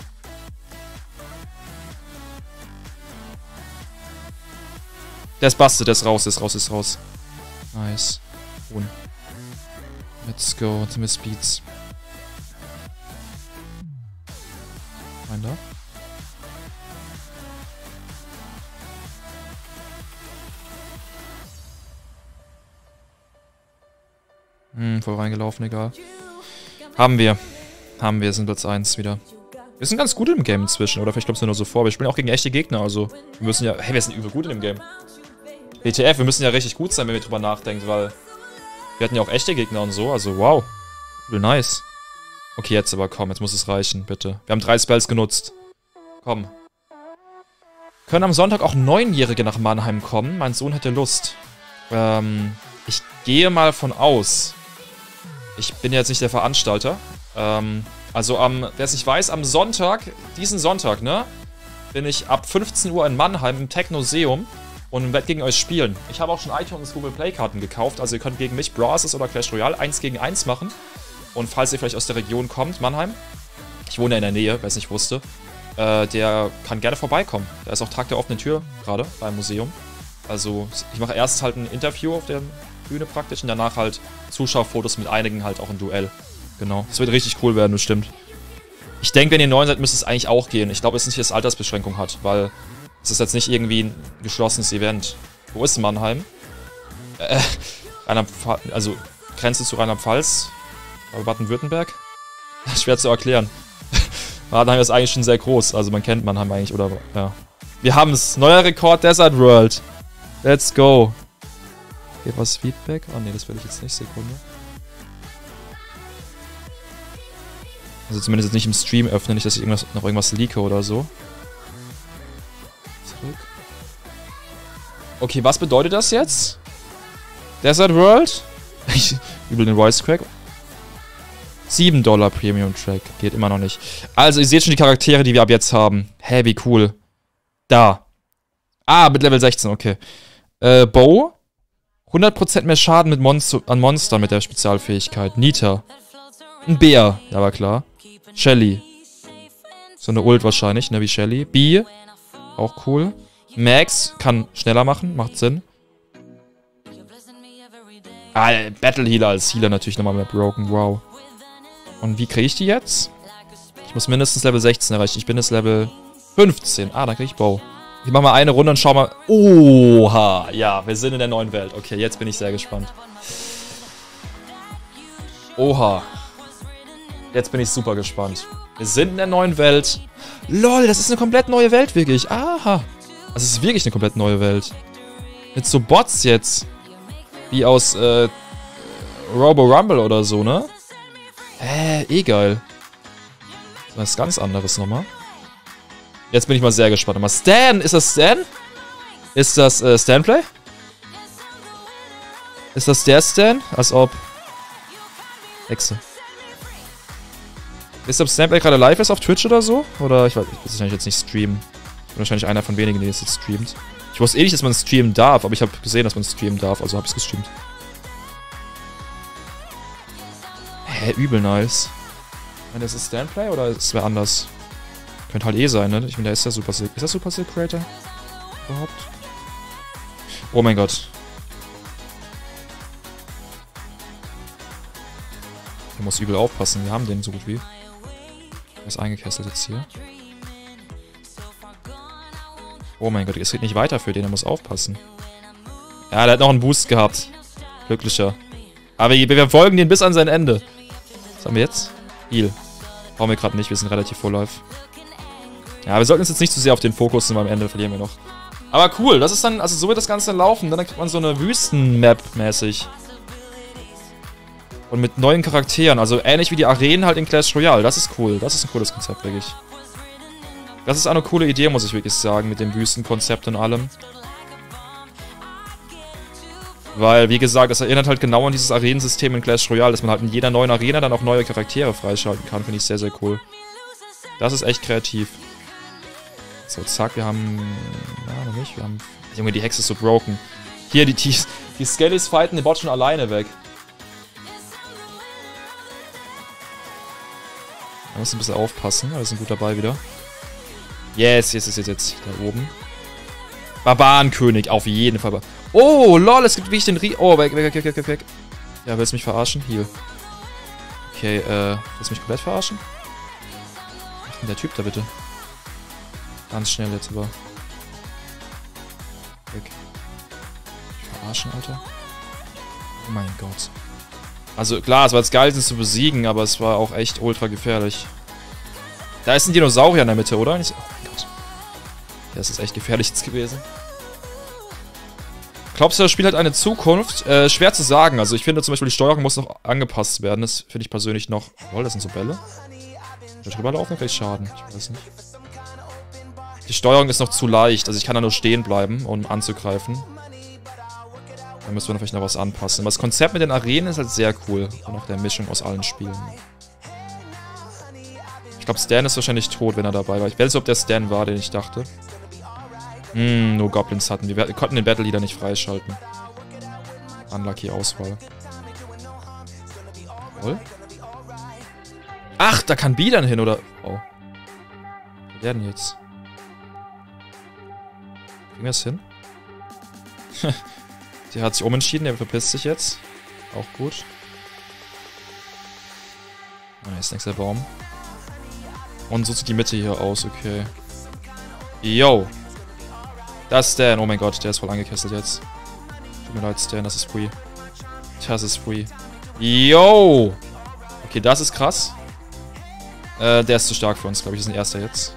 Der ist busted, der ist raus, ist raus, ist raus. Nice. Ruhen. Let's go, to Miss Beats. Rein da. Voll reingelaufen, egal. Haben wir. Haben wir, sind Platz 1 wieder. Wir sind ganz gut im Game inzwischen, oder vielleicht kommst du nur so vor. Wir spielen auch gegen echte Gegner, also wir müssen ja... Hey, wir sind übel gut in dem Game. WTF, wir müssen ja richtig gut sein, wenn wir drüber nachdenken, weil wir hatten ja auch echte Gegner und so, also wow. Übel nice. Okay, jetzt aber komm, jetzt muss es reichen, bitte. Wir haben 3 Spells genutzt. Komm. Können am Sonntag auch 9-Jährige nach Mannheim kommen? Mein Sohn hätte Lust. Ich gehe mal von aus. Ich bin jetzt nicht der Veranstalter. Also wer es nicht weiß, am Sonntag, diesen Sonntag, ne, bin ich ab 15 Uhr in Mannheim im Technoseum und werde gegen euch spielen. Ich habe auch schon iTunes Google Play Karten gekauft, also ihr könnt gegen mich Brawl Stars oder Clash Royale 1 gegen 1 machen. Und falls ihr vielleicht aus der Region kommt, Mannheim, ich wohne ja in der Nähe, wer es nicht wusste, der kann gerne vorbeikommen. Da ist auch Tag der offenen Tür gerade beim Museum. Also ich mache erst halt ein Interview auf der Bühne praktisch und danach halt Zuschauerfotos mit einigen halt auch ein Duell. Genau. Das wird richtig cool werden, bestimmt. Ich denke, wenn ihr 9 seid, müsste es eigentlich auch gehen. Ich glaube, es ist nicht, dass es Altersbeschränkung hat, weil es ist jetzt nicht irgendwie ein geschlossenes Event. Wo ist Mannheim? Also Grenze zu Rheinland-Pfalz, aber Baden-Württemberg? Schwer zu erklären. Badenheim ist eigentlich schon sehr groß, also man kennt Mannheim eigentlich, oder, ja. Wir haben es, neuer Rekord Desert World. Let's go. Okay, was Feedback? Oh ne, das will ich jetzt nicht, Sekunde. Also zumindest jetzt nicht im Stream öffnen, nicht, dass ich noch irgendwas leake oder so. Zurück. Okay, was bedeutet das jetzt? Desert World? Ich übel den Voice Crack. $7 Premium Track. Geht immer noch nicht. Also, ihr seht schon die Charaktere, die wir ab jetzt haben. Hä, wie cool. Da. Ah, mit Level 16, okay. Bo. 100% mehr Schaden mit an Monstern mit der Spezialfähigkeit. Nita. Ein Bär. Ja, war klar. Shelly. So eine Ult wahrscheinlich, ne, wie Shelly. Bee. Auch cool. Max kann schneller machen, macht Sinn. Ah, Battle Healer als Healer natürlich nochmal mit Broken, wow. Und wie kriege ich die jetzt? Ich muss mindestens Level 16 erreichen. Ich bin jetzt Level 15. Ah, dann kriege ich Bow. Ich mache mal eine Runde und schau mal. Oha, ja, wir sind in der neuen Welt. Okay, jetzt bin ich sehr gespannt. Oha. Jetzt bin ich super gespannt. Wir sind in der neuen Welt. Lol, das ist eine komplett neue Welt, wirklich. Aha. Das ist wirklich eine komplett neue Welt. Mit so Bots jetzt. Wie aus, Robo Rumble oder so, ne? Geil. Das ist ganz anderes nochmal. Jetzt bin ich mal sehr gespannt. Mal Stan! Ist das Stan? Ist das, Stanplay? Ist das der Stan? Als ob... Hexe. Ist ob Stanplay gerade live ist auf Twitch oder so? Oder ich weiß, ich will wahrscheinlich jetzt nicht streamen. Ich bin wahrscheinlich einer von wenigen, die das jetzt streamt. Ich wusste eh nicht, dass man streamen darf, aber ich habe gesehen, dass man streamen darf, also habe ich es gestreamt. Übel nice. Ich meine, das ist Stanplay oder ist es wer anders? Könnte halt sein, ne? Ich meine, der ist ja Super Silk. Ist das Super Silk Creator? Überhaupt? Oh mein Gott. Der muss übel aufpassen. Wir haben den so gut wie. Der ist eingekesselt jetzt hier. Oh mein Gott, es geht nicht weiter für den. Er muss aufpassen. Ja, der hat noch einen Boost gehabt. Glücklicher. Aber wir folgen den bis an sein Ende. Was haben wir jetzt? Heal. Brauchen wir gerade nicht, wir sind relativ full life. Ja, wir sollten uns jetzt nicht zu sehr auf den Fokus nehmen, am Ende verlieren wir noch. Aber cool, das ist dann, also so wird das Ganze dann laufen. Dann kriegt man so eine Wüsten-Map mäßig. Und mit neuen Charakteren, also ähnlich wie die Arenen halt in Clash Royale. Das ist cool, das ist ein cooles Konzept, wirklich. Das ist eine coole Idee, muss ich wirklich sagen, mit dem Wüstenkonzept und allem. Weil, wie gesagt, das erinnert halt genau an dieses Arenensystem in Clash Royale, dass man halt in jeder neuen Arena dann auch neue Charaktere freischalten kann. Finde ich sehr, sehr cool. Das ist echt kreativ. So, zack, wir haben... Ja, noch nicht. Wir haben... Junge, die Hexe ist so broken. Hier, die Skellies fighten den Bot schon alleine weg. Da muss ein bisschen aufpassen. Wir sind gut dabei wieder. Yes. Da oben. Barbarenkönig, auf jeden Fall. Oh, lol, es gibt wie ich den Oh, weg. Ja, willst du mich verarschen? Heal. Okay, willst du mich komplett verarschen? Was macht denn der Typ da bitte? Ganz schnell jetzt über. Weg. Verarschen, Alter. Oh mein Gott. Also klar, es war jetzt geil, sie zu besiegen, aber es war auch echt ultra gefährlich. Da ist ein Dinosaurier in der Mitte, oder? Oh mein Gott. Das ist echt gefährlich jetzt gewesen. Glaubst du, das Spiel hat eine Zukunft? Schwer zu sagen. Also ich finde zum Beispiel, die Steuerung muss noch angepasst werden. Das finde ich persönlich noch... Oh, das sind so Bälle. Wenn ich drüber laufen, krieg ich Schaden. Ich weiß nicht. Die Steuerung ist noch zu leicht. Also ich kann da nur stehen bleiben, um anzugreifen. Da müssen wir vielleicht noch was anpassen. Aber das Konzept mit den Arenen ist halt sehr cool. Und auch der Mischung aus allen Spielen. Ich glaube, Stan ist wahrscheinlich tot, wenn er dabei war. Ich weiß nicht, ob der Stan war, den ich dachte. Nur Goblins hatten wir. Wir konnten den Battle Leader nicht freischalten. Unlucky Auswahl. Jawohl. Ach, da kann B dann hin, oder? Oh. Wer denn jetzt? Kriegen wir es hin? Der hat sich umentschieden, der verpisst sich jetzt. Auch gut. Oh, jetzt nächster Baum. Und so sieht die Mitte hier aus, okay. Yo. Das ist der. Oh mein Gott, der ist voll angekesselt jetzt. Tut mir leid, Stan, das ist free. Das ist free. Yo! Okay, das ist krass. Der ist zu stark für uns, glaube ich. Wir sind Erster jetzt.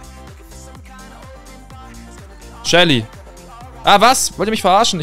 Shelly. Ah, was? Wollt ihr mich verarschen?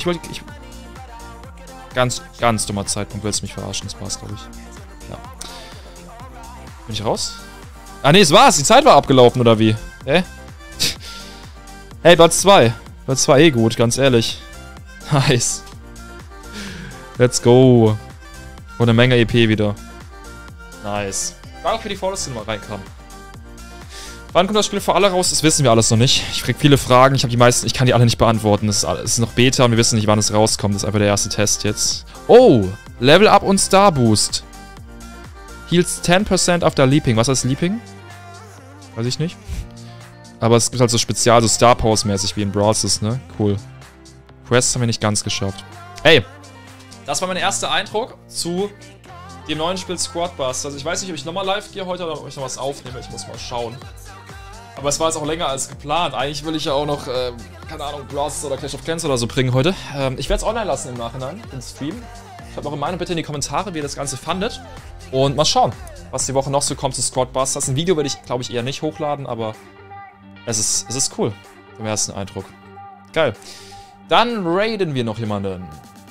Ganz dummer Zeitpunkt. Willst du mich verarschen? Das war's, glaube ich. Ja. Bin ich raus? Ah, nee, es war's. Die Zeit war abgelaufen, oder wie? Hä? Hey, Platz 2. Platz 2 eh gut, ganz ehrlich. Nice. Let's go. Und eine Menge EP wieder. Nice. War auch für die vorderste Nummer reinkam. Wann kommt das Spiel für alle raus? Das wissen wir alles noch nicht. Ich krieg viele Fragen. Ich kann die alle nicht beantworten. Es ist noch Beta und wir wissen nicht, wann es rauskommt. Das ist einfach der erste Test jetzt. Oh! Level Up und Star Boost. Heals 10% after Leaping. Was heißt Leaping? Weiß ich nicht. Aber es gibt halt so Spezial, so Star Powers mäßig wie in Brawl Stars, ne? Cool. Quests haben wir nicht ganz geschafft. Ey! Das war mein erster Eindruck zu dem neuen Spiel Squad Busters. Ich weiß nicht, ob ich nochmal live gehe heute oder ob ich noch was aufnehme. Ich muss mal schauen. Aber es war jetzt auch länger als geplant. Eigentlich will ich ja auch noch, keine Ahnung, Brawl Stars oder Clash of Clans oder so bringen heute. Ich werde es online lassen im Nachhinein, den Stream. Schreibt eure Meinung bitte in die Kommentare, wie ihr das Ganze fandet. Und mal schauen, was die Woche noch so kommt zu Squad Busters. Ein Video werde ich, glaube ich, eher nicht hochladen, aber es ist cool. Vom ersten Eindruck. Geil. Dann raiden wir noch jemanden.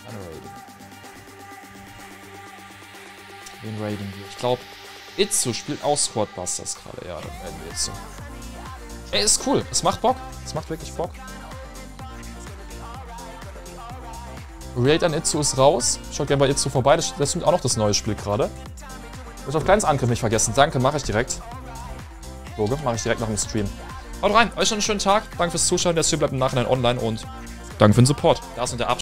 Wen raiden wir? Ich glaube, Itzu spielt auch Squad Busters gerade. Ja, dann raiden wir Itzu. Ey, ist cool. Es macht Bock. Es macht wirklich Bock. Raid an Itzu ist raus. Schaut gerne bei Itzu vorbei. Das tut auch noch das neue Spiel gerade. Ich auf kleines Angriff nicht vergessen. Danke, mache ich direkt. Logo, mache ich direkt nach dem Stream. Haut rein. Euch noch einen schönen Tag. Danke fürs Zuschauen. Der Stream bleibt im Nachhinein online und danke für den Support. Da ist noch der Abschluss.